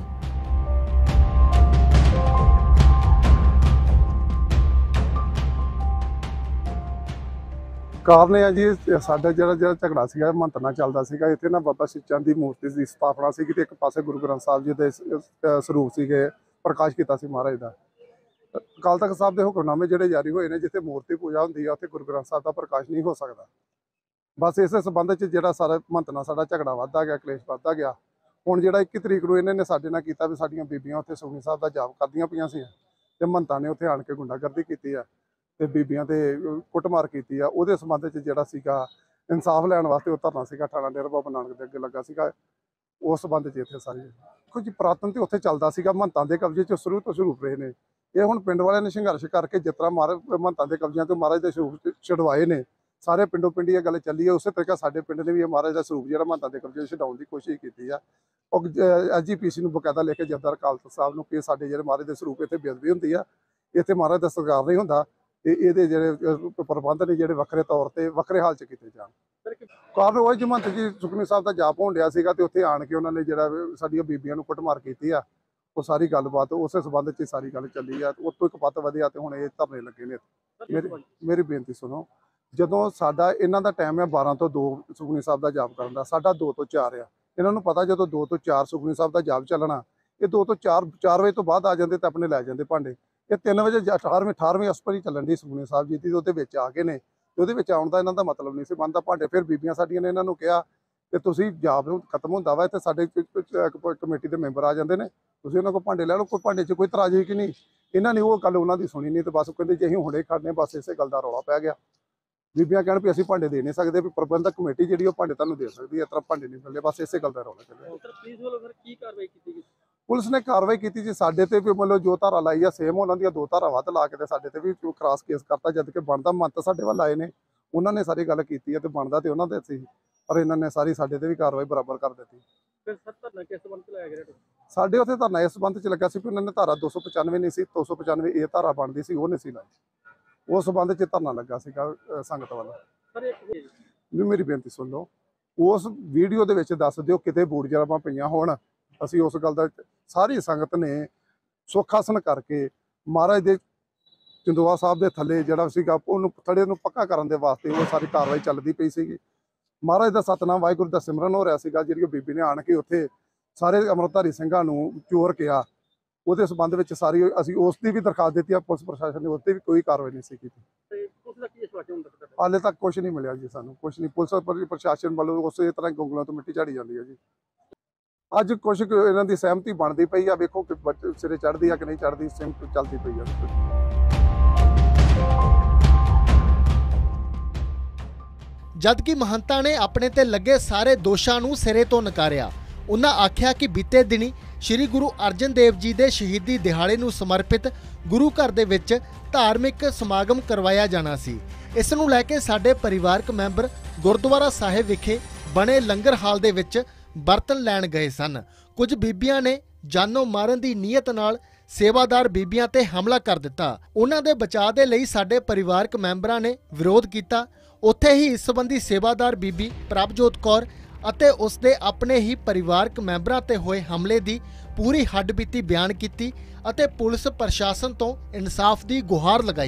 ਕਾਰਨ ਇਹ ਆ ਜੀ, ਸਾਡਾ ਜਿਹੜਾ ਜਿਹੜਾ ਝਗੜਾ ਸੀਗਾ ਮਹੰਤ ਨਾਲ ਚੱਲਦਾ ਸੀਗਾ। ਇੱਥੇ ਨਾ ਬਾਬਾ ਸ਼੍ਰੀ ਚੰਦ ਦੀ ਮੂਰਤੀ ਦੀ ਸਥਾਪਨਾ ਸੀਗੀ ਤੇ ਇੱਕ ਪਾਸੇ ਗੁਰੂ ਗ੍ਰੰਥ ਸਾਹਿਬ ਜੀ ਦੇ ਸਰੂਪ ਸੀਗੇ, ਪ੍ਰਕਾਸ਼ ਕੀਤਾ ਸੀ ਮਹਾਰਾਜ ਦਾ। ਅਕਾਲ ਤਖਤ ਸਾਹਿਬ ਦੇ ਹੁਕਮਨਾਮੇ ਜਿਹੜੇ ਜਾਰੀ ਹੋਏ ਨੇ, ਜਿੱਥੇ ਮੂਰਤੀ ਪੂਜਾ ਹੁੰਦੀ ਆ ਉੱਥੇ ਗੁਰੂ ਗ੍ਰੰਥ ਸਾਹਿਬ ਦਾ ਪ੍ਰਕਾਸ਼ ਨਹੀਂ ਹੋ ਸਕਦਾ। ਬਸ ਇਸੇ ਸੰਬੰਧ 'ਚ ਜਿਹੜਾ ਸਾਰਾ ਮਹੰਤ ਨਾਲ ਸਾਡਾ ਝਗੜਾ ਵੱਧਦਾ ਗਿਆ, ਕਲੇਸ਼ ਵੱਧਦਾ ਗਿਆ। ਹੁਣ ਜਿਹੜਾ ਇੱਕੀ ਤਰੀਕ ਨੂੰ ਇਹਨਾਂ ਨੇ ਸਾਡੇ ਨਾਲ ਕੀਤਾ ਵੀ ਸਾਡੀਆਂ ਬੀਬੀਆਂ ਉੱਥੇ ਸੁਖਮਨੀ ਸਾਹਿਬ ਦਾ ਜਾਪ ਕਰਦੀਆਂ ਪਈਆਂ ਸੀ ਤੇ ਮਹੰਤਾਂ ਨੇ ਉੱਥੇ ਆਣ ਕੇ ਗੁੰਡਾਗਰਦੀ ਕੀਤੀ ਆ ਤੇ ਬੀਬੀਆਂ ਤੇ ਕੁੱਟਮਾਰ ਕੀਤੀ ਆ। ਉਹਦੇ ਸੰਬੰਧ 'ਚ ਜਿਹੜਾ ਸੀਗਾ ਇਨਸਾਫ ਲੈਣ ਵਾਸਤੇ ਉਹ ਧਰਨਾ ਸੀਗਾ ਥਾਣਾ ਡੇਰਾ ਬਾਬਾ ਨਾਨਕ ਦੇ ਅੱਗੇ ਲੱਗਾ ਸੀਗਾ। ਉਸ ਸੰਬੰਧ 'ਚ ਇੱਥੇ ਸਾਰੀ ਕੁਝ ਪੁਰਾਤਨ ਤੇ ਉੱਥੇ ਚੱਲਦਾ ਸੀਗਾ, ਮਹੰਤਾਂ ਦੇ ਕਬਜ਼ੇ 'ਚ ਸ਼ੁਰੂ ਤੋਂ ਸ਼ੁਰੂ ਰਹੇ ਨੇ। ਇਹ ਹੁਣ ਪਿੰਡ ਵਾਲਿਆਂ ਨੇ ਸੰਘਰਸ਼ ਕਰਕੇ ਜਿਸ ਤਰ੍ਹਾਂ ਮਹਾਰਾਜ ਮਹੰਤਾਂ ਦੇ ਕਬਜ਼ਿਆਂ ਤੋਂ ਮਹਾਰਾਜ ਦੇ ਸਰੂਪ ਛਡਵਾਏ ਨੇ, ਸਾਰੇ ਪਿੰਡੋਂ ਪਿੰਡੀ ਇਹ ਗੱਲ ਚੱਲੀ ਹੈ। ਉਸੇ ਤਰੀਕਾ ਸਾਡੇ ਪਿੰਡ ਨੇ ਵੀ ਇਹ ਮਹਾਰਾਜ ਦਾ ਸਰੂਪ ਜਿਹੜਾ ਮਹੰਤਾਂ ਦੇ ਕਬਜ਼ੇ ਛਡਾਉਣ ਦੀ ਕੋਸ਼ਿਸ਼ ਕੀਤੀ ਆ। ਉਹ ਐਸ ਜੀ ਪੀ ਸੀ ਨੂੰ ਬਕਾਇਦਾ ਲਿਖ ਕੇ ਜਥੇਦਾਰ ਅਕਾਲ ਤਖਤ ਸਾਹਿਬ ਨੂੰ ਕਿ ਸਾਡੇ ਜਿਹੜੇ ਮਹਾਰਾਜ ਦੇ ਸਰੂਪ ਇੱਥੇ ਬੇਅਦਬੀ ਹੁੰਦੀ ਆ, ਇੱਥੇ ਮਹਾਰਾਜ ਦਾ ਸਤਿਕਾਰ ਨਹੀਂ ਹੁੰਦਾ ਤੇ ਇਹਦੇ ਜਿਹੜੇ ਪ੍ਰਬੰਧ ਨੇ ਜਿਹੜੇ ਵੱਖਰੇ ਤੌਰ ਤੇ ਵੱਖਰੇ ਹਾਲ 'ਚ ਕੀਤੇ ਜਾਣ। ਕਾਰਨ ਉਹ ਜਮੰਤ ਜੀ ਸੁਖਮਨੀ ਸਾਹਿਬ ਦਾ ਜਾਪ ਹੋਣ ਡਿਆ ਸੀਗਾ ਤੇ ਉੱਥੇ ਆਣ ਕੇ ਉਹਨਾਂ ਨੇ ਜਿਹੜਾ ਸਾਡੀਆਂ ਬੀਬੀਆਂ ਨੂੰ ਕੁੱਟਮਾਰ ਕੀਤੀ ਆ। ਉਹ ਸਾਰੀ ਗੱਲਬਾਤ ਉਸੇ ਸਬੰਧ 'ਚ ਹੀ ਸਾਰੀ ਗੱਲ ਚੱਲੀ ਆ। ਉਹ ਤੋਂ ਇੱਕ ਪੱਤ ਵਧਿਆ ਤੇ ਹੁਣ ਇਹ ਧਰਨੇ ਲੱਗੇ ਨੇ। ਮੇਰੀ ਮੇਰੀ ਬੇਨਤੀ ਸੁਣੋ, ਜਦੋਂ ਸਾਡਾ ਇਹਨਾਂ ਦਾ ਟਾਈਮ ਹੈ ਬਾਰਾਂ ਤੋਂ ਦੋ ਸੁਖਮਨੀ ਸਾਹਿਬ ਦਾ ਜਾਪ ਕਰਨ ਦਾ, ਸਾਡਾ ਦੋ ਤੋਂ ਚਾਰ ਆ। ਇਹਨਾਂ ਨੂੰ ਪਤਾ ਜਦੋਂ ਦੋ ਤੋਂ ਚਾਰ ਸੁਖਮਨੀ ਸਾਹਿਬ ਦਾ ਜਾਪ ਚੱਲਣਾ, ਇਹ ਦੋ ਤੋਂ ਚਾਰ ਚਾਰ ਵਜੇ ਤੋਂ ਬਾਅਦ ਆ ਜਾਂਦੇ ਤੇ ਆਪਣੇ ਲੈ ਜਾਂਦੇ ਭਾਂਡੇ। ਇਹ ਤਿੰਨ ਵਜੇ ਅਠਾਰਵੇਂ ਅਠਾਰਵੇਂ ਅਸਪਰ ਹੀ ਚੱਲਣ ਦੀ ਸੁਖਮਨੀ ਸਾਹਿਬ ਜੀ ਦੀ, ਉਹਦੇ ਵਿੱਚ ਆ ਗਏ ਨੇ। ਉਹਦੇ ਵਿੱਚ ਆਉਣ ਦਾ ਇਹਨਾਂ ਦਾ ਮਤਲਬ ਨਹੀਂ ਸੀ ਬਣਦਾ। ਭਾਂਡੇ ਫਿਰ ਬੀਬੀਆਂ ਸਾਡੀਆਂ ਨੇ ਇਹਨਾਂ ਨੂੰ ਕਿਹਾ ਕਿ ਤੁਸੀਂ ਜਾਪ ਨੂੰ ਖਤਮ ਹੁੰਦਾ ਵਾ ਤੇ ਸਾਡੇ ਕਮੇਟੀ ਦੇ ਮੈਂਬਰ ਆ ਜਾਂਦੇ ਨੇ, ਤੁਸੀਂ ਉਹਨਾਂ ਕੋਲ ਭਾਂਡੇ ਲੈ ਲਓ, ਕੋਈ ਭਾਂਡੇ 'ਚ ਕੋਈ ਇਤਰਾਜ਼ ਕਿ ਨਹੀਂ। ਇਹਨਾਂ ਨੇ ਉਹ ਗੱਲ ਉਹਨਾਂ ਦੀ ਸੁਣੀ ਨਹੀਂ ਤੇ ਬਸ ਕਹਿੰਦੇ ਜੇ ਅਸੀਂ ਹੁਣੇ ਖੜਨੇ, ਬਸ ਇਸੇ ਗੱਲ ਦਾ ਰੌਲਾ ਪੈ ਗਿਆ। ਬੀਬੀਆਂ ਕਹਿਣ ਵੀ ਅਸੀਂ ਭਾਂਡੇ ਦੇ ਨਹੀਂ ਸਕਦੇ, ਵੀ ਪ੍ਰਬੰਧਕ ਕਮੇਟੀ ਜਿਹੜੀ ਉਹ ਭਾਂਡੇ ਤੁਹਾਨੂੰ ਦੇ ਸਕਦੀ ਹੈ, ਇਸ ਤਰ੍ਹਾਂ ਭਾਂਡੇ ਨਹੀਂ ਮਿਲਦੇ, ਬਸ ਇਸੇ ਗੱਲ ਦਾ ਰੌਲਾ ਚੱਲਿਆ। ਪੁਲਿਸ ਵੱਲੋਂ ਫਿਰ ਕੀ ਕਾਰਵਾਈ ਕੀਤੀ ਗਈ? ਪੁਲਿਸ ਨੇ ਕਾਰਵਾਈ ਕੀਤੀ ਜੀ, ਸਾਡੇ ਤੇ ਵੀ ਮਤਲਬ ਜੋ ਧਾਰਾ ਲਾਈ ਆ ਸੇਮ ਉਹਨਾਂ ਦੀਆਂ ਦੋ ਧਾਰਾ ਵੱਧ ਲਾ ਕੇ ਤੇ ਸਾਡੇ ਤੇ ਵੀ ਕ੍ਰਾਸ ਕੇਸ ਕਰਤਾ। ਜਦ ਕਿ ਬਣਦਾ ਮੰਤ ਸਾਡੇ ਵੱਲ ਆਏ ਨੇ, ਉਹਨਾਂ ਨੇ ਸਾਰੀ ਗੱਲ ਕੀਤੀ ਹੈ ਤੇ ਬਣਦਾ ਤੇ ਉਹਨਾਂ ਦੇ ਸੀ, ਪਰ ਇਹਨਾਂ ਨੇ ਸਾਰੀ ਸਾਡੇ ਤੇ ਵੀ ਕਾਰਵਾਈ ਬਰਾਬਰ ਕਰ ਦਿੱਤੀ। ਫਿਰ ਸਰ ਧਰਨਾ ਕਿਸ ਸੰਬੰਧ 'ਚ ਲਾਇਆ ਗਿਆ? ਸਾਡੇ ਉੱਥੇ ਧਰਨਾ ਇਸ ਸੰਬੰਧ 'ਚ ਲੱਗਾ ਸੀ ਕਿ ਉਹਨਾਂ ਨੇ ਧਾਰਾ ਦੋ ਸੌ ਪਚਾਨਵੇਂ ਨਹੀਂ ਸੀ, ਦੋ ਸੌ ਪਚਾਨਵੇਂ ਇਹ ਧਾਰਾ ਬਣਦੀ ਸੀ, ਉਹ ਨਹੀਂ ਸੀ ਲਾਈ। ਉਸ ਸੰਬੰਧ 'ਚ ਧਰਨਾ ਲੱਗਾ ਸੀਗਾ ਸੰਗਤ ਵੱਲ। ਸਰ ਇੱਕ ਵੀ ਮੇਰੀ ਬੇਨਤੀ ਸੁਣ ਲਓ, ਉਸ ਵੀਡੀਓ ਦੇ ਵਿੱਚ ਦੱਸ ਦਿਓ ਕਿਤੇ ਬੂੜ ਜਰਾਬਾਂ ਪਈਆਂ ਹੋਣ। ਅਸੀਂ ਉਸ ਗੱਲ ਦਾ ਸਾਰੀ ਸੰਗਤ ਨੇ ਸੁੱਖ ਆਸਣ ਕਰਕੇ ਮਹਾਰਾਜ ਦੇ ਚੰਦੋਆ ਸਾਹਿਬ ਦੇ ਥੱਲੇ ਜਿਹੜਾ ਸੀਗਾ ਉਹਨੂੰ ਥੜੇ ਨੂੰ ਪੱਕਾ ਕਰਨ ਦੇ ਵਾਸਤੇ ਉਹ ਸਾਰੀ ਕਾਰਵਾਈ ਚੱਲਦੀ ਪਈ ਸੀਗੀ। ਮਹਾਰਾਜ ਦਾ ਸਤਨਾਮ ਵਾਹਿਗੁਰੂ ਦਾ ਸਿਮਰਨ ਹੋ ਰਿਹਾ ਸੀਗਾ। ਜਿਹੜੀ ਬੀਬੀ ਨੇ ਆਣ ਕੇ ਉੱਥੇ ਸਾਰੇ ਅੰਮ੍ਰਿਤਧਾਰੀ ਸਿੰਘਾਂ ਨੂੰ ਚੋਰ ਕਿਹਾ, ਉਹਦੇ ਸੰਬੰਧ ਵਿੱਚ ਸਾਰੀ ਅਸੀਂ ਉਸ ਦੀ ਵੀ ਦਰਖਾਸਤ ਦਿੱਤੀ ਆ। ਪੁਲਿਸ ਪ੍ਰਸ਼ਾਸਨ ਨੇ ਉਸ 'ਤੇ ਵੀ ਕੋਈ ਕਾਰਵਾਈ ਨਹੀਂ ਸੀ ਕੀਤੀ। ਹਾਲੇ ਤੱਕ ਕੁਝ ਨਹੀਂ ਮਿਲਿਆ ਜੀ, ਸਾਨੂੰ ਕੁਝ ਨਹੀਂ। ਪੁਲਿਸ ਪ੍ਰਸ਼ਾਸਨ ਵੱਲੋਂ ਉਸੇ ਤਰ੍ਹਾਂ ਗੋਂਗਲਾਂ ਤੋਂ ਮਿੱਟੀ ਝਾੜੀ ਜਾਂਦੀ ਹੈ ਜੀ। ਅੱਜ ਕੁਝ ਇਹਨਾਂ ਦੀ ਸਹਿਮਤੀ ਬਣਦੀ ਪਈ ਆ, ਵੇਖੋ ਕਿ ਸਿਰੇ ਚੜ੍ਹਦੀ ਆ ਕਿ ਨਹੀਂ ਚੜ੍ਹਦੀ, ਸਹਿਮਤੀ ਚੱਲਦੀ ਪਈ ਆ। ਜਦਕਿ ਮਹੰਤਾਂ ਨੇ ਆਪਣੇ ਤੇ ਲੱਗੇ ਸਾਰੇ ਦੋਸ਼ਾਂ ਨੂੰ ਸਿਰੇ ਤੋਂ ਨਕਾਰਿਆ। ਉਹਨਾਂ ਆਖਿਆ ਕਿ ਬੀਤੇ ਦਿਨੀ ਸ਼੍ਰੀ ਗੁਰੂ ਅਰਜਨ ਦੇਵ ਜੀ ਦੇ ਸ਼ਹੀਦੀ ਦਿਹਾੜੇ ਨੂੰ ਸਮਰਪਿਤ ਗੁਰੂ ਘਰ ਦੇ ਵਿੱਚ ਧਾਰਮਿਕ ਸਮਾਗਮ ਕਰਵਾਇਆ ਜਾਣਾ ਸੀ। ਇਸ ਨੂੰ ਲੈ ਕੇ ਸਾਡੇ ਪਰਿਵਾਰਕ ਮੈਂਬਰ ਗੁਰਦੁਆਰਾ ਸਾਹਿਬ ਵਿਖੇ ਬਣੇ ਲੰਗਰ ਹਾਲ ਦੇ ਵਿੱਚ ਬਰਤਨ ਲੈਣ ਗਏ ਸਨ। ਕੁਝ ਬੀਬੀਆਂ ਨੇ ਜਾਨੋਂ ਮਾਰਨ ਦੀ ਨੀਅਤ ਨਾਲ ਸੇਵਾਦਾਰ ਬੀਬੀਆਂ ਤੇ ਹਮਲਾ ਕਰ ਦਿੱਤਾ। ਉਹਨਾਂ ਦੇ ਬਚਾਅ ਦੇ ਲਈ ਸਾਡੇ ਪਰਿਵਾਰਕ ਮੈਂਬਰਾਂ ਨੇ ਵਿਰੋਧ ਕੀਤਾ। ਉੱਥੇ ਹੀ ਇਸ ਸੰਬੰਧੀ ਸੇਵਾਦਾਰ ਬੀਬੀ ਪ੍ਰਭਜੋਤ ਕੌਰ ਅਤੇ ਉਸ ਦੇ ਆਪਣੇ ਹੀ ਪਰਿਵਾਰਕ ਮੈਂਬਰਾਂ ਤੇ ਹੋਏ ਹਮਲੇ ਦੀ ਪੂਰੀ ਹੱਡਬੀਤੀ ਬਿਆਨ ਕੀਤੀ ਅਤੇ ਪੁਲਿਸ ਪ੍ਰਸ਼ਾਸਨ ਤੋਂ ਇਨਸਾਫ ਦੀ ਗੁਹਾਰ ਲਗਾਈ।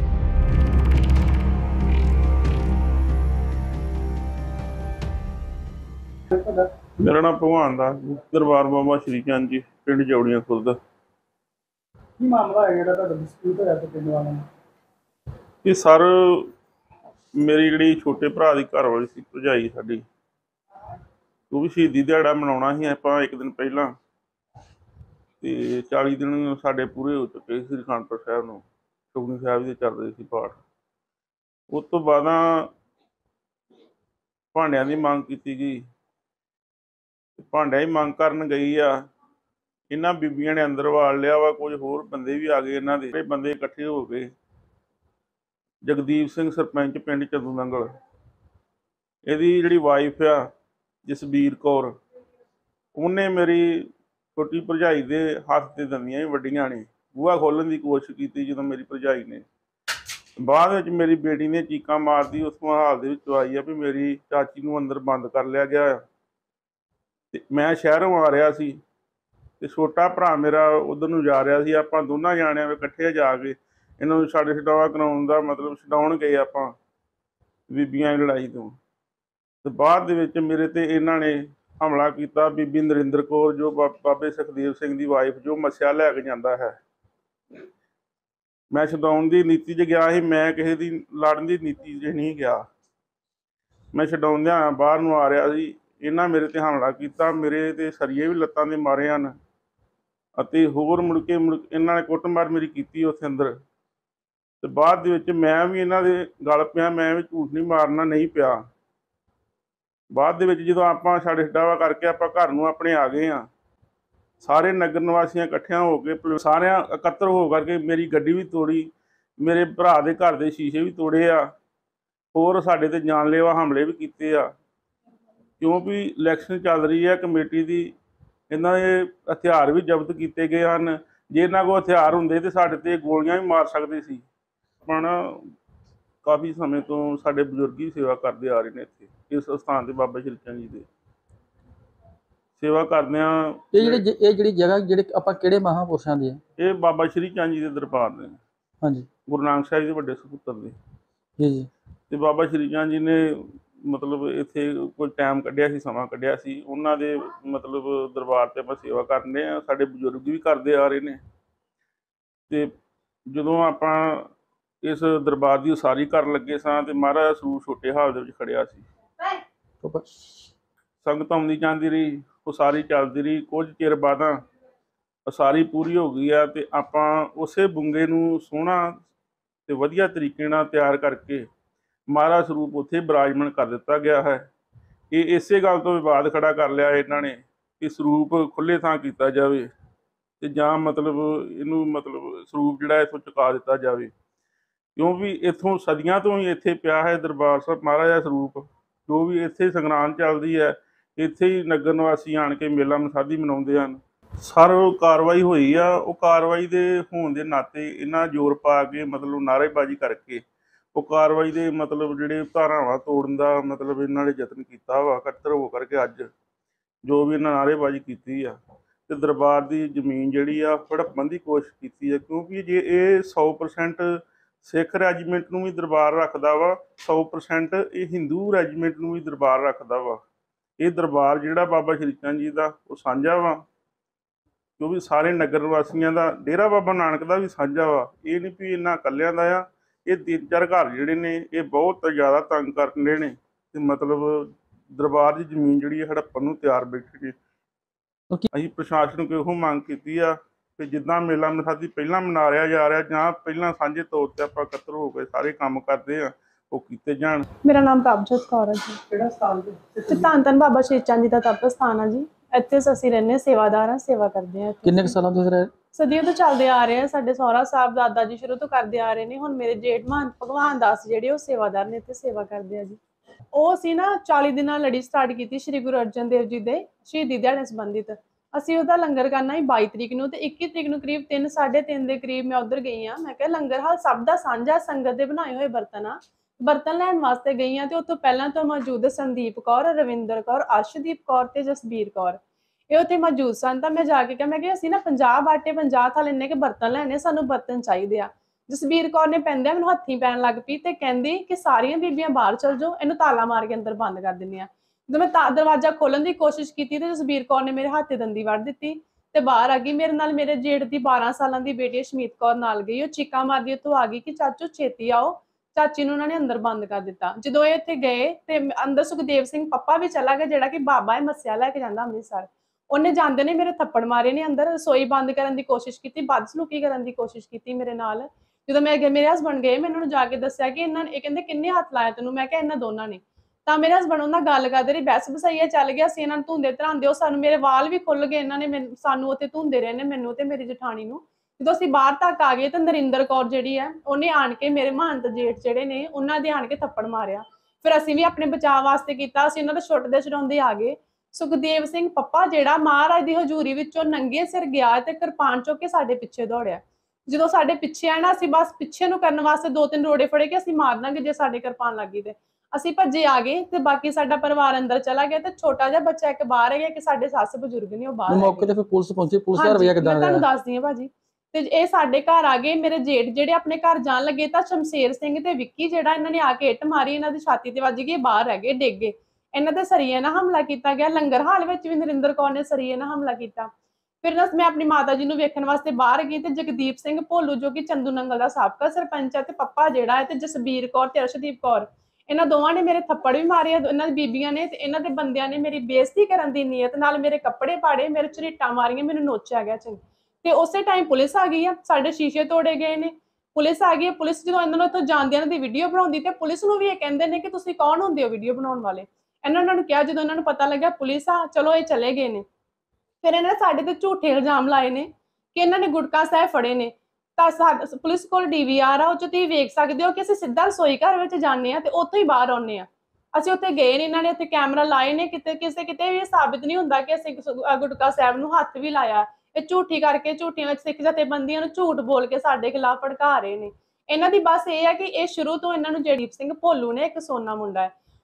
ਮੇਰਾ ਨਾਮ ਭਗਵਾਨ ਦਾਸ ਜੀ, ਦਰਬਾਰ ਬਾਬਾ ਸ਼੍ਰੀ ਚੰਦ ਜੀ, ਪਿੰਡ ਜੌੜੀਆਂ ਖੁਰਦ। ਕੀ ਮਾਮਲਾ ਹੈ ਜਿਹੜਾ ਤੁਹਾਡਾ ਡਿਸਪਿਊਟ ਹੋਇਆ ਤੇ ਪਿੰਡ ਵਾਲਿਆਂ ਨਾਲ? ਇਹ ਸਰ ਮੇਰੀ ਜਿਹੜੀ ਛੋਟੇ ਭਰਾ ਦੀ ਘਰ ਵਾਲੀ ਸੀ, ਭਰਜਾਈ ਸਾਡੀ, ਉਹ ਵੀ ਸ਼ਹੀਦੀ ਦਿਹਾੜਾ ਮਨਾਉਣਾ ਸੀ ਆਪਾਂ ਇੱਕ ਦਿਨ ਪਹਿਲਾਂ, ਤੇ ਚਾਲੀ ਦਿਨ ਸਾਡੇ ਪੂਰੇ ਹੋ ਚੁੱਕੇ ਸੀ ਸ੍ਰੀ ਅਖੰਡਪੁਰ ਸਾਹਿਬ ਨੂੰ, ਸੁਖਮਨੀ ਸਾਹਿਬ ਦੇ ਚੱਲ ਰਹੇ ਸੀ ਪਾਠ। ਉਸ ਤੋਂ ਬਾਅਦ ਭਾਂਡਿਆਂ ਦੀ ਮੰਗ ਕੀਤੀ ਗਈ। ਭਾਂਡਿਆਂ ਦੀ ਮੰਗ ਕਰਨ ਗਈ ਆ, ਇਹਨਾਂ ਬੀਬੀਆਂ ਨੇ ਅੰਦਰ ਵਾੜ ਲਿਆ ਵਾ। ਕੁਝ ਹੋਰ ਬੰਦੇ ਵੀ ਆ ਗਏ, ਇਹਨਾਂ ਦੇ ਬੰਦੇ ਇਕੱਠੇ ਹੋ ਗਏ। ਜਗਦੀਪ ਸਿੰਘ ਸਰਪੰਚ ਪਿੰਡ ਚੰਦੂ ਨੰਗਲ, ਇਹਦੀ ਜਿਹੜੀ ਵਾਈਫ ਆ ਜਸਬੀਰ ਕੌਰ, ਉਹਨੇ ਮੇਰੀ ਛੋਟੀ ਭਰਜਾਈ ਦੇ ਹੱਥ ਤੇ ਦੰਦੀਆਂ ਵੀ ਵੱਡੀਆਂ ਨੇ। ਬੂਹਾ ਖੋਲ੍ਹਣ ਦੀ ਕੋਸ਼ਿਸ਼ ਕੀਤੀ ਜਦੋਂ ਮੇਰੀ ਭਰਜਾਈ ਨੇ। ਬਾਅਦ ਵਿੱਚ ਮੇਰੀ ਬੇਟੀ ਨੇ ਚੀਕਾਂ ਮਾਰਦੀ ਉਸ ਹਾਲ ਦੇ ਵਿੱਚ ਆਈ ਆ ਵੀ ਮੇਰੀ ਚਾਚੀ ਨੂੰ ਅੰਦਰ ਬੰਦ ਕਰ ਲਿਆ ਗਿਆ। ਤੇ ਮੈਂ ਸ਼ਹਿਰੋਂ ਆ ਰਿਹਾ ਸੀ ਤੇ ਛੋਟਾ ਭਰਾ ਮੇਰਾ ਉਧਰ ਨੂੰ ਜਾ ਰਿਹਾ ਸੀ। ਆਪਾਂ ਦੋਨਾਂ ਜਾਣਿਆਂ ਵਿੱਚ ਇਕੱਠੇ ਜਾ ਕੇ ਇਹਨਾਂ ਨੂੰ ਛੱਡ ਛਡਾਵਾ ਕਰਾਉਣ ਦਾ ਮਤਲਬ ਛਡਾਉਣ ਗਏ ਆਪਾਂ ਬੀਬੀਆਂ ਦੀ ਲੜਾਈ ਤੋਂ। ਤੇ ਬਾਅਦ ਦੇ ਵਿੱਚ ਮੇਰੇ ਤੇ ਇਹਨਾਂ ਨੇ ਹਮਲਾ ਕੀਤਾ। ਬੀਬੀ ਨਰਿੰਦਰ ਕੌਰ ਜੋ ਬਾਬੇ ਸੁਖਦੇਵ ਸਿੰਘ ਦੀ ਵਾਈਫ, ਜੋ ਮੱਸਿਆ ਲੈ ਕੇ ਜਾਂਦਾ ਹੈ, ਮੈਂ ਛਡਾਉਣ ਦੀ ਨੀਤੀ 'ਚ ਗਿਆ ਸੀ, ਮੈਂ ਕਿਸੇ ਦੀ ਲੜਨ ਦੀ ਨੀਤੀ 'ਚ ਨਹੀਂ ਗਿਆ। ਮੈਂ ਛਡਾਉਂਦਿਆਂ ਬਾਹਰ ਨੂੰ ਆ ਰਿਹਾ ਸੀ, ਇਹਨਾਂ ਮੇਰੇ ਤੇ ਹਮਲਾ ਕੀਤਾ। ਮੇਰੇ ਤੇ ਸਰੀਏ ਵੀ ਲੱਤਾਂ ਦੇ ਮਾਰੇ ਹਨ ਅਤੇ ਹੋਰ ਮੁੜ ਕੇ ਮੁੜ ਇਹਨਾਂ ਨੇ ਕੁੱਟਮਾਰ ਮੇਰੀ ਕੀਤੀ ਉੱਥੇ ਅੰਦਰ। ਤੇ ਬਾਅਦ ਦੇ ਵਿੱਚ ਮੈਂ ਵੀ ਇਹਨਾਂ ਦੇ ਗਲ ਪਿਆ, ਮੈਂ ਵੀ ਝੂਠ ਨਹੀਂ ਮਾਰਨਾ ਨਹੀਂ ਪਿਆ। ਬਾਅਦ ਦੇ ਵਿੱਚ ਜਦੋਂ ਆਪਾਂ ਛੱਡ ਛਡਾਵਾ ਕਰਕੇ ਆਪਾਂ ਘਰ ਨੂੰ ਆਪਣੇ ਆ ਗਏ ਹਾਂ, ਸਾਰੇ ਨਗਰ ਨਿਵਾਸੀਆਂ ਇਕੱਠਿਆਂ ਹੋ ਕੇ ਸਾਰਿਆਂ ਇਕੱਤਰ ਹੋ ਕਰਕੇ ਮੇਰੀ ਗੱਡੀ ਵੀ ਤੋੜੀ, ਮੇਰੇ ਭਰਾ ਦੇ ਘਰ ਦੇ ਸ਼ੀਸ਼ੇ ਵੀ ਤੋੜੇ ਆ, ਹੋਰ ਸਾਡੇ ਤੇ ਜਾਨਲੇਵਾ ਹਮਲੇ ਵੀ ਕੀਤੇ ਆ। ਕਿਉਂਕਿ ਇਲੈਕਸ਼ਨ ਚੱਲ ਰਹੀ ਹੈ ਕਮੇਟੀ ਦੀ, ਇਹਨਾਂ ਦੇ ਹਥਿਆਰ ਵੀ ਜ਼ਬਤ ਕੀਤੇ ਗਏ ਹਨ। ਜੇ ਇਹਨਾਂ ਕੋਲ ਹਥਿਆਰ ਹੁੰਦੇ ਤਾਂ ਸਾਡੇ ਤੇ ਗੋਲੀਆਂ ਵੀ ਮਾਰ ਸਕਦੇ ਸੀ। ਆਪਣਾ ਕਾਫੀ ਸਮੇਂ ਤੋਂ ਸਾਡੇ ਬਜ਼ੁਰਗ ਹੀ ਸੇਵਾ ਕਰਦੇ ਆ ਰਹੇ ਨੇ ਇੱਥੇ ਇਸ ਸਥਾਨ 'ਤੇ ਬਾਬਾ ਸ਼੍ਰੀ ਚੰਦ ਜੀ ਦੇ। ਸੇਵਾ ਕਰਦੇ ਆ। ਇਹ ਜਿਹੜੇ ਜ- ਇਹ ਜਿਹੜੀ ਜਗ੍ਹਾ ਜਿਹੜੇ ਆਪਾਂ ਕਿਹੜੇ ਮਹਾਂਪੁਰਸ਼ਾਂ ਦੀ ਹੈ? ਇਹ ਬਾਬਾ ਸ਼੍ਰੀ ਚੰਦ ਜੀ ਦੇ ਦਰਬਾਰ ਨੇ, ਹਾਂਜੀ ਗੁਰੂ ਨਾਨਕ ਸਾਹਿਬ ਦੇ ਵੱਡੇ ਸਪੁੱਤਰ ਦੇ। ਜੀ ਜੀ ਤੇ ਬਾਬਾ ਸ਼੍ਰੀ ਚੰਦ ਜੀ ਨੇ ਮਤਲਬ ਇੱਥੇ ਕੋਈ ਟਾਈਮ ਕੱਢਿਆ ਸੀ, ਸਮਾਂ ਕੱਢਿਆ ਸੀ, ਉਹਨਾਂ ਦੇ ਮਤਲਬ ਦਰਬਾਰ ਤੇ ਆਪਾਂ ਸੇਵਾ ਕਰਨੇ ਆ। ਸਾਡੇ ਬਜ਼ੁਰਗ ਵੀ ਕਰਦੇ ਆ ਰਹੇ ਨੇ। ਤੇ ਜਦੋਂ ਆਪਾਂ ਇਸ ਦਰਬਾਰ ਦੀ ਉਸਾਰੀ ਕਰਨ ਲੱਗੇ ਸਾਂ ਤੇ ਮਹਾਰਾਜ ਦਾ ਸਰੂਪ ਛੋਟੇ ਹਾਲ ਦੇ ਵਿੱਚ ਖੜਿਆ ਸੀ। ਆਪਾਂ- ਸੰਗਤ ਆਉਂਦੀ ਜਾਂਦੀ ਰਹੀ, ਉਸਾਰੀ ਚੱਲਦੀ ਰਹੀ। ਕੁਝ ਚਿਰ ਬਾਅਦਾਂ ਉਸਾਰੀ ਪੂਰੀ ਹੋ ਗਈ ਆ ਤੇ ਆਪਾਂ ਉਸੇ ਬੁੰਗੇ ਨੂੰ ਸੋਹਣਾ ਤੇ ਵਧੀਆ ਤਰੀਕੇ ਨਾਲ ਤਿਆਰ ਕਰਕੇ ਮਹਾਰਾਜ ਸਰੂਪ ਉੱਥੇ ਬਿਰਾਜਮਾਨ ਕਰ ਦਿੱਤਾ ਗਿਆ ਹੈ। ਇਹ ਇਸੇ ਗੱਲ ਤੋਂ ਵਿਵਾਦ ਖੜਾ ਕਰ ਲਿਆ ਇਹਨਾਂ ਨੇ ਕਿ ਸਰੂਪ ਖੁੱਲ੍ਹੇ ਥਾਂ ਕੀਤਾ ਜਾਵੇ ਤੇ ਜਾਂ ਮਤਲਬ ਇਹਨੂੰ ਮਤਲਬ ਸਰੂਪ ਜਿਹੜਾ ਇੱਥੋਂ ਚੁਕਾ ਦਿੱਤਾ ਜਾਵੇ, ਕਿਉਂਕਿ ਇੱਥੋਂ ਸਦੀਆਂ ਤੋਂ ਹੀ ਇੱਥੇ ਪਿਆ ਹੈ ਦਰਬਾਰ ਸਾਹਿਬ ਮਹਾਰਾਜ ਦਾ ਸਰੂਪ। ਜੋ ਵੀ ਇੱਥੇ ਸੰਗਰਾਂਦ ਚੱਲਦੀ ਹੈ, ਇੱਥੇ ਹੀ ਨਗਰ ਨਿਵਾਸੀ ਆਣ ਕੇ ਮੇਲਾ ਮਸਾਦੀ ਮਨਾਉਂਦੇ ਹਨ। ਸਰ ਕਾਰਵਾਈ ਹੋਈ ਆ, ਉਹ ਕਾਰਵਾਈ ਦੇ ਹੋਣ ਦੇ ਨਾਤੇ ਇਹਨਾਂ ਜ਼ੋਰ ਪਾ ਕੇ ਮਤਲਬ ਨਾਅਰੇਬਾਜ਼ੀ ਕਰਕੇ ਉਹ ਕਾਰਵਾਈ ਦੇ ਮਤਲਬ ਜਿਹੜੇ ਧਾਰਾਵਾਂ ਤੋੜਨ ਦਾ ਮਤਲਬ ਇਹਨਾਂ ਨੇ ਯਤਨ ਕੀਤਾ ਵਾ। ਇਕੱਤਰ ਹੋ ਕਰਕੇ ਅੱਜ ਜੋ ਵੀ ਇਹਨਾਂ ਨਾਅਰੇਬਾਜ਼ੀ ਕੀਤੀ ਆ ਤੇ ਦਰਬਾਰ ਦੀ ਜ਼ਮੀਨ ਜਿਹੜੀ ਆ ਹੜੱਪਣ ਦੀ ਕੋਸ਼ਿਸ਼ ਕੀਤੀ ਆ, ਕਿਉਂਕਿ ਜੇ ਇਹ ਸੌ ਪਰਸੈਂਟ ਸਿੱਖ ਰੈਜੀਮੈਂਟ ਨੂੰ ਵੀ ਦਰਬਾਰ ਰੱਖਦਾ ਵਾ, ਸੌ ਪਰਸੈਂਟ ਇਹ ਹਿੰਦੂ ਰੈਜੀਮੈਂਟ ਨੂੰ ਵੀ ਦਰਬਾਰ ਰੱਖਦਾ ਵਾ। ਇਹ ਦਰਬਾਰ ਜਿਹੜਾ ਬਾਬਾ ਸ਼੍ਰੀ ਚੰਦ ਜੀ ਦਾ ਉਹ ਸਾਂਝਾ ਵਾ, ਕਿਉਂਕਿ ਸਾਰੇ ਨਗਰ ਨਿਵਾਸੀਆਂ ਦਾ, ਡੇਰਾ ਬਾਬਾ ਨਾਨਕ ਦਾ ਵੀ ਸਾਂਝਾ ਵਾ। ਇਹ ਨਹੀਂ ਵੀ ਇਹਨਾਂ ਇਕੱਲਿਆਂ ਦਾ ਆ। ਇਹ ਤਿੰਨ ਚਾਰ ਘਰ ਜਿਹੜੇ ਨੇ ਇਹ ਬਹੁਤ ਜ਼ਿਆਦਾ ਤੰਗ ਕਰਦੇ ਨੇ ਤੇ ਮਤਲਬ ਦਰਬਾਰ ਦੀ ਜ਼ਮੀਨ ਜਿਹੜੀ ਹੈ ਹੜੱਪਣ ਨੂੰ ਤਿਆਰ ਬੈਠੇ ਨੇ। ਅਸੀਂ ਪ੍ਰਸ਼ਾਸਨ ਨੂੰ ਇਹੋ ਮੰਗ ਕੀਤੀ ਆ ਕਿ ਜਿੱਦਾਂ ਮੇਲਾ ਮਸਾਦੀ ਪਹਿਲਾਂ ਮਨਾ ਰਿਹਾ ਜਾ ਰਿਹਾ ਜਾਂ ਪਹਿਲਾਂ ਸਾਂਝੇ ਤੌਰ ਤੇ ਆਪਾਂ ਇਕੱਤਰ ਹੋ ਕੇ ਸਾਰੇ ਕੰਮ ਕਰਦੇ ਆ ਉਹ ਕੀਤੇ ਜਾਣ। ਮੇਰਾ ਨਾਮ ਪ੍ਰਭਜੋਤ ਕੌਰ ਹੈ ਜੀ। ਕਿਹੜਾ ਸਥਾਨ ਤੇ ਤੇ ਧੰਨ ਧੰਨ ਬਾਬਾ ਸ਼੍ਰੀ ਚੰਦ ਜੀ ਦਾ ਤਪ ਸਥਾਨ ਆ ਜੀ। ਇੱਥੇ ਅਸੀਂ ਰਹਿੰਦੇ, ਸੇਵਾਦਾਰ ਹਾਂ, ਸੇਵਾ ਕਰਦੇ ਹਾਂ। ਕਿੰਨੇ ਕੁ ਸਾਲਾਂ ਤੋਂ ਰਹੇ? ਸਦੀਆਂ ਤੋਂ ਚੱਲਦੇ ਆ ਰਹੇ ਆ। ਸਾਡੇ ਸਹੁਰਾ ਸਾਹਿਬ ਦਾਦਾ ਜੀ ਸ਼ੁਰੂ ਤੋਂ ਕਰਦੇ ਆ ਰਹੇ ਨੇ। ਹੁਣ ਮੇਰੇ ਜੇਠ ਮਹੰਤ ਭਗਵਾਨ ਦਾਸ ਜਿਹੜੇ ਉਹ ਸੇਵਾਦਾਰ ਨੇ, ਇੱਥੇ ਸੇਵਾ ਕਰਦੇ ਆ ਜੀ। ਉਹ ਅਸੀਂ ਨਾ ਚਾਲੀ ਦਿਨਾਂ ਲੜੀ ਸਟਾਰਟ ਕੀਤੀ ਸ਼੍ਰੀ ਗੁਰੂ ਅਰਜਨ ਦੇਵ ਜੀ ਦੇ ਸ਼ਹੀਦੀ ਦਿਹਾੜੇ ਸੰਬੰਧਿਤ। ਅਸੀਂ ਉਹਦਾ ਲੰਗਰ ਕਰਨਾ ਸੀ ਬਾਈ ਤਰੀਕ ਨੂੰ ਤੇ ਇੱਕੀ ਤਰੀਕ ਨੂੰ ਕਰੀਬ ਤਿੰਨ ਸਾਢੇ ਤਿੰਨ ਦੇ ਕਰੀਬ ਮੈਂ ਉੱਧਰ ਗਈ ਹਾਂ। ਮੈਂ ਕਿਹਾ ਲੰਗਰ ਹਾਲ ਸਭ ਦਾ ਸਾਂਝਾ, ਸੰਗਤ ਦੇ ਬਣਾਏ ਹੋਏ ਬਰਤਨ ਆ, ਬਰਤਨ ਲੈਣ ਵਾਸਤੇ ਗਈ ਹਾਂ। ਤੇ ਉੱਥੋਂ ਪਹਿਲਾਂ ਤੋਂ ਮੌਜੂਦ ਸੰਦੀਪ ਕੌਰ, ਰਵਿੰਦਰ ਕੌਰ, ਅਰਸ਼ਦੀਪ ਕੌਰ ਤੇ ਜਸਬੀਰ ਕੌਰ ਇਹ ਉੱਥੇ ਮੌਜੂਦ ਸਨ। ਤਾਂ ਮੈਂ ਜਾ ਕੇ ਕਿਹਾ, ਮੈਂ ਕਿਹਾ ਅਸੀਂ ਨਾ ਪੰਜਾਹ ਬਾਟੇ ਪੰਜਾਹ ਥਾਲ ਇੰਨੇ ਕੇ ਬਰਤਨ ਲੈਣੇ, ਸਾਨੂੰ ਬਰਤਨ ਚਾਹੀਦੇ ਆ। ਜਸਬੀਰ ਕੌਰ ਨੇ ਪੈਂਦਿਆਂ ਮੈਨੂੰ ਹੱਥੀਂ ਪੈਣ ਲੱਗ ਪਈ ਤੇ ਕਹਿੰਦੀ ਕਿ ਸਾਰੀਆਂ ਬੀਬੀਆਂ ਬਾਹਰ ਚਲ ਜਾਓ, ਇਹਨੂੰ ਤਾਲਾ ਮਾਰ ਕੇ ਅੰਦਰ ਬੰਦ ਕਰ ਦਿੰਦੇ ਆ। ਜਦੋਂ ਮੈਂ ਤਾਂ ਦਰਵਾਜ਼ਾ ਖੋਲਣ ਦੀ ਕੋਸ਼ਿਸ਼ ਕੀਤੀ ਤੇ ਜਸਬੀਰ ਕੌਰ ਨੇ ਮੇਰੇ ਹੱਥ ਤੇ ਦੰਦੀ ਵੱਢ ਦਿੱਤੀ ਤੇ ਬਾਹਰ ਆ ਗਈ। ਮੇਰੇ ਨਾਲ ਮੇਰੇ ਜੇਠ ਦੀ ਬਾਰਾਂ ਸਾਲਾਂ ਦੀ ਬੇਟੀ ਸ਼ਮੀਤ ਕੌਰ ਨਾਲ ਗਈ। ਉਹ ਚੀਕਾਂ ਮਾਰਦੀ ਉੱਥੋਂ ਆ ਗਈ ਕਿ ਚਾਚੂ ਛੇਤੀ ਆਓ। ਚਾਚੀ ਨੂੰ ਉਹਨਾਂ ਨੇ ਅੰਦਰ ਬੰਦ ਕਰ ਦਿੱਤਾ। ਜਦੋਂ ਇਹ ਉੱਥੇ ਗਏ ਤੇ ਅੰਦਰ ਸੁਖਦੇਵ ਸਿੰਘ ਪੱਪਾ ਵੀ ਚਲਾ ਗਿਆ, ਜਿਹੜਾ ਕਿ ਬਾਬਾ ਹੈ ਮੱਸਿਆ ਲੈ ਕੇ ਜਾਂਦਾ ਅੰਮ੍ਰਿਤਸਰ। ਉਹਨੇ ਜਾਂਦੇ ਨੇ ਮੇਰੇ ਥੱਪੜ ਮਾਰੇ ਨੇ ਅੰਦਰ। ਰਸੋਈ ਬੰਦ ਕਰਨ ਦੀ ਕੋਸ਼ਿਸ਼ ਕੀਤੀ, ਬਦਸਲੂਕੀ ਕਰਨ ਦੀ ਕੋਸ਼ਿਸ਼ ਕੀਤੀ ਮੇਰੇ ਨਾਲ। ਜਦੋਂ ਮੈਂ ਗਏ, ਮੇਰੇ ਹਸਬੈਂਡ ਗਏ, ਮੈਨੂੰ ਉਹਨੂੰ ਜਾ ਕੇ ਦੱਸਿਆ ਕਿ ਇਹਨਾਂ ਨੇ, ਇਹ ਕਹਿੰਦੇ ਕਿੰਨੇ ਹੱਥ ਲਾਇਆ ਤੈਨੂੰ? ਮੈਂ ਕਿਹਾ ਇਹਨਾਂ ਦੋਨਾਂ ਨੇ। ਤਾਂ ਮੇਰੇ ਹਸਬੈਂਡ ਉਹਨਾਂ ਗੱਲ ਕਰਦੇ ਰਹੀ, ਬਹਿਸ ਬਸਾਈਆ ਚੱਲ ਗਿਆ। ਅਸੀਂ ਇਹਨਾਂ ਨੂੰ ਧੁੰਦੇ ਧਰਾਂਦੇ, ਉਹ ਸਾਨੂੰ, ਮੇਰੇ ਵਾਲ ਵੀ ਖੁੱਲ ਗਏ। ਇਹਨਾਂ ਨੇ ਮੈਨੂੰ ਸਾਨੂੰ ਉੱਥੇ ਧੁੰਦੇ ਰਹੇ ਨੇ, ਮੈਨੂੰ ਤੇ ਮੇਰੀ ਜਠਾਣੀ ਨੂੰ। ਜਦੋਂ ਅਸੀਂ ਬਾਹਰ ਤੱਕ ਆ ਗਏ ਤਾਂ ਨਰਿੰਦਰ ਕੌਰ ਜਿਹੜੀ ਹੈ ਉਹਨੇ ਆਣ ਕੇ ਮੇਰੇ ਮਹੰਤ ਜੇਠ ਜਿਹੜੇ ਨੇ ਉਹਨਾਂ ਦੇ ਆਣ ਕੇ ਥੱਪੜ ਮਾਰਿਆ। ਫਿਰ ਅਸੀਂ ਵੀ ਆਪਣੇ ਬਚਾਅ ਵਾਸਤੇ ਕੀਤਾ, ਅਸੀਂ ਉਹਨਾਂ ਦੇ ਛੁੱਟਦੇ ਛਡਾਉਂਦੇ ਆ ਗਏ। ਸੁਖਦੇਵ ਸਿੰਘ ਪੱਪਾ ਜਿਹੜਾ ਮਹਾਰਾਜ ਦੀ ਹਜ਼ੂਰੀ ਵਿੱਚੋਂ ਨੰਗੇ ਸਿਰ ਗਿਆ ਤੇ ਕਿਰਪਾਨ ਚੁੱਕ ਕੇ ਸਾਡੇ ਪਿੱਛੇ ਦੌੜਿਆ। ਜਦੋਂ ਸਾਡੇ ਪਿੱਛੇ ਆਇਆ ਨਾ, ਅਸੀਂ ਬਸ ਪਿੱਛੇ ਨੂੰ ਕਰਨ ਵਾਸਤੇ ਦੋ ਤਿੰਨ ਰੋੜੇ ਫੜੇ ਕਿ ਅਸੀਂ ਮਾਰ ਦਾਂਗੇ ਜੇ ਸਾਡੇ ਕਿਰਪਾਨ ਲੱਗੀ ਤੇ। ਅਸੀਂ ਭੱਜੇ ਆ ਗਏ ਤੇ ਬਾਕੀ ਸਾਡਾ ਪਰਿਵਾਰ ਅੰਦਰ ਚਲਾ ਗਿਆ ਤੇ ਛੋਟਾ ਜਿਹਾ ਬੱਚਾ ਇੱਕ ਬਾਹਰ ਹੈ ਕਿ ਸਾਡੇ ਸੱਸ ਬਜ਼ੁਰਗ ਨੇ ਉਹ ਬਾਹਰ। ਮੌਕੇ ਤੇ ਫਿਰ ਪੁਲਿਸ ਪਹੁੰਚੀ, ਪੁਲਿਸ ਦਾ ਰਵੱਈਆ ਕਿਦਾਂ? ਮੈਂ ਤੁਹਾਨੂੰ ਦੱਸਦੀ ਹਾਂ ਭਾਜੀ। ਤੇ ਇਹ ਸਾਡੇ ਘਰ ਆ ਗਏ। ਮੇਰੇ ਜੇਠ ਜਿਹੜੇ ਆਪਣੇ ਘਰ ਜਾਣ ਲੱਗੇ ਤਾਂ ਸ਼ਮਸ਼ੇਰ ਸਿੰਘ ਤੇ ਵਿੱਕੀ ਜਿਹੜਾ, ਇਹਨਾਂ ਨੇ ਆ ਕੇ ਇੱਟ ਮਾਰੀ, ਇਹਨਾਂ ਦੀ ਛਾਤੀ ਤੇ ਵੱਜ ਗਈ, ਬਾਹਰ ਰਹਿ ਗਏ, ਡਿੱਗ ਗਏ। ਇਹਨਾਂ ਤੇ ਸਰੀਏ ਨਾਲ ਹਮਲਾ ਕੀਤਾ ਗਿਆ। ਲੰਗਰ ਹਾਲ ਵਿੱਚ ਵੀ ਨਰਿੰਦਰ ਕੌਰ ਨੇ ਸਰੀਏ ਨਾਲ ਹਮਲਾ ਕੀਤਾ। ਫਿਰ ਨਾ ਮੈਂ ਆਪਣੀ ਮਾਤਾ ਜੀ ਨੂੰ ਵੇਖਣ ਵਾਸਤੇ ਬਾਹਰ ਗਈ ਤੇ ਜਗਦੀਪ ਸਿੰਘ ਭੋਲੂ ਜੋ ਕਿ ਚੰਦੂ ਨੰਗਲ ਦਾ ਸਾਬਕਾ ਸਰਪੰਚ ਹੈ ਤੇ ਪੱਪਾ ਜਿਹੜਾ ਹੈ ਤੇ ਜਸਬੀਰ ਕੌਰ ਤੇ ਅਰਸ਼ਦੀਪ ਕੌਰ, ਇਹਨਾਂ ਦੋਵਾਂ ਨੇ ਮੇਰੇ ਥੱਪੜ ਵੀ ਮਾਰੇ। ਇਹਨਾਂ ਦੀ ਬੀਬੀਆਂ ਨੇ ਤੇ ਇਹਨਾਂ ਦੇ ਬੰਦਿਆਂ ਨੇ ਮੇਰੀ ਬੇਇੱਜ਼ਤੀ ਕਰਨ ਦੀ ਨੀਅਤ ਨਾਲ ਮੇਰੇ ਕੱਪੜੇ ਪਾੜੇ, ਮੇਰੇ ਝਰੀਟਾਂ ਮਾਰੀਆਂ, ਮੈਨੂੰ ਨੋਚਿਆ ਗਿਆ ਚੰਗੀ। ਤੇ ਉਸੇ ਟਾਈਮ ਪੁਲਿਸ ਆ ਗਈ ਆ, ਸਾਡੇ ਸ਼ੀਸ਼ੇ ਤੋੜੇ ਗਏ ਨੇ। ਪੁਲਿਸ ਆ ਗਈ। ਪੁਲਿਸ ਜਦੋਂ ਇਹਨਾਂ ਨੂੰ ਇੱਥੋਂ ਜਾਂਦਿਆਂ ਦੀ ਵੀਡੀਓ ਬਣਾਉਂਦੀ ਤੇ ਪੁਲਿਸ ਨੂੰ ਵੀ ਇਹ ਕਹਿੰਦੇ ਨੇ ਕਿ ਤੁਸੀਂ ਕੌਣ ਹੁੰਦੇ ਹੋ ਵੀਡੀਓ ਬਣਾਉਣ ਵਾਲੇ। ਇਹਨਾਂ ਨੂੰ ਕਿਹਾ, ਜਦੋਂ ਇਹਨਾਂ ਨੂੰ ਪਤਾ ਲੱਗਿਆ ਪੁਲਿਸ ਆ, ਚਲੋ ਇਹ ਚਲੇ ਗਏ ਨੇ। ਫਿਰ ਇਹਨਾਂ ਨੇ ਸਾਡੇ ਤੇ ਝੂਠੇ ਇਲਜ਼ਾਮ ਲਾਏ ਨੇ ਕਿ ਇਹਨਾਂ ਨੇ ਗੁਟਕਾ ਸਾਹਿਬ ਫੜੇ ਨੇ। ਤਾਂ ਪੁਲਿਸ ਕੋਲ ਡੀ ਵੀ ਆਰ ਆ, ਉਹ 'ਚ ਤੁਸੀਂ ਵੇਖ ਸਕਦੇ ਹੋ ਕਿ ਅਸੀਂ ਸਿੱਧਾ ਰਸੋਈ ਘਰ ਵਿੱਚ ਜਾਂਦੇ ਹਾਂ ਤੇ ਉੱਥੋਂ ਹੀ ਬਾਹਰ ਆਉਂਦੇ ਹਾਂ। ਅਸੀਂ ਉੱਥੇ ਗਏ ਨੇ, ਇਹਨਾਂ ਨੇ ਉੱਥੇ ਕੈਮਰਾ ਲਾਏ ਨੇ। ਕਿਤੇ ਕਿਸੇ ਕਿਤੇ ਵੀ ਇਹ ਸਾਬਿਤ ਨਹੀਂ ਹੁੰਦਾ ਕਿ ਅਸੀਂ ਗੁਟਕਾ ਸਾਹਿਬ ਨੂੰ ਹੱਥ ਵੀ ਲਾਇਆ। ਇਹ ਝੂਠੀ ਕਰਕੇ, ਝੂਠੀਆਂ ਸਿੱਖ ਜਥੇਬੰਦੀਆਂ ਨੂੰ ਝੂਠ ਬੋਲ ਕੇ ਸਾਡੇ ਖਿਲਾਫ ਭੜਕਾ ਰਹੇ ਨੇ। ਇਹਨਾਂ ਦੀ ਬਸ ਇਹ ਹੈ ਕਿ ਇਹ ਸ਼ੁਰੂ ਤੋਂ ਇਹਨਾਂ ਨੂੰ ਜਗਦੀਪ ਸਿੰਘ ਭੋਲੂ ਨੇ, ਇੱਕ ਸੋਨਾ ਮੁੰਡਾ ਹੈ,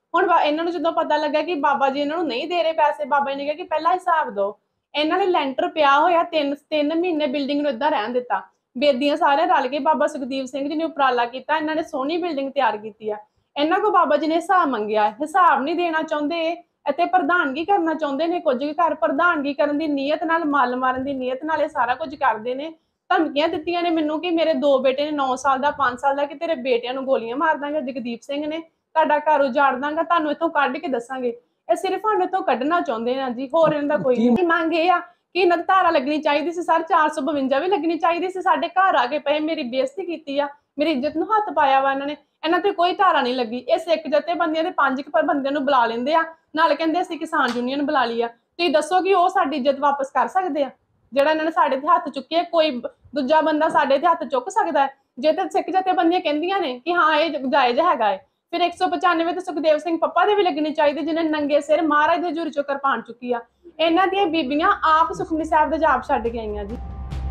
ਹੁਣ ਬਾ- ਇਹਨਾਂ ਨੂੰ ਜਦੋਂ ਪਤਾ ਲੱਗਾ ਕਿ ਬਾਬਾ ਜੀ ਇਹਨਾਂ ਨੂੰ ਨਹੀਂ ਦੇ ਰਹੇ ਪੈਸੇ, ਬਾਬਾ ਜੀ ਨੇ ਕਿਹਾ ਕਿ ਪਹਿਲਾਂ ਹਿਸਾਬ ਦਿਓ। ਇਹਨਾਂ ਨੇ ਲੈਂਟਰ ਪਿਆ ਹੋਇਆ ਤਿੰਨ ਤਿੰਨ ਮਹੀਨੇ ਬਿਲਡਿੰਗ ਨੂੰ ਏਦਾਂ ਰਹਿਣ ਦਿੱਤਾ। ਬੇਦੀਆਂ ਸਾਰੇ ਰਲ ਕੇ ਬਾਬਾ ਸੁਖਦੀਪ ਸਿੰਘ ਜੀ ਨੇ ਉਪਰਾਲਾ ਕੀਤਾ, ਇਹਨਾਂ ਨੇ ਸੋਹਣੀ ਬਿਲਡਿੰਗ ਤਿਆਰ ਕੀਤੀ ਆ। ਇਹਨਾਂ ਕੋ ਬਾਬਾ ਜੀ ਨੇ ਹਿਸਾਬ ਮੰਗਿਆ, ਹਿਸਾਬ ਨਹੀਂ ਦੇਣਾ ਚਾਹੁੰਦੇ ਅਤੇ ਪ੍ਰਧਾਨਗੀ ਕਰਨਾ ਚਾਹੁੰਦੇ ਨੇ। ਕੁਝ ਘਰ ਪ੍ਰਧਾਨਗੀ ਕਰਨ ਦੀ ਨੀਅਤ ਨਾਲ, ਮੱਲ ਮਾਰਨ ਦੀ ਨੀਅਤ ਨਾਲ ਇਹ ਸਾਰਾ ਕੁਝ ਕਰਦੇ ਨੇ। ਧਮਕੀਆਂ ਦਿੱਤੀਆਂ ਨੇ ਮੈਨੂੰ ਕਿ ਮੇਰੇ ਦੋ ਬੇਟੇ ਨੇ, ਨੌ ਸਾਲ ਦਾ, ਪੰਜ ਸਾਲ ਦਾ, ਕਿ ਤੇਰੇ ਬੇਟਿਆਂ ਨੂੰ ਗੋਲੀਆਂ ਮਾਰ ਦਾਂਗਾ। ਜਗਦੀਪ ਸਿੰਘ ਨੇ, ਤੁਹਾਡਾ ਘਰ ਉਜਾੜ ਦਾਂਗਾ, ਤੁਹਾਨੂੰ ਇੱਥੋਂ ਕੱਢ ਕੇ ਦੱਸਾਂਗੇ। ਇਹ ਸਿਰਫ ਸਾਨੂੰ ਇੱਥੋਂ ਕੱਢਣਾ ਚਾਹੁੰਦੇ ਨੇ ਜੀ, ਹੋਰ ਇਹਨਾਂ ਦਾ ਕੋਈ ਨਹੀਂ। ਮੰਗ ਇਹ ਆ ਕਿ ਇਹਨਾਂ ਦੀ ਧਾਰਾ ਲੱਗਣੀ ਚਾਹੀਦੀ ਸੀ ਸਰ, ਚਾਰ ਸੌ ਬਵੰਜਾ ਵੀ ਲੱਗਣੀ ਚਾਹੀਦੀ ਸੀ। ਸਾਡੇ ਘਰ ਆ ਕੇ ਪਏ, ਮੇਰੀ ਬੇਇੱਜ਼ਤੀ ਕੀਤੀ ਆ, ਮੇਰੀ ਇੱਜ਼ਤ ਨੂੰ ਹੱਥ ਪਾਇਆ ਵਾ ਇਹਨਾਂ ਨੇ। ਇਹਨਾਂ ਤੇ ਕੋਈ ਧਾਰਾ ਨਹੀਂ ਲੱਗੀ। ਇਹ ਸਿੱਖ ਜਥੇਬੰਦੀਆਂ ਦੇ ਪੰਜ ਕੁ ਬੰਦਿਆਂ ਨੂੰ ਬੁਲਾ ਲੈਂਦੇ ਆ, ਨਾਲ ਕਹਿੰਦੇ ਅਸੀਂ ਕਿਸਾਨ ਯੂਨੀਅਨ ਬੁਲਾ ਲਈ ਆ। ਤੁਸੀਂ ਦੱਸੋ ਕਿ ਉਹ ਸਾਡੀ ਇੱਜ਼ਤ ਵਾਪਸ ਕਰ ਸਕਦੇ ਆ? ਜਿਹੜਾ ਇਹਨਾਂ ਨੇ ਸਾਡੇ ਤੇ ਹੱਥ ਚੁੱਕਿਆ, ਕੋਈ ਦੂਜਾ ਬੰਦਾ ਸਾਡੇ ਤੇ ਹੱਥ ਚੁੱਕ ਸਕਦਾ ਹੈ? ਜੇ ਤਾਂ ਸਿੱਖ ਜਥੇਬੰਦੀਆਂ ਕਹਿੰਦੀਆਂ ਨੇ ਕਿ ਹਾਂ ਇਹ ਜਾਇਜ਼ ਹੈਗਾ ਹੈ, ਫਿਰ ਇੱਕ ਸੌ ਪਚਾਨਵੇਂ ਤੇ ਸੁਖਦੇਵ ਸਿੰਘ ਪੱਪਾ ਦੇ ਵੀ ਲੱਗਣੀ ਚਾਹੀਦੀ, ਜਿਹਨੇ ਨੰਗੇ ਸਿਰ ਮਹਾਰਾਜ ਦੇ ਹਜ਼ੂਰੀ ਚੋਂ ਕਿਰਪਾਨ ਚੁੱਕੀ ਆ। ਇਹਨਾਂ ਦੀਆਂ ਬੀਬੀਆਂ ਆਪ ਸੁਖਮਨੀ ਸਾਹਿਬ ਦਾ ਜਾਪ ਛੱਡ ਕੇ ਆਈਆਂ ਜੀ।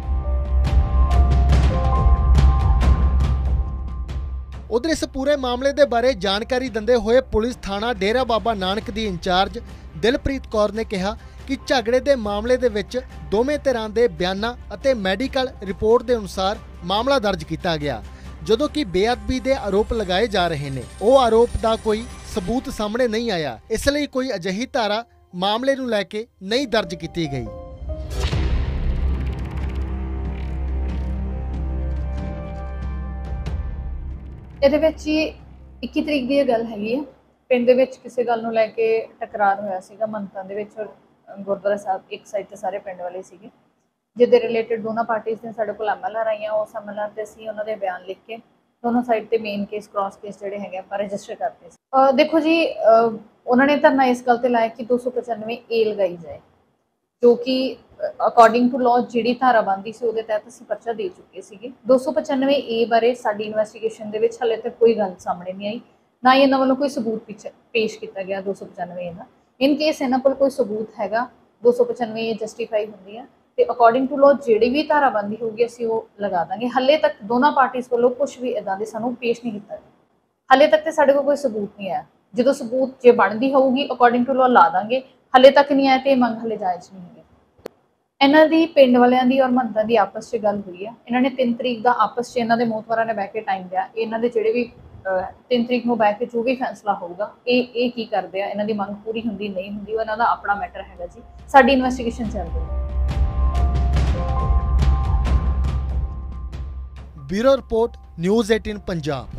ਉਧਰ ਇਸ ਪੂਰੇ ਮਾਮਲੇ ਦੇ ਬਾਰੇ ਜਾਣਕਾਰੀ ਦਿੰਦੇ ਹੋਏ ਪੁਲਿਸ ਥਾਣਾ ਡੇਰਾ ਬਾਬਾ ਨਾਨਕ ਦੀ ਇੰਚਾਰਜ ਦਿਲਪ੍ਰੀਤ ਕੌਰ ਨੇ ਕਿਹਾ ਕਿ ਝਗੜੇ ਦੇ ਮਾਮਲੇ ਦੇ ਵਿੱਚ ਦੋਵੇਂ ਧਿਰਾਂ ਦੇ ਬਿਆਨਾਂ ਅਤੇ ਮੈਡੀਕਲ ਰਿਪੋਰਟ ਦੇ ਅਨੁਸਾਰ ਮਾਮਲਾ ਦਰਜ ਕੀਤਾ ਗਿਆ। ਜਦੋਂ ਕਿ ਬੇਅਦਬੀ ਦੇ ਆਰੋਪ ਲਗਾਏ ਜਾ ਰਹੇ ਨੇ, ਉਹ ਆਰੋਪ ਦਾ ਕੋਈ ਸਬੂਤ ਸਾਹਮਣੇ ਨਹੀਂ ਆਇਆ, ਇਸ ਲਈ ਕੋਈ ਅਜਿਹੀ ਧਾਰਾ ਮਾਮਲੇ ਨੂੰ ਲੈ ਕੇ ਨਹੀਂ ਦਰਜ ਕੀਤੀ ਗਈ। ਇਹਦੇ ਵਿੱਚ ਹੀ ਇੱਕੀ ਤਰੀਕ ਦੀ ਇਹ ਗੱਲ ਹੈਗੀ ਹੈ। ਪਿੰਡ ਦੇ ਵਿੱਚ ਕਿਸੇ ਗੱਲ ਨੂੰ ਲੈ ਕੇ ਟਕਰਾਰ ਹੋਇਆ ਸੀਗਾ ਮੰਤਾਂ ਦੇ ਵਿੱਚ, ਔਰ ਗੁਰਦੁਆਰਾ ਸਾਹਿਬ ਇੱਕ ਸਾਈਡ ਤੇ ਸਾਰੇ ਪਿੰਡ ਵਾਲੇ ਸੀਗੇ, ਜਿਹਦੇ ਰਿਲੇਟਡ ਦੋਨਾਂ ਪਾਰਟੀਆਂ ਨੇ ਸਾਡੇ ਕੋਲ ਐਮਐਲਆਰ ਆਈਆਂ। ਉਸ ਐਮਐਲਆਰ ਤੇ ਅਸੀਂ ਉਹਨਾਂ ਦੇ ਬਿਆਨ ਲਿਖ ਕੇ ਦੋਨੋਂ ਸਾਈਡ ਤੇ ਮੇਨ ਕੇਸ, ਕ੍ਰਾਸ ਕੇਸ ਜਿਹੜੇ ਹੈਗੇ ਆਪਾਂ ਰਜਿਸਟਰ ਕਰਤੇ ਸੀ। ਦੇਖੋ ਜੀ, ਉਹਨਾਂ ਨੇ ਧਰਨਾ ਇਸ ਗੱਲ ਤੇ ਲਾਇਆ ਕਿ ਦੋ ਸੌ ਪਚਾਨਵੇਂ ਏ ਲਗਾਈ ਜਾਏ, ਜੋ ਕਿ ਅਕੋਰਡਿੰਗ ਟੂ ਲਾਅ ਜਿਹੜੀ ਧਾਰਾ ਬਣਦੀ ਸੀ ਉਹਦੇ ਤਹਿਤ ਅਸੀਂ ਪਰਚਾ ਦੇ ਚੁੱਕੇ ਸੀਗੇ। ਦੋ ਸੌ ਪਚਾਨਵੇਂ ਏ ਬਾਰੇ ਸਾਡੀ ਇਨਵੈਸਟੀਗੇਸ਼ਨ ਦੇ ਵਿੱਚ ਹਾਲੇ ਤੱਕ ਕੋਈ ਗੱਲ ਸਾਹਮਣੇ ਨਹੀਂ ਆਈ, ਨਾ ਹੀ ਇਹਨਾਂ ਵੱਲੋਂ ਕੋਈ ਸਬੂਤ ਪਿੱਛੇ ਪੇਸ਼ ਕੀਤਾ ਗਿਆ ਦੋ ਸੌ ਪਚਾਨਵੇਂ ਏ ਦਾ। ਇਨ ਕੇਸ ਇਹਨਾਂ ਕੋਲ ਕੋਈ ਸਬੂਤ ਹੈਗਾ, ਦੋ ਸੌ ਪਚਾਨਵੇਂ ਏ ਜਸਟੀਫਾਈ ਹੁੰਦੀ ਹੈ ਤੇ ਅਕੋਰਡਿੰਗ ਟੂ ਲਾਅ ਜਿਹੜੀ ਵੀ ਧਾਰਾ ਬਣਦੀ ਹੋਊਗੀ ਅਸੀਂ ਉਹ ਲਗਾ ਦਾਂਗੇ। ਹਾਲੇ ਤੱਕ ਦੋਨਾਂ ਪਾਰਟੀਆਂ ਵੱਲੋਂ ਕੁਝ ਵੀ ਇਦਾਂ ਦੇ ਸਾਨੂੰ ਪੇਸ਼ ਨਹੀਂ ਕੀਤਾ ਗਿਆ। ਹਾਲੇ ਤੱਕ ਤੇ ਸਾਡੇ ਕੋਲ ਕੋਈ ਸਬੂਤ ਨਹੀਂ ਆਇਆ। ਜਦੋਂ ਸਬੂਤ ਜੇ ਬਣਦੀ ਹੋਊਗੀ ਅਕੋਰਡਿੰਗ ਟੂ ਲਾਅ ਲਾ ਦਾਂਗੇ। ਹਾਲੇ ਤੱਕ ਨਹੀਂ ਆਇਆ ਤੇ ਮੰਗ ਹਲੇ ਜਾਇਜ਼ ਨਹੀਂ ਹੈਗੀ। ਇਹਨਾਂ ਦੀ ਪਿੰਡ ਵਾਲਿਆਂ ਦੀ ਔਰ ਮੰਤਾਂ ਦੀ ਆਪਸ 'ਚ ਗੱਲ ਹੋਈ ਹੈ। ਇਹਨਾਂ ਨੇ ਤਿੰਨ ਤਰੀਕ ਦਾ ਆਪਸ 'ਚ ਇਹਨਾਂ ਦੇ ਮੋਹਤਵਰਾਂ ਨੇ ਬਹਿ ਕੇ ਟਾਈਮ ਲਿਆ। ਇਹਨਾਂ ਦੇ ਜਿਹੜੇ ਵੀ ਤਿੰਨ ਤਰੀਕ ਨੂੰ ਬਹਿ ਕੇ ਜੋ ਵੀ ਫੈਸਲਾ ਹੋਊਗਾ, ਇਹ ਇਹ ਕੀ ਕਰਦੇ ਆ, ਇਹਨਾਂ ਦੀ ਮੰਗ ਪੂਰੀ ਹੁੰਦੀ ਨਹੀਂ ਹੁੰਦੀ, ਉਹ ਇਹਨਾਂ ਦਾ ਆਪਣਾ ਮੈਟਰ ਹੈਗਾ ਜੀ। ਸਾਡੀ ਇਨਵੈਸਟੀਗੇਸ਼ਨ ਚੱਲ ਰਹੀ ਹੈ। ਬਿਊਰੋ ਰਿਪੋਰਟ, ਨਿਊਜ਼ ਅਠਾਰਾਂ ਪੰਜਾਬ।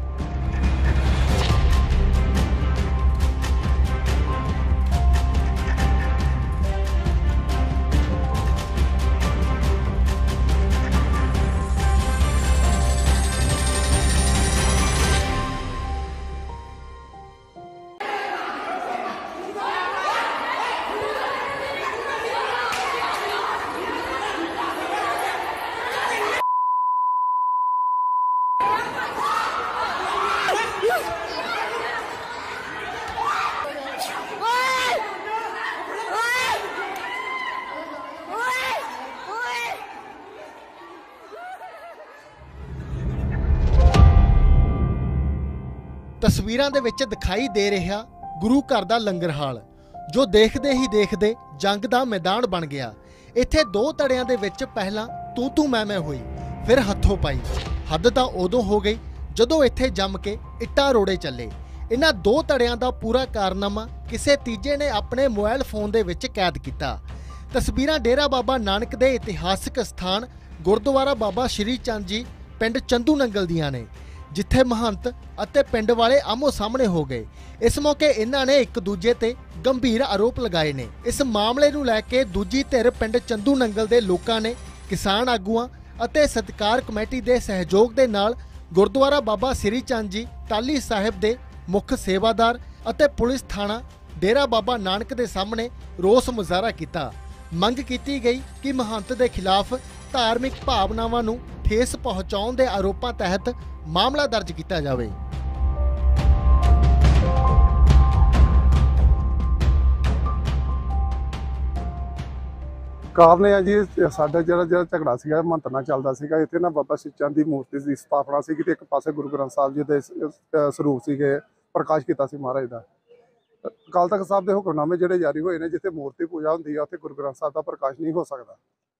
ਤਸਵੀਰਾਂ ਦੇ ਵਿੱਚ ਦਿਖਾਈ ਦੇ ਰਿਹਾ ਗੁਰੂ ਘਰ ਦਾ ਲੰਗਰ ਹਾਲ, ਜੋ ਦੇਖਦੇ ਹੀ ਦੇਖਦੇ ਜੰਗ ਦਾ ਮੈਦਾਨ ਬਣ ਗਿਆ। ਇੱਥੇ ਦੋ ਧੜਿਆਂ ਦੇ ਵਿੱਚ ਪਹਿਲਾਂ ਤੂੰ ਤੂੰ ਮੈਂ ਮੈਂ ਹੋਈ, ਫਿਰ ਹੱਥੋਂ ਪਾਈ। ਹੱਦ ਤਾਂ ਉਦੋਂ ਹੋ ਗਈ ਜਦੋਂ ਇੱਥੇ ਜੰਮ ਕੇ ਇੱਟਾਂ ਰੋੜੇ ਚੱਲੇ। ਇਹਨਾਂ ਦੋ ਧੜਿਆਂ ਦਾ ਪੂਰਾ ਕਾਰਨਾਮਾ ਕਿਸੇ ਤੀਜੇ ਨੇ ਆਪਣੇ ਮੋਬਾਈਲ ਫੋਨ ਦੇ ਵਿੱਚ ਕੈਦ ਕੀਤਾ। ਤਸਵੀਰਾਂ ਡੇਰਾ ਬਾਬਾ ਨਾਨਕ ਦੇ ਇਤਿਹਾਸਕ ਸਥਾਨ ਗੁਰਦੁਆਰਾ ਬਾਬਾ ਸ਼੍ਰੀ ਚੰਦ ਜੀ ਪਿੰਡ ਚੰਦੂ ਨੰਗਲ ਦੀਆਂ ਨੇ, ਜਿੱਥੇ ਮਹੰਤ ਅਤੇ ਪਿੰਡ ਵਾਲੇ ਆਮੋ ਸਾਹਮਣੇ ਹੋ ਗਏ। ਇਸ ਮੌਕੇ ਇਹਨਾਂ ਨੇ ਇੱਕ ਦੂਜੇ ਤੇ ਗੰਭੀਰ ਆਰੋਪ ਲਗਾਏ ਨੇ। ਇਸ ਮਾਮਲੇ ਨੂੰ ਲੈ ਕੇ ਦੂਜੀ ਧਿਰ ਪਿੰਡ ਚੰਦੂ ਨੰਗਲ ਦੇ ਲੋਕਾਂ ਨੇ ਕਿਸਾਨ ਆਗੂਆਂ ਅਤੇ ਸਤਿਕਾਰ ਕਮੇਟੀ ਦੇ ਸਹਿਯੋਗ ਦੇ ਨਾਲ ਗੁਰਦੁਆਰਾ ਬਾਬਾ ਸ਼੍ਰੀ ਚੰਦ ਜੀ ਟਾਹਲੀ ਸਾਹਿਬ ਦੇ ਮੁੱਖ ਸੇਵਾਦਾਰ ਅਤੇ ਪੁਲਿਸ ਥਾਣਾ ਡੇਰਾ ਬਾਬਾ ਨਾਨਕ ਦੇ ਸਾਹਮਣੇ ਰੋਸ ਮੁਜ਼ਾਹਰਾ ਕੀਤਾ। ਮੰਗ ਕੀਤੀ ਗਈ ਕਿ ਮਹੰਤ ਦੇ ਖਿਲਾਫ ਧਾਰਮਿਕ ਭਾਵਨਾਵਾਂ ਨੂੰ ਠੇਸ ਪਹੁੰਚਾਉਣ ਦੇ ਆਰੋਪਾਂ ਤਹਿਤ ਮਾਮਲਾ ਦਰਜ ਕੀਤਾ ਜਾਵੇ। ਕਾਰਨ ਇਹ ਹੈ ਜੀ, ਸਾਡਾ ਜਿਹੜਾ ਜਿਹੜਾ ਝਗੜਾ ਸੀਗਾ ਮਹੰਤ ਨਾਲ ਚੱਲਦਾ ਸੀਗਾ। ਇੱਥੇ ਨਾ ਬਾਬਾ ਸ਼੍ਰੀ ਚੰਦ ਦੀ ਮੂਰਤੀ ਦੀ ਸਥਾਪਨਾ ਸੀਗੀ ਤੇ ਇੱਕ ਪਾਸੇ ਗੁਰੂ ਗ੍ਰੰਥ ਸਾਹਿਬ ਜੀ ਦੇ ਸਰੂਪ ਸੀਗੇ ਪ੍ਰਕਾਸ਼ ਕੀਤਾ ਸੀ ਮਹਾਰਾਜ ਦਾ। ਅਕਾਲ ਤਖਤ ਸਾਹਿਬ ਦੇ ਹੁਕਮਨਾਮੇ ਜਿਹੜੇ ਜਾਰੀ ਹੋਏ ਨੇ, ਜਿੱਥੇ ਮੂਰਤੀ ਪੂਜਾ ਹੁੰਦੀ ਆ ਉੱਥੇ ਗੁਰੂ ਗ੍ਰੰਥ ਸਾਹਿਬ ਦਾ ਪ੍ਰਕਾਸ਼ ਨਹੀਂ ਹੋ ਸਕਦਾ।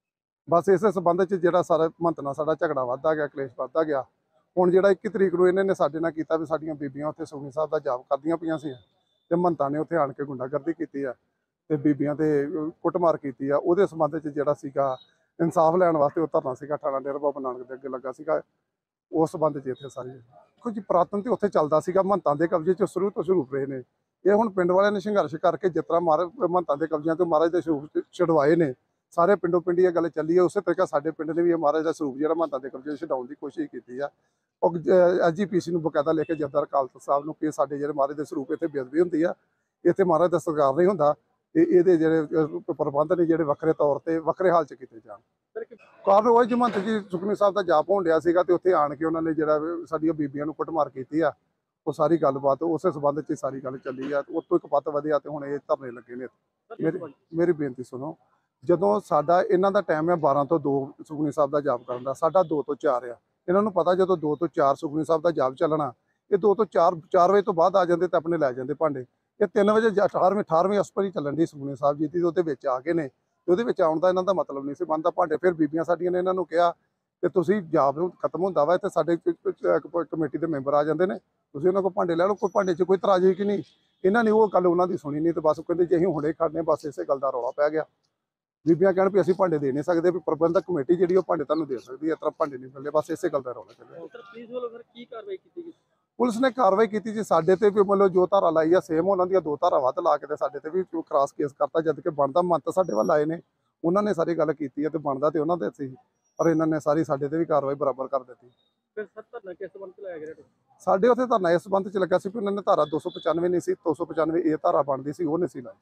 ਬਸ ਇਸੇ ਸੰਬੰਧ 'ਚ ਜਿਹੜਾ ਸਾਰਾ ਮਹੰਤ ਨਾਲ ਸਾਡਾ ਝਗੜਾ ਵੱਧਦਾ ਗਿਆ, ਕਲੇਸ਼ ਵੱਧਦਾ ਗਿਆ। ਹੁਣ ਜਿਹੜਾ ਇੱਕੀ ਤਰੀਕ ਨੂੰ ਇਹਨਾਂ ਨੇ ਸਾਡੇ ਨਾਲ ਕੀਤਾ ਵੀ ਸਾਡੀਆਂ ਬੀਬੀਆਂ ਉੱਥੇ ਸੁਖਮਨੀ ਸਾਹਿਬ ਦਾ ਜਾਪ ਕਰਦੀਆਂ ਪਈਆਂ ਸੀ ਤੇ ਮਹੰਤਾਂ ਨੇ ਉੱਥੇ ਆਣ ਕੇ ਗੁੰਡਾਗਰਦੀ ਕੀਤੀ ਆ ਤੇ ਬੀਬੀਆਂ ਤੇ ਕੁੱਟਮਾਰ ਕੀਤੀ ਆ। ਉਹਦੇ ਸੰਬੰਧ 'ਚ ਜਿਹੜਾ ਸੀਗਾ ਇਨਸਾਫ ਲੈਣ ਵਾਸਤੇ ਉਹ ਧਰਨਾ ਸੀਗਾ ਥਾਣਾ ਡੇਰਾ ਬਾਬਾ ਨਾਨਕ ਦੇ ਅੱਗੇ ਲੱਗਾ ਸੀਗਾ। ਉਸ ਸੰਬੰਧ 'ਚ ਇੱਥੇ ਸਾਰੀ ਕੁਝ ਪੁਰਾਤਨ ਤੇ ਉੱਥੇ ਚੱਲਦਾ ਸੀਗਾ, ਮਹੰਤਾਂ ਦੇ ਕਬਜ਼ੇ 'ਚ ਸ਼ੁਰੂ ਤੋਂ ਸ਼ੁਰੂ ਰਹੇ ਨੇ। ਇਹ ਹੁਣ ਪਿੰਡ ਵਾਲਿਆਂ ਨੇ ਸੰਘਰਸ਼ ਕਰਕੇ ਜਿਸ ਤਰ੍ਹਾਂ ਮਹਾਰਾਜ ਮਹੰਤਾਂ ਦੇ ਕਬਜ਼ਿਆਂ ਤੋਂ ਮਹਾਰਾਜ ਦੇ ਸਰੂਪ ਛਡਵਾਏ ਨੇ, ਸਾਰੇ ਪਿੰਡੋਂ ਪਿੰਡੀ ਇਹ ਗੱਲ ਚੱਲੀ ਹੈ। ਉਸੇ ਤਰੀਕਾ ਸਾਡੇ ਪਿੰਡ ਨੇ ਵੀ ਇਹ ਮਹਾਰਾਜ ਦਾ ਸਰੂਪ ਜਿਹੜਾ ਮਹੰਤਾਂ ਦੇ ਕਬਜ਼ੇ ਛਡਾਉਣ ਦੀ ਕੋਸ਼ਿਸ਼ ਕੀਤੀ ਆ। ਉਹ ਐਸ ਜੀ ਪੀ ਸੀ ਨੂੰ ਬਕਾਇਦਾ ਲਿਖ ਕੇ ਜਥੇਦਾਰ ਅਕਾਲ ਤਖਤ ਸਾਹਿਬ ਨੂੰ ਕਿ ਸਾਡੇ ਜਿਹੜੇ ਮਹਾਰਾਜ ਦੇ ਸਰੂਪ ਇੱਥੇ ਬੇਅਦਬੀ ਹੁੰਦੀ ਆ, ਇੱਥੇ ਮਹਾਰਾਜ ਦਾ ਸਤਿਕਾਰ ਨਹੀਂ ਹੁੰਦਾ ਤੇ ਇਹਦੇ ਜਿਹੜੇ ਪ੍ਰਬੰਧ ਨੇ ਜਿਹੜੇ ਵੱਖਰੇ ਤੌਰ ਤੇ ਵੱਖਰੇ ਹਾਲ 'ਚ ਕੀਤੇ ਜਾਣ। ਕਾਰਨ ਉਹ ਜਮੰਤ ਜੀ ਸੁਖਮਨੀ ਸਾਹਿਬ ਦਾ ਜਾਪ ਹੋਣ ਡਿਆ ਸੀਗਾ ਤੇ ਉੱਥੇ ਆਣ ਕੇ ਉਹਨਾਂ ਨੇ ਜਿਹੜਾ ਸਾਡੀਆਂ ਬੀਬੀਆਂ ਨੂੰ ਕੁੱਟਮਾਰ ਕੀਤੀ ਆ। ਉਹ ਸਾਰੀ ਗੱਲਬਾਤ ਉਸੇ ਸੰਬੰਧ 'ਚ ਸਾਰੀ ਗੱਲ ਚੱਲੀ ਆ। ਉੱਤੋਂ ਇੱਕ ਪੱਤ ਵਧਿਆ ਤੇ ਹੁਣ ਇਹ ਧਰਨੇ ਲੱਗੇ ਨੇ। ਮੇਰੀ ਮੇਰੀ ਬੇਨਤੀ ਸੁਣੋ, ਜਦੋਂ ਸਾਡਾ ਇਹਨਾਂ ਦਾ ਟਾਈਮ ਹੈ ਬਾਰਾਂ ਤੋਂ ਦੋ ਸੁਖਮਨੀ ਸਾਹਿਬ ਦਾ ਜਾਪ ਕਰਨ ਦਾ, ਸਾਡਾ ਦੋ ਤੋਂ ਚਾਰ ਆ। ਇਹਨਾਂ ਨੂੰ ਪਤਾ ਜਦੋਂ ਦੋ ਤੋਂ ਚਾਰ ਸੁਖਮਨੀ ਸਾਹਿਬ ਦਾ ਜਾਪ ਚੱਲਣਾ, ਇਹ ਦੋ ਤੋਂ ਚਾਰ ਚਾਰ ਵਜੇ ਤੋਂ ਬਾਅਦ ਆ ਜਾਂਦੇ ਤੇ ਆਪਣੇ ਲੈ ਜਾਂਦੇ ਭਾਂਡੇ। ਇਹ ਤਿੰਨ ਵਜੇ ਅਠਾਰਵੇਂ ਅਠਾਰਵੇਂ ਅਸਪਰ ਹੀ ਚੱਲਣ ਦੀ ਸੁਖਮਨੀ ਸਾਹਿਬ ਜੀ ਦੀ, ਉਹਦੇ ਵਿੱਚ ਆ ਗਏ ਨੇ ਤੇ ਉਹਦੇ ਵਿੱਚ ਆਉਣ ਦਾ ਇਹਨਾਂ ਦਾ ਮਤਲਬ ਨਹੀਂ ਸੀ ਬਣਦਾ। ਭਾਂਡੇ ਫਿਰ ਬੀਬੀਆਂ ਸਾਡੀਆਂ ਨੇ ਇਹਨਾਂ ਨੂੰ ਕਿਹਾ ਕਿ ਤੁਸੀਂ ਜਾਪ ਨੂੰ ਖਤਮ ਹੁੰਦਾ ਵਾ ਤੇ ਸਾਡੇ ਕਮੇਟੀ ਦੇ ਮੈਂਬਰ ਆ ਜਾਂਦੇ ਨੇ, ਤੁਸੀਂ ਉਹਨਾਂ ਕੋਲ ਭਾਂਡੇ ਲੈ ਲਓ, ਕੋਈ ਭਾਂਡੇ 'ਚ ਕੋਈ ਤਰਾਜ਼ੀ ਕਿ ਨਹੀਂ। ਇਹਨਾਂ ਨੇ ਉਹ ਗੱਲ ਉਹਨਾਂ ਦੀ ਸੁਣੀ ਨਹੀਂ ਤੇ ਬਸ ਕਹਿੰਦੇ ਜੇ ਅਸੀਂ ਹੁਣੇ ਖੜਨੇ, ਬਸ ਇਸੇ ਗੱਲ ਦਾ ਰੌਲਾ ਪੈ ਗਿਆ। ਬੀਬੀਆਂ ਕਹਿਣ ਵੀ ਅਸੀਂ ਭਾਂਡੇ ਦੇ ਨਹੀਂ ਸਕਦੇ, ਵੀ ਪ੍ਰਬੰਧਕ ਕਮੇਟੀ ਜਿਹੜੀ ਉਹ ਭਾਂਡੇ ਤੁਹਾਨੂੰ ਦੇ ਸਕਦੀ ਹੈ, ਇਸ ਤਰ੍ਹਾਂ ਭਾਂਡੇ ਨਹੀਂ ਮਿਲਦੇ, ਬਸ ਇਸੇ ਗੱਲ ਦਾ ਰੌਲਾ ਚੱਲਿਆ। ਪੁਲਿਸ ਵੱਲੋਂ ਫਿਰ ਕੀ ਕਾਰਵਾਈ ਕੀਤੀ ਗਈ? ਪੁਲਿਸ ਨੇ ਕਾਰਵਾਈ ਕੀਤੀ ਜੀ, ਸਾਡੇ ਤੇ ਵੀ ਮਤਲਬ ਜੋ ਧਾਰਾ ਲਾਈ ਆ ਸੇਮ ਉਹਨਾਂ ਦੀਆਂ ਦੋ ਧਾਰਾ ਵੱਧ ਲਾ ਕੇ ਤੇ ਸਾਡੇ ਤੇ ਵੀ ਕ੍ਰਾਸ ਕੇਸ ਕਰਤਾ। ਜਦ ਕਿ ਬਣਦਾ ਮੰਤ ਸਾਡੇ ਵੱਲ ਆਏ ਨੇ, ਉਹਨਾਂ ਨੇ ਸਾਰੀ ਗੱਲ ਕੀਤੀ ਹੈ ਤੇ ਬਣਦਾ ਤੇ ਉਹਨਾਂ ਦੇ ਸੀ, ਪਰ ਇਹਨਾਂ ਨੇ ਸਾਰੀ ਸਾਡੇ ਤੇ ਵੀ ਕਾਰਵਾਈ ਬਰਾਬਰ ਕਰ ਦਿੱਤੀ। ਫਿਰ ਸਰ ਧਰਨਾ ਕਿਸ ਸੰਬੰਧ 'ਚ ਲਾਇਆ ਗਿਆ? ਸਾਡੇ ਉੱਥੇ ਧਰਨਾ ਇਸ ਸੰਬੰਧ 'ਚ ਲੱਗਾ ਸੀ ਕਿ ਉਹਨਾਂ ਨੇ ਧਾਰਾ ਦੋ ਸੌ ਪਚਾਨਵੇਂ ਨਹੀਂ ਸੀ, ਦੋ ਸੌ ਪਚਾਨਵੇਂ ਇਹ ਧਾਰਾ ਬਣਦੀ ਸੀ, ਉਹ ਨਹੀਂ ਸੀ ਲਾਈ।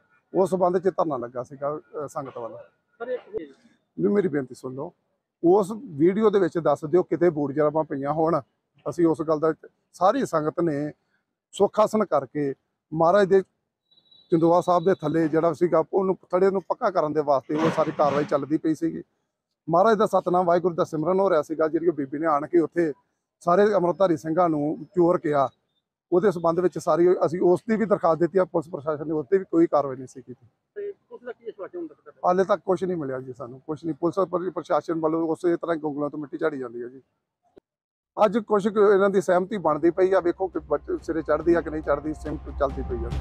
ਉਸ ਸੰਬੰਧ 'ਚ ਧਰਨਾ ਲੱਗਾ ਸੀਗਾ ਸੰਗਤ ਵੱਲ। ਸਰ ਇੱਕ ਵੀ ਮੇਰੀ ਬੇਨਤੀ ਸੁਣ ਲਓ, ਉਸ ਵੀਡੀਓ ਦੇ ਵਿੱਚ ਦੱਸ ਦਿਓ ਕਿਤੇ ਬੂੜ ਜਰਾਬਾਂ ਪਈਆਂ ਹੋਣ। ਅਸੀਂ ਉਸ ਗੱਲ ਦਾ ਸਾਰੀ ਸੰਗਤ ਨੇ ਸੁੱਖ ਆਸਣ ਕਰਕੇ ਮਹਾਰਾਜ ਦੇ ਚੰਦੋਆ ਸਾਹਿਬ ਦੇ ਥੱਲੇ ਜਿਹੜਾ ਸੀਗਾ ਉਹਨੂੰ ਥੜੇ ਨੂੰ ਪੱਕਾ ਕਰਨ ਦੇ ਵਾਸਤੇ ਉਹ ਸਾਰੀ ਕਾਰਵਾਈ ਚੱਲਦੀ ਪਈ ਸੀਗੀ। ਮਹਾਰਾਜ ਦਾ ਸਤਨਾਮ ਵਾਹਿਗੁਰੂ ਦਾ ਸਿਮਰਨ ਹੋ ਰਿਹਾ ਸੀਗਾ। ਜਿਹੜੀ ਬੀਬੀ ਨੇ ਆਣ ਕੇ ਉੱਥੇ ਸਾਰੇ ਅੰਮ੍ਰਿਤਧਾਰੀ ਸਿੰਘਾਂ ਨੂੰ ਚੋਰ ਕਿਹਾ, ਉਹਦੇ ਸੰਬੰਧ ਵਿੱਚ ਸਾਰੀ ਅਸੀਂ ਉਸ ਦੀ ਵੀ ਦਰਖਾਸਤ ਦਿੱਤੀ ਆ। ਪੁਲਿਸ ਪ੍ਰਸ਼ਾਸਨ ਨੇ ਉਸ ਤੇ ਵੀ ਕੋਈ ਕਾਰਵਾਈ ਨਹੀਂ ਸੀ ਕੀਤੀ। ਹਾਲੇ ਤੱਕ ਕੁਝ ਨਹੀਂ ਮਿਲਿਆ ਜੀ, ਸਾਨੂੰ ਕੁਝ ਨਹੀਂ। ਪੁਲਿਸ ਪ੍ਰਸ਼ਾਸਨ ਵੱਲੋਂ ਉਸੇ ਤਰ੍ਹਾਂ ਗੋਗਲਾਂ ਤੋਂ ਮਿੱਟੀ ਝਾੜੀ ਜਾਂਦੀ ਹੈ ਜੀ। ਅੱਜ ਕੁਝ ਇਹਨਾਂ ਦੀ ਸਹਿਮਤੀ ਬਣਦੀ ਪਈ ਆ, ਵੇਖੋ ਕਿ ਸਿਰੇ ਚੜ੍ਹਦੀ ਆ ਕਿ ਨਹੀਂ ਚੜ੍ਹਦੀ, ਸਹਿਮਤੀ ਚੱਲਦੀ ਪਈ ਆ।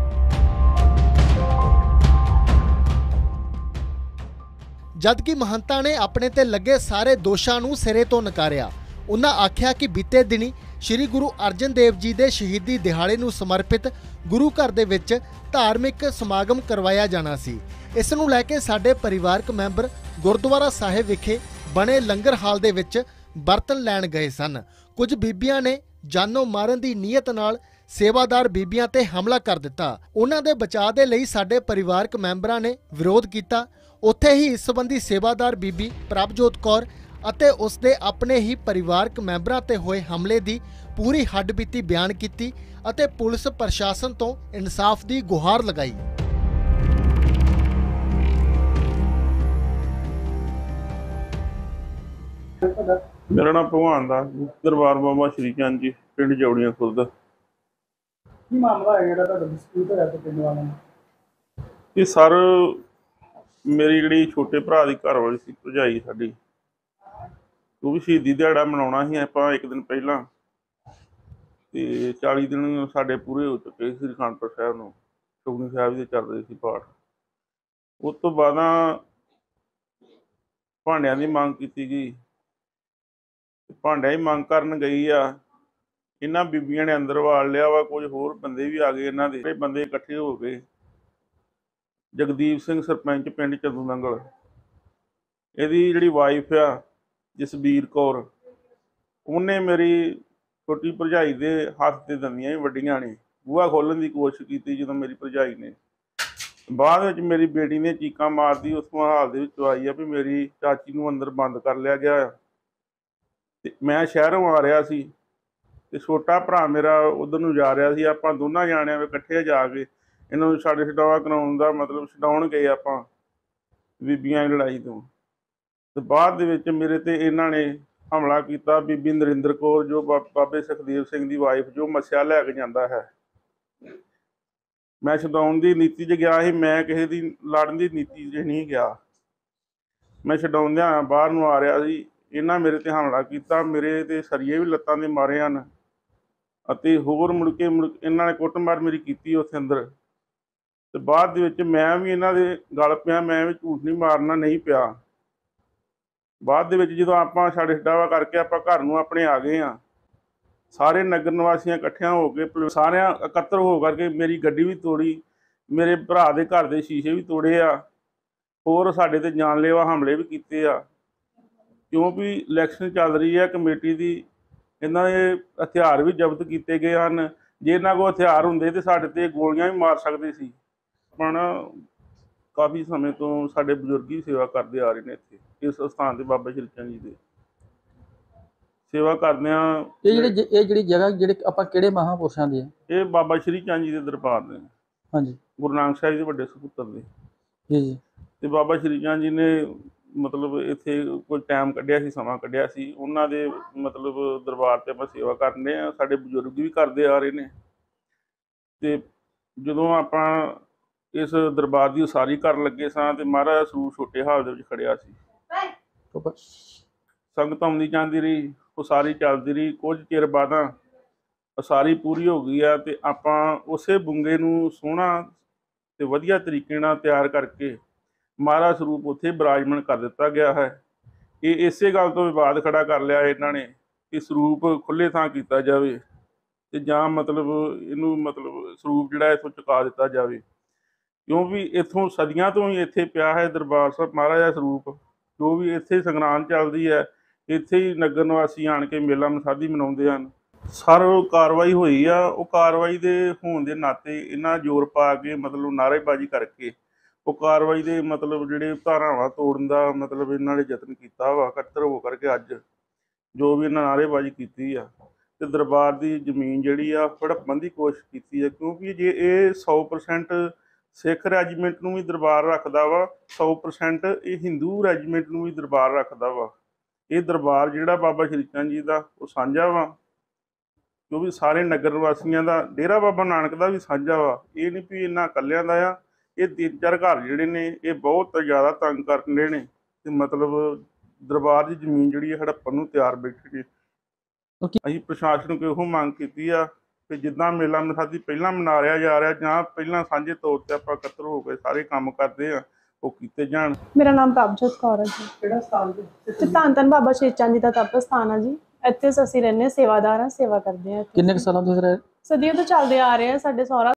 ਜਦਕਿ ਮਹੰਤਾਂ ਨੇ ਆਪਣੇ ਤੇ ਲੱਗੇ ਸਾਰੇ ਦੋਸ਼ਾਂ ਨੂੰ ਸਿਰੇ ਤੋਂ ਨਕਾਰਿਆ। ਉਹਨਾਂ ਆਖਿਆ ਕਿ ਬੀਤੇ ਦਿਨੀ ਸ਼੍ਰੀ ਗੁਰੂ ਅਰਜਨ ਦੇਵ ਜੀ ਦੇ ਸ਼ਹੀਦੀ ਦਿਹਾੜੇ ਨੂੰ ਸਮਰਪਿਤ ਗੁਰੂ ਘਰ ਦੇ ਵਿੱਚ ਧਾਰਮਿਕ ਸਮਾਗਮ ਕਰਵਾਇਆ ਜਾਣਾ ਸੀ। ਇਸ ਨੂੰ ਲੈ ਕੇ ਸਾਡੇ ਪਰਿਵਾਰਕ ਮੈਂਬਰ ਗੁਰਦੁਆਰਾ ਸਾਹਿਬ ਵਿਖੇ ਬਣੇ ਲੰਗਰ ਹਾਲ ਦੇ ਵਿੱਚ ਬਰਤਨ ਲੈਣ ਗਏ ਸਨ। ਕੁਝ ਬੀਬੀਆਂ ਨੇ ਜਾਨੋਂ ਮਾਰਨ ਦੀ ਨੀਅਤ ਨਾਲ ਸੇਵਾਦਾਰ ਬੀਬੀਆਂ ਤੇ ਹਮਲਾ ਕਰ ਦਿੱਤਾ। ਉਹਨਾਂ ਦੇ ਬਚਾਅ ਦੇ ਲਈ ਸਾਡੇ ਪਰਿਵਾਰਕ ਮੈਂਬਰਾਂ ਨੇ ਵਿਰੋਧ ਕੀਤਾ। ਉੱਥੇ ਹੀ ਇਸ ਸੰਬੰਧੀ ਸੇਵਾਦਾਰ ਬੀਬੀ ਪ੍ਰਭਜੋਤ ਕੌਰ ਅਤੇ ਉਸ ਦੇ ਆਪਣੇ ਹੀ ਪਰਿਵਾਰਕ ਮੈਂਬਰਾਂ ਤੇ ਹੋਏ ਹਮਲੇ ਦੀ ਪੂਰੀ ਹੱਡਬੀਤੀ ਬਿਆਨ ਕੀਤੀ ਅਤੇ ਪੁਲਿਸ ਪ੍ਰਸ਼ਾਸਨ ਤੋਂ ਇਨਸਾਫ ਦੀ ਗੁਹਾਰ ਲਗਾਈ। ਮੇਰਾ ਨਾਮ ਭਗਵਾਨ ਦਾਸ ਜੀ, ਦਰਬਾਰ ਬਾਬਾ ਸ਼੍ਰੀ ਚੰਦ ਜੀ, ਪਿੰਡ ਜੌੜੀਆਂ ਖੁਰਦ। ਕੀ ਮਾਮਲਾ ਹੈ ਜਿਹੜਾ ਤੁਹਾਡਾ ਡਿਸਪਿਊਟ ਹੋਇਆ ਤੇ ਪਿੰਡ ਵਾਲਿਆਂ ਨਾਲ? ਇਹ ਸਰ ਮੇਰੀ ਜਿਹੜੀ ਛੋਟੇ ਭਰਾ ਦੀ ਘਰ ਵਾਲੀ ਸੀ, ਭਰਜਾਈ ਸਾਡੀ, ਉਹ ਵੀ ਸ਼ਹੀਦੀ ਦਿਹਾੜਾ ਮਨਾਉਣਾ ਸੀ ਆਪਾਂ ਇੱਕ ਦਿਨ ਪਹਿਲਾਂ, ਤੇ ਚਾਲੀ ਦਿਨ ਸਾਡੇ ਪੂਰੇ ਹੋ ਚੁੱਕੇ ਸੀ ਖਾਨਪੁਰ ਸਾਹਿਬ ਨੂੰ, ਸੁਖਮਨੀ ਸਾਹਿਬ ਦੇ ਚੱਲ ਰਹੇ ਸੀ ਪਾਠ। ਉਸ ਤੋਂ ਬਾਅਦ ਭਾਂਡਿਆਂ ਦੀ ਮੰਗ ਕੀਤੀ ਗਈ। ਭਾਂਡਿਆਂ ਦੀ ਮੰਗ ਕਰਨ ਗਈ ਆ, ਇਹਨਾਂ ਬੀਬੀਆਂ ਨੇ ਅੰਦਰ ਵਾੜ ਲਿਆ ਵਾ। ਕੁਝ ਹੋਰ ਬੰਦੇ ਵੀ ਆ ਗਏ, ਇਹਨਾਂ ਦੇ ਜਿਹੜੇ ਬੰਦੇ ਇਕੱਠੇ ਹੋ ਗਏ। ਜਗਦੀਪ ਸਿੰਘ ਸਰਪੰਚ ਪਿੰਡ ਚੰਦੂ ਨੰਗਲ, ਇਹਦੀ ਜਿਹੜੀ ਵਾਈਫ ਆ ਜਸਬੀਰ ਕੌਰ, ਉਹਨੇ ਮੇਰੀ ਛੋਟੀ ਭਰਜਾਈ ਦੇ ਹੱਥ ਤੇ ਦੰਦੀਆਂ ਵੀ ਵੱਡੀਆਂ ਨੇ। ਬੂਹਾ ਖੋਲ੍ਹਣ ਦੀ ਕੋਸ਼ਿਸ਼ ਕੀਤੀ ਜਦੋਂ ਮੇਰੀ ਭਰਜਾਈ ਨੇ। ਬਾਅਦ ਵਿੱਚ ਮੇਰੀ ਬੇਟੀ ਨੇ ਚੀਕਾਂ ਮਾਰਦੀ ਉਸ ਹਾਲ ਦੇ ਵਿੱਚ ਆਈ ਆ ਵੀ ਮੇਰੀ ਚਾਚੀ ਨੂੰ ਅੰਦਰ ਬੰਦ ਕਰ ਲਿਆ ਗਿਆ। ਤੇ ਮੈਂ ਸ਼ਹਿਰੋਂ ਆ ਰਿਹਾ ਸੀ ਤੇ ਛੋਟਾ ਭਰਾ ਮੇਰਾ ਉਧਰ ਨੂੰ ਜਾ ਰਿਹਾ ਸੀ। ਆਪਾਂ ਦੋਨਾਂ ਜਾਣਿਆਂ ਵਿੱਚ ਇਕੱਠੇ ਜਾ ਕੇ ਇਹਨਾਂ ਨੂੰ ਸਾਡੇ ਛਡਾਵਾ ਕਰਾਉਣ ਦਾ ਮਤਲਬ ਛਡਾਉਣ ਗਏ ਆਪਾਂ ਬੀਬੀਆਂ ਦੀ ਲੜਾਈ ਤੋਂ। ਤੇ ਬਾਅਦ ਦੇ ਵਿੱਚ ਮੇਰੇ ਤੇ ਇਹਨਾਂ ਨੇ ਹਮਲਾ ਕੀਤਾ ਬੀਬੀ ਨਰਿੰਦਰ ਕੌਰ ਜੋ ਬਾ- ਬਾਬੇ ਸੁਖਦੇਵ ਸਿੰਘ ਦੀ ਵਾਈਫ ਜੋ ਮੱਸਿਆ ਲੈ ਕੇ ਜਾਂਦਾ ਹੈ। ਮੈਂ ਛਡਾਉਣ ਦੀ ਨੀਤੀ 'ਚ ਗਿਆ ਸੀ, ਮੈਂ ਕਿਸੇ ਦੀ ਲੜਨ ਦੀ ਨੀਤੀ 'ਚ ਨਹੀਂ ਗਿਆ। ਮੈਂ ਛਡਾਉਂਦਿਆਂ ਬਾਹਰ ਨੂੰ ਆ ਰਿਹਾ ਸੀ, ਇਹਨਾਂ ਮੇਰੇ ਤੇ ਹਮਲਾ ਕੀਤਾ, ਮੇਰੇ ਤੇ ਸਰੀਏ ਵੀ ਲੱਤਾਂ ਦੇ ਮਾਰੇ ਹਨ ਅਤੇ ਹੋਰ ਮੁੜ ਕੇ ਮੁੜ ਇਹਨਾਂ ਨੇ ਕੁੱਟਮਾਰ ਮੇਰੀ ਕੀਤੀ ਉੱਥੇ ਅੰਦਰ। ਤੇ ਬਾਅਦ ਦੇ ਵਿੱਚ ਮੈਂ ਵੀ ਇਹਨਾਂ ਦੇ ਗਲ ਪਿਆ, ਮੈਂ ਵੀ ਝੂਠ ਨਹੀਂ ਮਾਰਨਾ ਨਹੀਂ ਪਿਆ। ਬਾਅਦ ਦੇ ਵਿੱਚ ਜਦੋਂ ਆਪਾਂ ਛੱਡ ਛਡਾਵਾ ਕਰਕੇ ਆਪਾਂ ਘਰ ਨੂੰ ਆਪਣੇ ਆ ਗਏ ਹਾਂ, ਸਾਰੇ ਨਗਰ ਨਿਵਾਸੀਆਂ ਇਕੱਠਿਆਂ ਹੋ ਕੇ ਪੁਲ- ਸਾਰਿਆਂ ਇਕੱਤਰ ਹੋ ਕਰਕੇ ਮੇਰੀ ਗੱਡੀ ਵੀ ਤੋੜੀ, ਮੇਰੇ ਭਰਾ ਦੇ ਘਰ ਦੇ ਸ਼ੀਸ਼ੇ ਵੀ ਤੋੜੇ ਆ, ਹੋਰ ਸਾਡੇ ਤੇ ਜਾਨਲੇਵਾ ਹਮਲੇ ਵੀ ਕੀਤੇ ਆ। ਕਿਉਂਕਿ ਇਲੈਕਸ਼ਨ ਚੱਲ ਰਹੀ ਹੈ ਕਮੇਟੀ ਦੀ, ਇਹਨਾਂ ਦੇ ਹਥਿਆਰ ਵੀ ਜ਼ਬਤ ਕੀਤੇ ਗਏ ਹਨ। ਜੇ ਇਹਨਾਂ ਕੋਲ ਹਥਿਆਰ ਹੁੰਦੇ ਤੇ ਸਾਡੇ ਤੇ ਗੋਲੀਆਂ ਵੀ ਮਾਰ ਸਕਦੇ ਸੀ। ਪਰ ਕਾਫੀ ਸਮੇਂ ਤੋਂ ਸਾਡੇ ਬਜ਼ੁਰਗ ਹੀ ਸੇਵਾ ਕਰਦੇ ਆ ਰਹੇ ਨੇ ਇੱਥੇ ਇਸ ਸਥਾਨ ਤੇ ਬਾਬਾ ਸ਼੍ਰੀ ਚੰਦ ਜੀ ਦੇ ਸੇਵਾ ਕਰਦਿਆਂ। ਇਹ ਜਿਹੜੇ ਜ- ਇਹ ਜਿਹੜੀ ਜਗ੍ਹਾ ਜਿਹੜੇ ਆਪਾਂ ਕਿਹੜੇ ਮਹਾਂਪੁਰਸ਼ਾਂ ਦੀ ਹੈ? ਇਹ ਬਾਬਾ ਸ਼੍ਰੀ ਚੰਦ ਜੀ ਦੇ ਦਰਬਾਰ ਨੇ, ਹਾਂਜੀ ਗੁਰੂ ਨਾਨਕ ਸਾਹਿਬ ਦੇ ਵੱਡੇ ਸਪੁੱਤਰ ਦੇ। ਜੀ ਜੀ ਤੇ ਬਾਬਾ ਸ਼੍ਰੀ ਚੰਦ ਜੀ ਨੇ ਮਤਲਬ ਇੱਥੇ ਕੋਈ ਟਾਈਮ ਕੱਢਿਆ ਸੀ, ਸਮਾਂ ਕੱਢਿਆ ਸੀ, ਉਹਨਾਂ ਦੇ ਮਤਲਬ ਦਰਬਾਰ ਤੇ ਆਪਾਂ ਸੇਵਾ ਕਰਨੇ ਆ। ਸਾਡੇ ਬਜ਼ੁਰਗ ਵੀ ਕਰਦੇ ਆ ਰਹੇ ਨੇ। ਤੇ ਜਦੋਂ ਆਪਾਂ ਇਸ ਦਰਬਾਰ ਦੀ ਉਸਾਰੀ ਕਰਨ ਲੱਗੇ ਸਾਂ ਤੇ ਮਹਾਰਾਜ ਦਾ ਸਰੂਪ ਛੋਟੇ ਹਾਲ ਦੇ ਵਿੱਚ ਖੜਿਆ ਸੀ। ਤੋਂ ਸੰਗਤ ਆਉਂਦੀ ਜਾਂਦੀ ਰਹੀ, ਉਸਾਰੀ ਚੱਲਦੀ ਰਹੀ। ਕੁਝ ਚਿਰ ਬਾਅਦਾਂ ਉਸਾਰੀ ਪੂਰੀ ਹੋ ਗਈ ਆ ਤੇ ਆਪਾਂ ਉਸੇ ਬੁੰਗੇ ਨੂੰ ਸੋਹਣਾ ਤੇ ਵਧੀਆ ਤਰੀਕੇ ਨਾਲ ਤਿਆਰ ਕਰਕੇ ਮਹਾਰਾਜ ਸਰੂਪ ਉੱਥੇ ਬਿਰਾਜਮਾਨ ਕਰ ਦਿੱਤਾ ਗਿਆ ਹੈ। ਇਹ ਇਸੇ ਗੱਲ ਤੋਂ ਵਿਵਾਦ ਖੜਾ ਕਰ ਲਿਆ ਇਹਨਾਂ ਨੇ ਕਿ ਸਰੂਪ ਖੁੱਲ੍ਹੇ ਥਾਂ ਕੀਤਾ ਜਾਵੇ ਤੇ ਜਾਂ ਮਤਲਬ ਇਹਨੂੰ ਮਤਲਬ ਸਰੂਪ ਜਿਹੜਾ ਇੱਥੋਂ ਚੁਕਾ ਦਿੱਤਾ ਜਾਵੇ, ਕਿਉਂਕਿ ਇੱਥੋਂ ਸਦੀਆਂ ਤੋਂ ਹੀ ਇੱਥੇ ਪਿਆ ਹੈ ਦਰਬਾਰ ਸਾਹਿਬ ਮਹਾਰਾਜ ਦਾ ਸਰੂਪ। ਜੋ ਵੀ ਇੱਥੇ ਸੰਗਰਾਂਦ ਚੱਲਦੀ ਹੈ, ਇੱਥੇ ਹੀ ਨਗਰ ਨਿਵਾਸੀ ਆਣ ਕੇ ਮੇਲਾ ਮਸਾਦੀ ਮਨਾਉਂਦੇ ਹਨ। ਸਰ ਕਾਰਵਾਈ ਹੋਈ ਆ, ਉਹ ਕਾਰਵਾਈ ਦੇ ਹੋਣ ਦੇ ਨਾਤੇ ਇਹਨਾਂ ਜ਼ੋਰ ਪਾ ਕੇ ਮਤਲਬ ਨਾਅਰੇਬਾਜ਼ੀ ਕਰਕੇ ਉਹ ਕਾਰਵਾਈ ਦੇ ਮਤਲਬ ਜਿਹੜੇ ਧਾਰਾਵਾਂ ਤੋੜਨ ਦਾ ਮਤਲਬ ਇਹਨਾਂ ਨੇ ਯਤਨ ਕੀਤਾ ਵਾ। ਇਕੱਤਰ ਹੋ ਕਰਕੇ ਅੱਜ ਜੋ ਵੀ ਇਹਨਾਂ ਨਾਅਰੇਬਾਜ਼ੀ ਕੀਤੀ ਆ ਤੇ ਦਰਬਾਰ ਦੀ ਜ਼ਮੀਨ ਜਿਹੜੀ ਆ ਹੜੱਪਣ ਦੀ ਕੋਸ਼ਿਸ਼ ਕੀਤੀ ਆ। ਕਿਉਂਕਿ ਜੇ ਇਹ ਸੌ ਪਰਸੈਂਟ ਸਿੱਖ ਰੈਜੀਮੈਂਟ ਨੂੰ ਵੀ ਦਰਬਾਰ ਰੱਖਦਾ ਵਾ, ਸੌ ਪਰਸੈਂਟ ਇਹ ਹਿੰਦੂ ਰੈਜੀਮੈਂਟ ਨੂੰ ਵੀ ਦਰਬਾਰ ਰੱਖਦਾ ਵਾ। ਇਹ ਦਰਬਾਰ ਜਿਹੜਾ ਬਾਬਾ ਸ਼੍ਰੀ ਚੰਦ ਜੀ ਦਾ ਉਹ ਸਾਂਝਾ ਵਾ, ਕਿਉਂਕਿ ਸਾਰੇ ਨਗਰ ਨਿਵਾਸੀਆਂ ਦਾ, ਡੇਰਾ ਬਾਬਾ ਨਾਨਕ ਦਾ ਵੀ ਸਾਂਝਾ ਵਾ। ਇਹ ਨਹੀਂ ਵੀ ਇਹਨਾਂ ਇਕੱਲਿਆਂ ਦਾ ਆ। ਇਹ ਤਿੰਨ ਚਾਰ ਘਰ ਜਿਹੜੇ ਨੇ ਇਹ ਬਹੁਤ ਜ਼ਿਆਦਾ ਤੰਗ ਕਰਨ ਦੇ ਨੇ ਤੇ ਮਤਲਬ ਦਰਬਾਰ ਦੀ ਜ਼ਮੀਨ ਜਿਹੜੀ ਹੈ ਹੜੱਪਣ ਨੂੰ ਤਿਆਰ ਬੈਠੇ ਨੇ। ਅਸੀਂ ਪ੍ਰਸ਼ਾਸਨ ਨੂੰ ਇਹੋ ਮੰਗ ਕੀਤੀ ਆ ਕਿ ਜਿੱਦਾਂ ਮੇਲਾ ਮਸਾਦੀ ਪਹਿਲਾਂ ਮਨਾ ਰਿਹਾ ਜਾ ਰਿਹਾ ਜਾਂ ਪਹਿਲਾਂ ਸਾਂਝੇ ਤੌਰ ਤੇ ਆਪਾਂ ਇਕੱਤਰ ਹੋ ਕੇ ਸਾਰੇ ਕੰਮ ਕਰਦੇ ਆ ਉਹ ਕੀਤੇ ਜਾਣ। ਮੇਰਾ ਨਾਮ ਪ੍ਰਭਜੋਤ ਕੌਰ ਹੈ ਜੀ। ਕਿਹੜਾ ਸਥਾਨ ਤੇ ਤੇ ਧੰਨ ਧੰਨ ਬਾਬਾ ਸ਼੍ਰੀ ਚੰਦ ਜੀ ਦਾ ਤਪ ਸਥਾਨ ਆ ਜੀ। ਇੱਥੇ ਅਸੀਂ ਰਹਿੰਦੇ, ਸੇਵਾਦਾਰ ਹਾਂ, ਸੇਵਾ ਕਰਦੇ ਹਾਂ। ਕਿੰਨੇ ਕੁ ਸਾਲਾਂ ਤੋਂ ਇੱਥੇ ਰਹਿ ਸਦੀਆਂ ਤੋਂ ਚੱਲਦੇ ਆ ਰਹੇ ਆ। ਸਾਡੇ ਸਹੁਰਾ